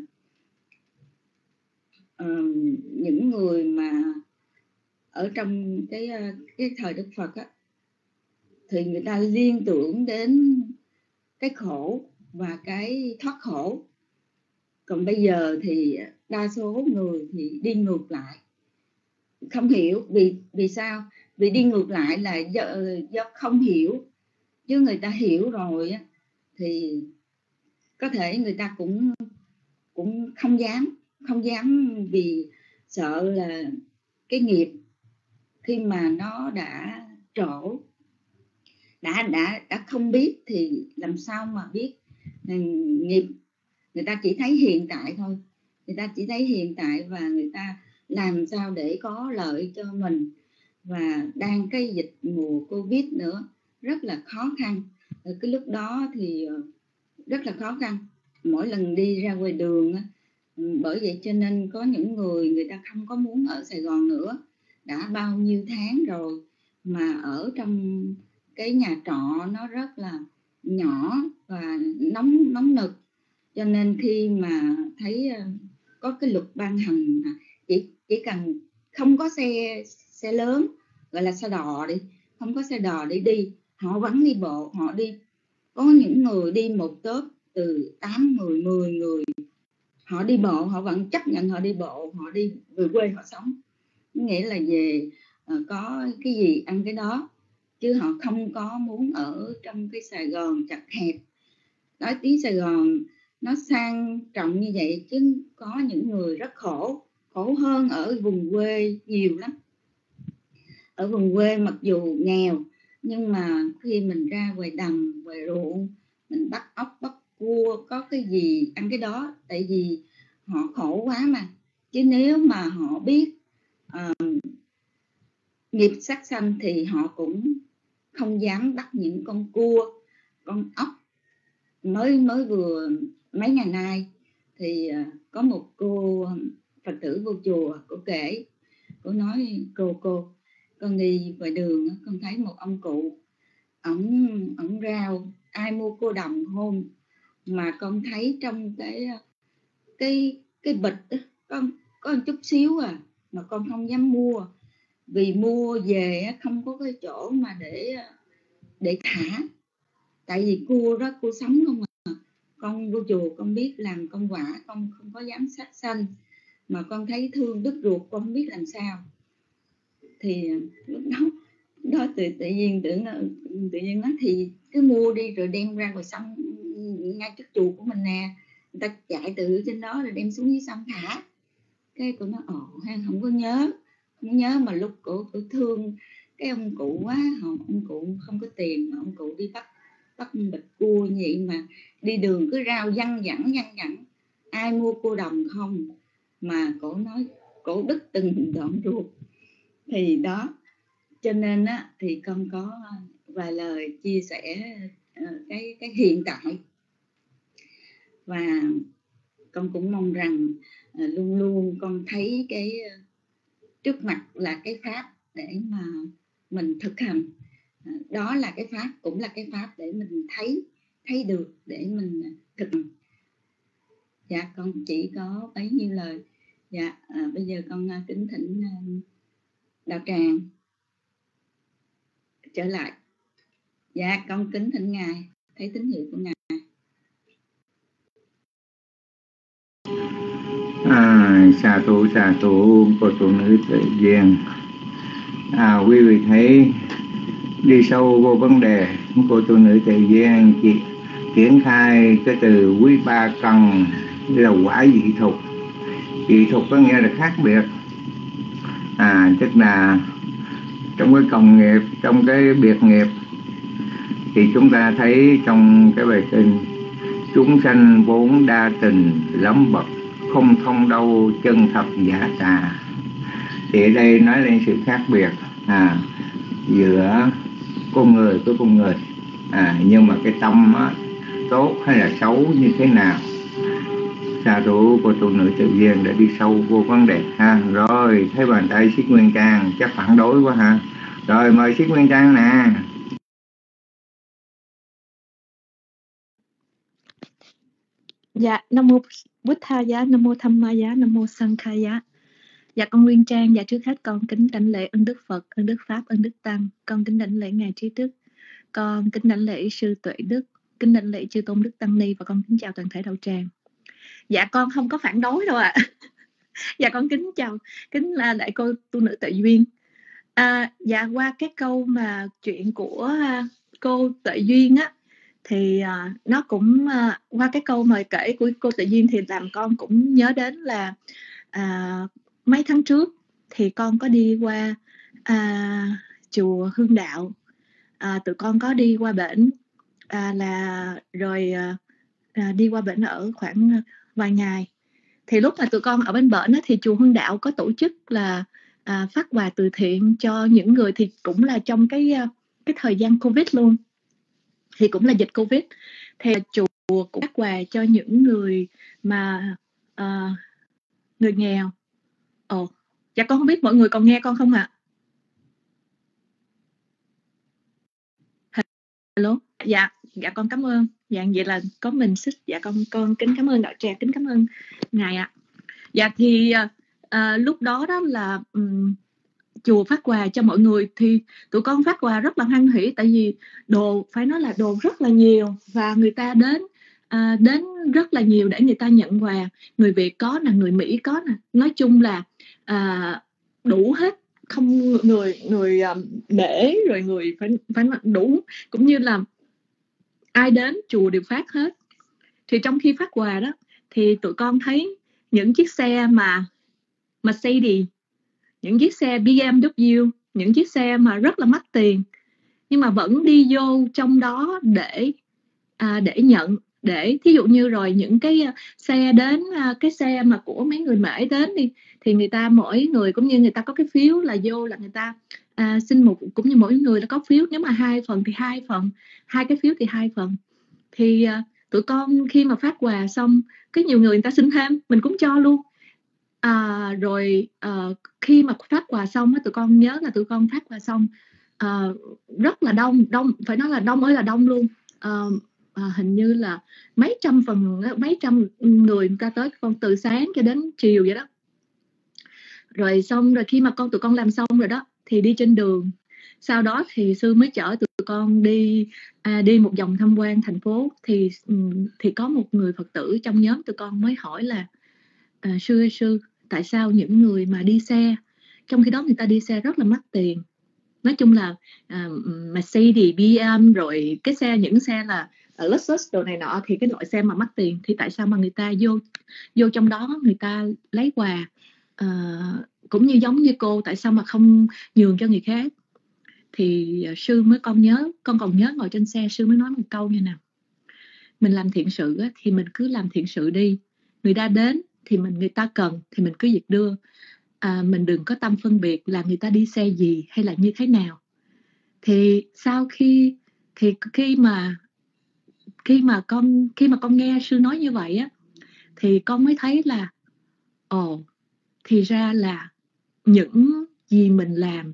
uh, những người mà ở trong cái cái thời Đức Phật á, thì người ta liên tưởng đến cái khổ và cái thoát khổ. Còn bây giờ thì đa số người thì đi ngược lại, không hiểu vì vì sao? Vì đi ngược lại là do, do không hiểu. Chứ người ta hiểu rồi á, thì có thể người ta cũng cũng không dám không dám vì sợ là cái nghiệp khi mà nó đã trổ, đã đã đã không biết thì làm sao mà biết nghiệp. Người ta chỉ thấy hiện tại thôi, người ta chỉ thấy hiện tại và người ta làm sao để có lợi cho mình. Và đang cái dịch mùa Covid nữa rất là khó khăn. Ở cái lúc đó thì rất là khó khăn, mỗi lần đi ra ngoài đường. Bởi vậy cho nên có những người người ta không có muốn ở Sài Gòn nữa, đã bao nhiêu tháng rồi mà ở trong cái nhà trọ nó rất là nhỏ và nóng nóng nực. Cho nên khi mà thấy có cái luật ban hành chỉ chỉ cần không có xe xe lớn, gọi là xe đò đi, không có xe đò để đi, họ vẫn đi bộ, họ đi. Có những người đi một tốp từ tám, mười, mười người, họ đi bộ, họ vẫn chấp nhận họ đi bộ, họ đi về quê họ sống. Nghĩa là về uh, có cái gì ăn cái đó, chứ họ không có muốn ở trong cái Sài Gòn chật hẹp. Nói tiếng Sài Gòn nó sang trọng như vậy, chứ có những người rất khổ, khổ hơn ở vùng quê nhiều lắm. ở vùng quê mặc dù nghèo, nhưng mà khi mình ra ngoài đầm, ngoài ruộng, mình bắt ốc, bắt cua, có cái gì ăn cái đó. Tại vì họ khổ quá mà. Chứ nếu mà họ biết uh, nghiệp sát sanh thì họ cũng không dám bắt những con cua, con ốc. Mới mới vừa mấy ngày nay thì uh, có một cô Phật tử vô chùa, cô kể, cô nói cô cô con đi ngoài đường, con thấy một ông cụ, ổng ổng rao ai mua cô đồng không, mà con thấy trong cái cái cái bịch đó, con có một chút xíu à, mà con không dám mua, vì mua về không có cái chỗ mà để để thả. Tại vì cua đó cua sống không à, con vô chùa con biết làm công quả, con không có dám sát sanh, mà con thấy thương đứt ruột, con không biết làm sao. Thì lúc đó đó tự tự nhiên tưởng tự nhiên nói thì cứ mua đi rồi đem ra ngoài sông ngay trước chùa của mình nè, người ta chạy từ trên đó rồi đem xuống dưới sông thả. Cái cô nói ồ ha, không có nhớ không nhớ mà lúc cổ cổ thương cái ông cụ quá, ông cụ không có tiền mà ông cụ đi bắt bắt bịch cua như vậy, mà đi đường cứ rao văng vẳng văng vẳng ai mua cua đồng không, mà cổ nói cổ đứt từng đoạn ruột. Thì đó, cho nên á thì con có vài lời chia sẻ uh, cái cái hiện tại, và con cũng mong rằng uh, luôn luôn con thấy cái uh, trước mặt là cái pháp để mà mình thực hành. Uh, đó là cái pháp, cũng là cái pháp để mình thấy thấy được, để mình thực hành. Dạ con chỉ có bấy nhiêu lời. Dạ uh, bây giờ con uh, kính thỉnh uh, đạo tràng trở lại. Dạ con kính thỉnh ngài, thấy tín hiệu của ngài.
À, xà thủ xà thủ cô tu nữ tự duyên. À, quý vị thấy đi sâu vô vấn đề, cô tu nữ tự duyên chỉ triển khai cái từ quý ba cần là quả dị thục. Dị thục có nghĩa là khác biệt. À, tức là trong cái cộng nghiệp, trong cái biệt nghiệp, thì chúng ta thấy trong cái bài kinh chúng sanh vốn đa tình lắm bậc, không thông đâu chân thật giả tà. Thì ở đây nói lên sự khác biệt à, giữa con người với con người. À, nhưng mà cái tâm á, tốt hay là xấu như thế nào, xà thủ của tu nữ tự duyên đã đi sâu vô vấn đề ha. Rồi thấy bàn tay Xích Nguyên Trang chắc phản đối quá ha. Rồi mời Xích Nguyên Trang nè.
Dạ, Nam mô Buddhaya, Nam mô Dhammaya, Nam mô Sankhaya. Dạ con Nguyên Trang, dạ trước hết con kính đảnh lễ ơn Đức Phật, ơn Đức Pháp, ơn Đức Tăng. Con kính đảnh lễ ngài Trí Đức, con kính đảnh lễ sư Tuệ Đức, kính đảnh lễ chư tôn Đức Tăng Ni, và con kính chào toàn thể đạo tràng. Dạ con không có phản đối đâu ạ. À. Dạ con kính chào, kính là đại cô tu nữ Tuệ Duyên. À, dạ qua cái câu mà chuyện của uh, cô Tuệ Duyên á, thì uh, nó cũng uh, qua cái câu mời kể của cô Tuệ Duyên thì làm con cũng nhớ đến là uh, mấy tháng trước thì con có đi qua uh, chùa Hương Đạo. Uh, tụi con có đi qua bển uh, là rồi uh, uh, đi qua bển ở khoảng vài ngày. Thì lúc mà tụi con ở bên bển thì chùa Hương Đạo có tổ chức là à, phát quà từ thiện cho những người, thì cũng là trong cái cái thời gian Covid luôn, thì cũng là dịch Covid, thì chùa cũng phát quà cho những người mà à, người nghèo. Ồ, dạ con không biết mọi người còn nghe con không ạ? À? Hello, dạ dạ con cảm ơn. Dạ vậy là có mình xích. Dạ con con kính cảm ơn đạo tràng, kính cảm ơn ngài ạ. Dạ thì à, lúc đó đó là um, chùa phát quà cho mọi người, thì tụi con phát quà rất là hoan hỉ, tại vì đồ phải nói là đồ rất là nhiều, và người ta đến à, đến rất là nhiều để người ta nhận quà. Người Việt có nè, người Mỹ có nè, nói chung là à, đủ hết, không người người um, để rồi người phải phải đủ, cũng như là ai đến chùa đều phát hết. Thì trong khi phát quà đó thì tụi con thấy những chiếc xe mà Mercedes, những chiếc xe bê em vê, những chiếc xe mà rất là mắc tiền, nhưng mà vẫn đi vô trong đó để à, để nhận, để thí dụ như rồi những cái xe đến, cái xe mà của mấy người Mễ đến đi, thì người ta mỗi người cũng như người ta có cái phiếu là vô là người ta à, xin một, cũng như mỗi người là có phiếu, nếu mà hai phần thì hai phần, hai cái phiếu thì hai phần. Thì à, tụi con khi mà phát quà xong, cái nhiều người người ta xin thêm, mình cũng cho luôn. À, rồi à, khi mà phát quà xong, tụi con nhớ là tụi con phát quà xong à, rất là đông, đông phải nói là đông ơi là đông luôn. À, à, hình như là mấy trăm phần, mấy trăm người người ta tới con từ sáng cho đến chiều vậy đó. Rồi xong rồi khi mà con tụi con làm xong rồi đó thì đi trên đường, sau đó thì sư mới chở tụi con đi à, đi một vòng tham quan thành phố. Thì thì có một người Phật tử trong nhóm tụi con mới hỏi là à, sư ơi sư, tại sao những người mà đi xe, trong khi đó người ta đi xe rất là mắc tiền, nói chung là uh, Mercedes, bê em, rồi cái xe, những xe là uh, Lexus đồ này nọ, thì cái loại xe mà mắc tiền, thì tại sao mà người ta vô vô trong đó người ta lấy quà uh, cũng như giống như cô, tại sao mà không nhường cho người khác? Thì uh, sư mới con nhớ, con còn nhớ ngồi trên xe sư mới nói một câu như nào: mình làm thiện sự á, thì mình cứ làm thiện sự đi, người ta đến thì mình, người ta cần thì mình cứ việc đưa. À, mình đừng có tâm phân biệt là người ta đi xe gì hay là như thế nào. Thì sau khi thì khi mà khi mà con khi mà con nghe sư nói như vậy á, thì con mới thấy là ồ, thì ra là những gì mình làm,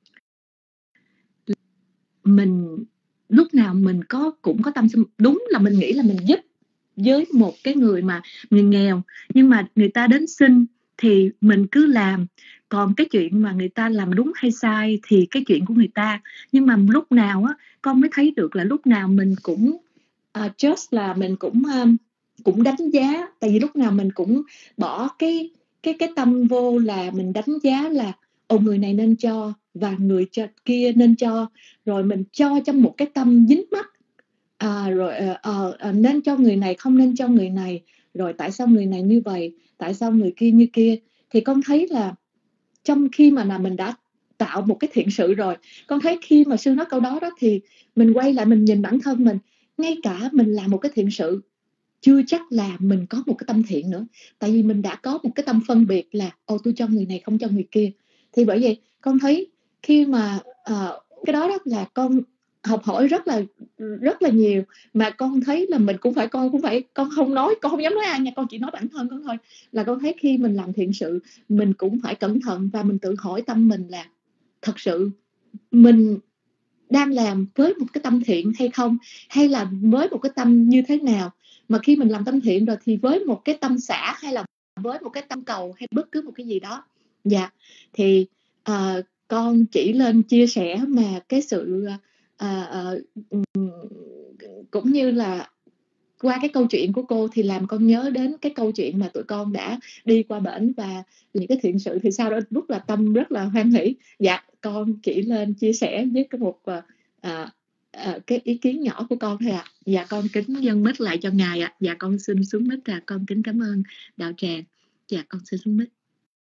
mình lúc nào mình có cũng có tâm, đúng là mình nghĩ là mình giúp với một cái người mà người nghèo, nhưng mà người ta đến xin thì mình cứ làm. Còn cái chuyện mà người ta làm đúng hay sai thì cái chuyện của người ta. Nhưng mà lúc nào á, con mới thấy được là lúc nào mình cũng uh, just là mình cũng um, cũng đánh giá. Tại vì lúc nào mình cũng bỏ cái cái cái tâm vô là mình đánh giá là ồ, người này nên cho và người cho, kia nên cho, rồi mình cho trong một cái tâm dính mắc. À, rồi uh, uh, nên cho người này, không nên cho người này, rồi tại sao người này như vậy, tại sao người kia như kia. Thì con thấy là trong khi mà là mình đã tạo một cái thiện sự rồi, con thấy khi mà sư nói câu đó đó, thì mình quay lại mình nhìn bản thân mình, ngay cả mình làm một cái thiện sự chưa chắc là mình có một cái tâm thiện nữa, tại vì mình đã có một cái tâm phân biệt là ồ, tôi cho người này không cho người kia. Thì bởi vậy con thấy khi mà uh, cái đó đó là con học hỏi rất là rất là nhiều, mà con thấy là mình cũng phải, con cũng phải, con không nói, con không dám nói ai nha, con chỉ nói bản thân con thôi, là con thấy khi mình làm thiện sự mình cũng phải cẩn thận, và mình tự hỏi tâm mình là thật sự mình đang làm với một cái tâm thiện hay không, hay là với một cái tâm như thế nào. Mà khi mình làm tâm thiện rồi thì với một cái tâm xả, hay là với một cái tâm cầu, hay bất cứ một cái gì đó. Dạ, thì uh, con chỉ lên chia sẻ mà cái sự uh, uh, cũng như là qua cái câu chuyện của cô thì làm con nhớ đến cái câu chuyện mà tụi con đã đi qua bển và những cái thiện sự, thì sau đó rất là tâm rất là hoan hỷ. Dạ, con chỉ lên chia sẻ với cái một uh, uh, uh, cái ý kiến nhỏ của con thôi ạ. À. Dạ, con kính dâng mic lại cho ngài ạ. À. Dạ, con xin xuống mic, là con kính cảm ơn đạo tràng. Dạ, con xin xuống mic.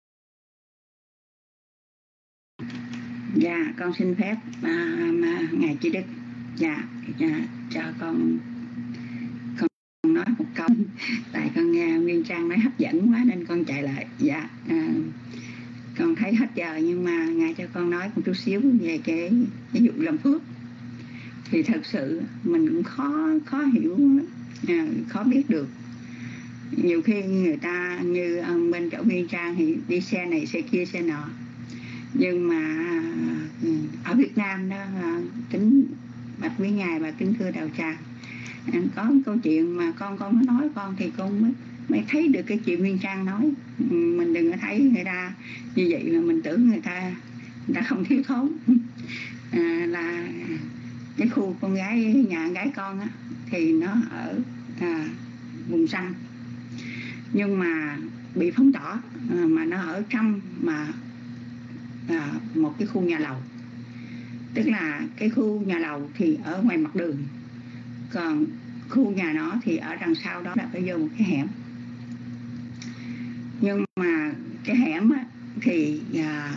Dạ, con xin phép mà, mà ngài Trí Đức, dạ, dạ cho con con nói một câu, tại con nghe Nguyên Trang nói hấp dẫn quá nên con chạy lại. Dạ, à, con thấy hết giờ nhưng mà ngài cho con nói một chút xíu về cái ví dụ làm phước. Thì thật sự mình cũng khó khó hiểu, à, khó biết được. Nhiều khi người ta như bên chỗ Nguyên Trang thì đi xe này xe kia xe nọ, nhưng mà ở Việt Nam đó, kính bạch quý ngài và kính thưa đạo tràng, có một câu chuyện mà con con nó nói con thì con mới, mới thấy được cái chuyện Nguyên Trang nói. Mình đừng có thấy người ta như vậy là mình tưởng người ta người ta không thiếu thốn. À, là cái khu con gái, nhà gái con á, thì nó ở à, vùng xanh, nhưng mà bị phóng tỏa, à, mà nó ở trong mà à, một cái khu nhà lầu. Tức là cái khu nhà lầu thì ở ngoài mặt đường, còn khu nhà nó thì ở đằng sau đó là phải vô một cái hẻm. Nhưng mà cái hẻm á, thì à,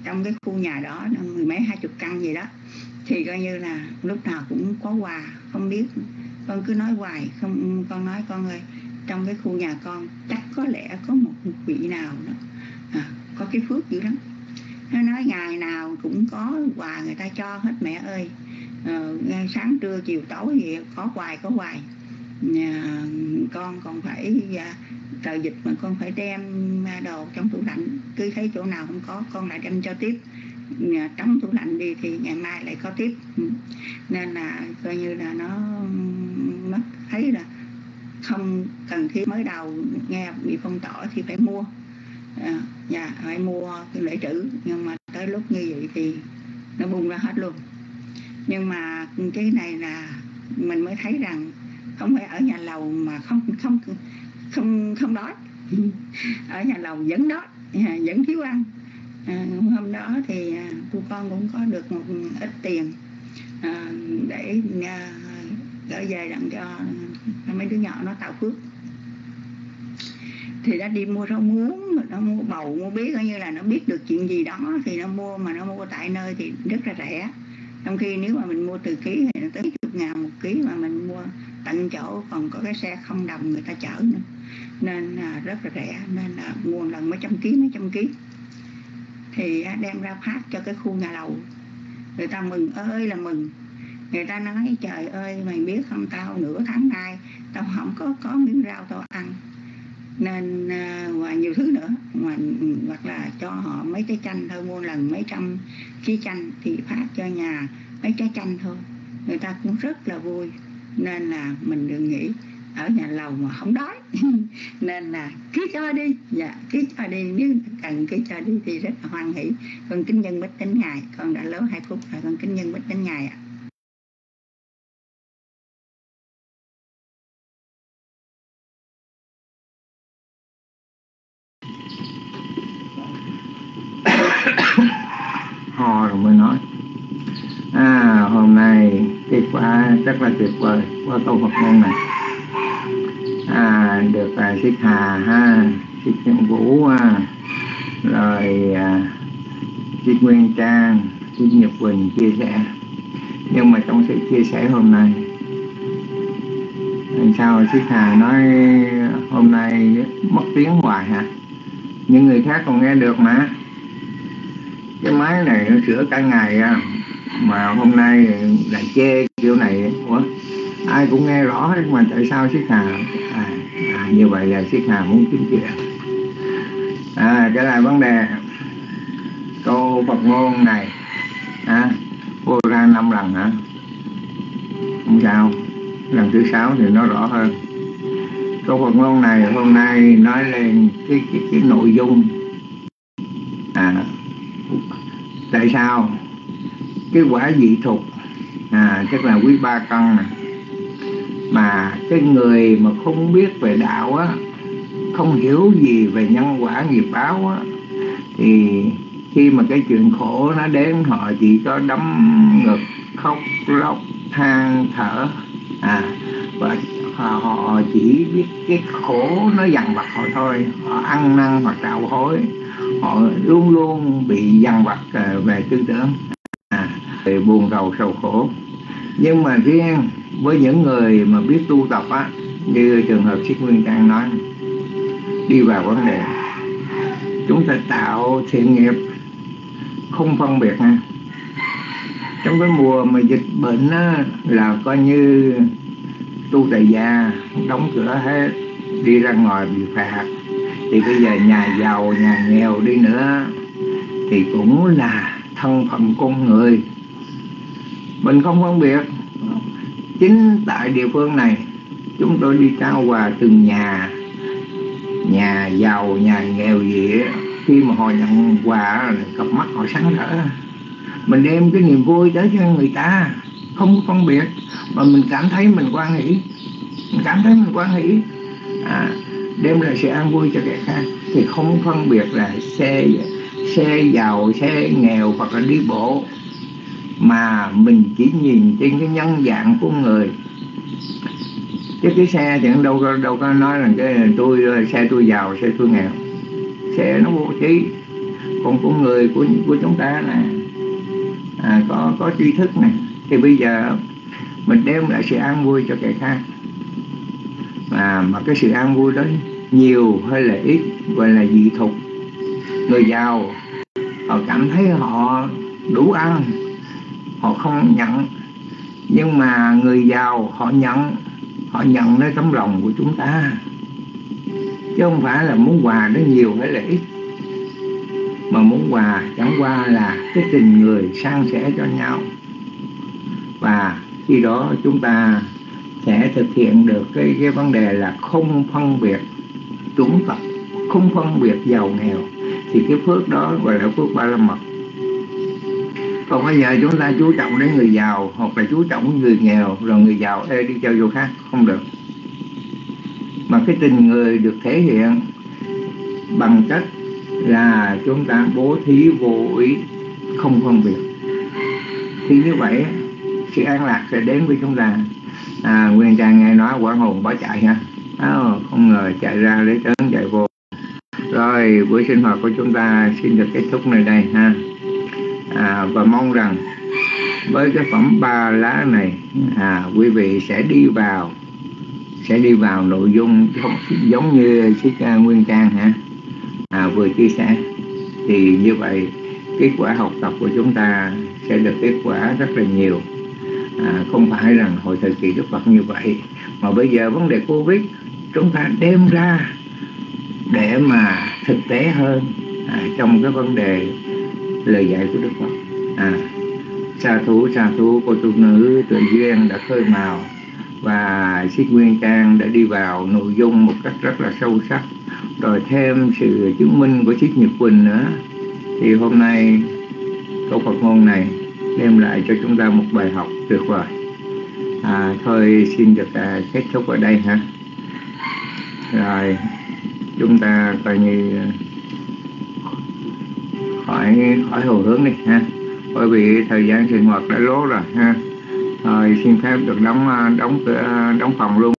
trong cái khu nhà đó mười mấy hai chục căn gì đó, thì coi như là lúc nào cũng có quà. Không biết, con cứ nói hoài, không con nói con ơi, trong cái khu nhà con chắc có lẽ có một vị nào đó à, có cái phước dữ lắm. Nó nói ngày nào cũng có quà người ta cho hết mẹ ơi. Ờ, sáng trưa chiều tối gì có hoài có hoài. Nhà, con còn phải à, thời dịch mà con phải đem đồ trong tủ lạnh, cứ thấy chỗ nào không có con lại đem cho tiếp. Nhà, trống tủ lạnh đi thì ngày mai lại có tiếp. Nên là coi như là nó nó thấy là không cần thiết. Mới đầu nghe bị phong tỏa thì phải mua à, dạ, phải mua cái lễ trữ, nhưng mà tới lúc như vậy thì nó bung ra hết luôn. Nhưng mà cái này là mình mới thấy rằng không phải ở nhà lầu mà không không không không đói. Ở nhà lầu vẫn đói, vẫn thiếu ăn. À, hôm đó thì à, cô con cũng có được một ít tiền à, để à, gửi về đặng cho mấy đứa nhỏ nó tạo phước. Thì nó đi mua rau muống, nó mua bầu, mua bí, coi như là nó biết được chuyện gì đó thì nó mua, mà nó mua tại nơi thì rất là rẻ. Trong khi nếu mà mình mua từ ký thì nó tới chục ngàn một ký, mà mình mua tận chỗ còn có cái xe không đồng người ta chở nữa, nên là rất là rẻ. Nên là mua lần mấy trăm ký mấy trăm ký thì đem ra phát cho cái khu nhà lầu. Người ta mừng ơi là mừng. Người ta nói trời ơi mày biết không, tao nửa tháng nay tao không có có miếng rau tao ăn. Nên và nhiều thứ nữa, mà hoặc là cho họ mấy trái chanh thôi, mua lần mấy trăm ký chanh thì phát cho nhà mấy trái chanh thôi, người ta cũng rất là vui. Nên là mình đừng nghĩ ở nhà lầu mà không đói. Nên là cứ cho đi, dạ cứ cho đi, nếu cần cứ cho đi thì rất là hoan hỷ. Con kính nhân bích đến ngài, con đã lớn hai phút rồi, con kính nhân bích đến ngài ạ.
Ho rồi mới nói. À, hôm nay kết quả rất là tuyệt vời qua câu Phật ngôn này. À, được à, Siết Hà ha, Siết Nhân Vũ ha, rồi à, Siết Nguyên Trang, Siết Nhật Quỳnh chia sẻ. Nhưng mà trong sự chia sẻ hôm nay, sao Siết Hà nói hôm nay mất tiếng hoài hả? Những người khác còn nghe được mà. Cái máy này nó sửa cả ngày à, mà hôm nay lại chê kiểu này. Ủa, ai cũng nghe rõ hết mà tại sao Siết Hà à, à, như vậy là Siết Hà muốn kiếm chuyện. À, trở lại vấn đề câu Phật ngôn này à, vô ra năm lần hả? Không sao, lần thứ sáu thì nó rõ hơn. Câu Phật ngôn này hôm nay nói lên cái, cái, cái nội dung à, tại sao cái quả dị thục à, tức là quý ba căn này, mà cái người mà không biết về đạo á, không hiểu gì về nhân quả nghiệp báo á, thì khi mà cái chuyện khổ nó đến họ chỉ có đấm ngực, khóc lóc, than thở à, và họ, họ chỉ biết cái khổ nó dằn vặt họ thôi. Họ ăn năn hoặc đạo hối, họ luôn luôn bị dằn vặt về tư tưởng à, về buồn rầu sầu khổ. Nhưng mà riêng với những người mà biết tu tập á, như trường hợp Siết Nguyên Trang nói, đi vào vấn đề, chúng ta tạo thiện nghiệp không phân biệt nha. Trong cái mùa mà dịch bệnh á, là coi như tu tại gia đóng cửa hết, đi ra ngoài bị phạt. Thì bây giờ nhà giàu nhà nghèo đi nữa thì cũng là thân phận con người, mình không phân biệt. Chính tại địa phương này chúng tôi đi trao quà từng nhà, nhà giàu nhà nghèo gì đó, khi mà họ nhận quà cặp mắt họ sáng rỡ. Mình đem cái niềm vui tới cho người ta, không phân biệt, mà mình cảm thấy mình hoan hỷ, mình cảm thấy mình hoan hỷ à, đem lại sự an vui cho kẻ khác, thì không phân biệt là xe xe giàu xe nghèo hoặc là đi bộ, mà mình chỉ nhìn trên cái nhân dạng của người. Chứ cái xe thì đâu có đâu có nói là cái tôi xe tôi giàu xe tôi nghèo, xe nó vô trí. còn con người của của chúng ta nè, à, có có tri thức này, thì bây giờ mình đem lại sự an vui cho kẻ khác, mà mà cái sự an vui đó nhiều hay là ít gọi là dị thục. Người giàu họ cảm thấy họ đủ ăn, họ không nhận, nhưng mà người giàu họ nhận, họ nhận lấy tấm lòng của chúng ta, chứ không phải là muốn quà nó nhiều hay là ít, mà muốn quà chẳng qua là cái tình người san sẻ cho nhau. Và khi đó chúng ta sẽ thực hiện được cái, cái vấn đề là không phân biệt chủng tộc, không phân biệt giàu nghèo, thì cái phước đó gọi là phước ba la mật. Còn bây giờ chúng ta chú trọng đến người giàu hoặc là chú trọng đến người nghèo, rồi người giàu ê đi chơi vô khác, không được. Mà cái tình người được thể hiện bằng cách là chúng ta bố thí vô ý, không phân biệt. Thì như vậy sự an lạc sẽ đến với chúng ta. À, Nguyên Trang nghe nói quảng hồn bỏ chạy ha, à, không ngờ chạy ra lấy trấn chạy vô. Rồi buổi sinh hoạt của chúng ta xin được kết thúc nơi đây ha. À, và mong rằng với cái phẩm ba lá này, à, quý vị sẽ đi vào sẽ đi vào nội dung giống, giống như Sư Nguyên Trang hả, à, vừa chia sẻ. Thì như vậy kết quả học tập của chúng ta sẽ được kết quả rất là nhiều. À, không phải rằng hồi thời kỳ Đức Phật như vậy, mà bây giờ vấn đề Covid chúng ta đem ra để mà thực tế hơn, à, trong cái vấn đề lời dạy của Đức Phật. À, sa thú sa thú cô tu nữ tự duyên đã khơi mào, và Sư Nguyên Trang đã đi vào nội dung một cách rất là sâu sắc, rồi thêm sự chứng minh của Sư Nhật Quỳnh nữa. Thì hôm nay câu Phật ngôn này đem lại cho chúng ta một bài học tuyệt vời. À, thôi xin được à, kết thúc ở đây ha. Rồi chúng ta coi như khỏi khỏi hồ hướng đi ha, bởi vì thời gian sinh hoạt đã lố rồi ha. Rồi xin phép được đóng đóng cửa đóng phòng luôn.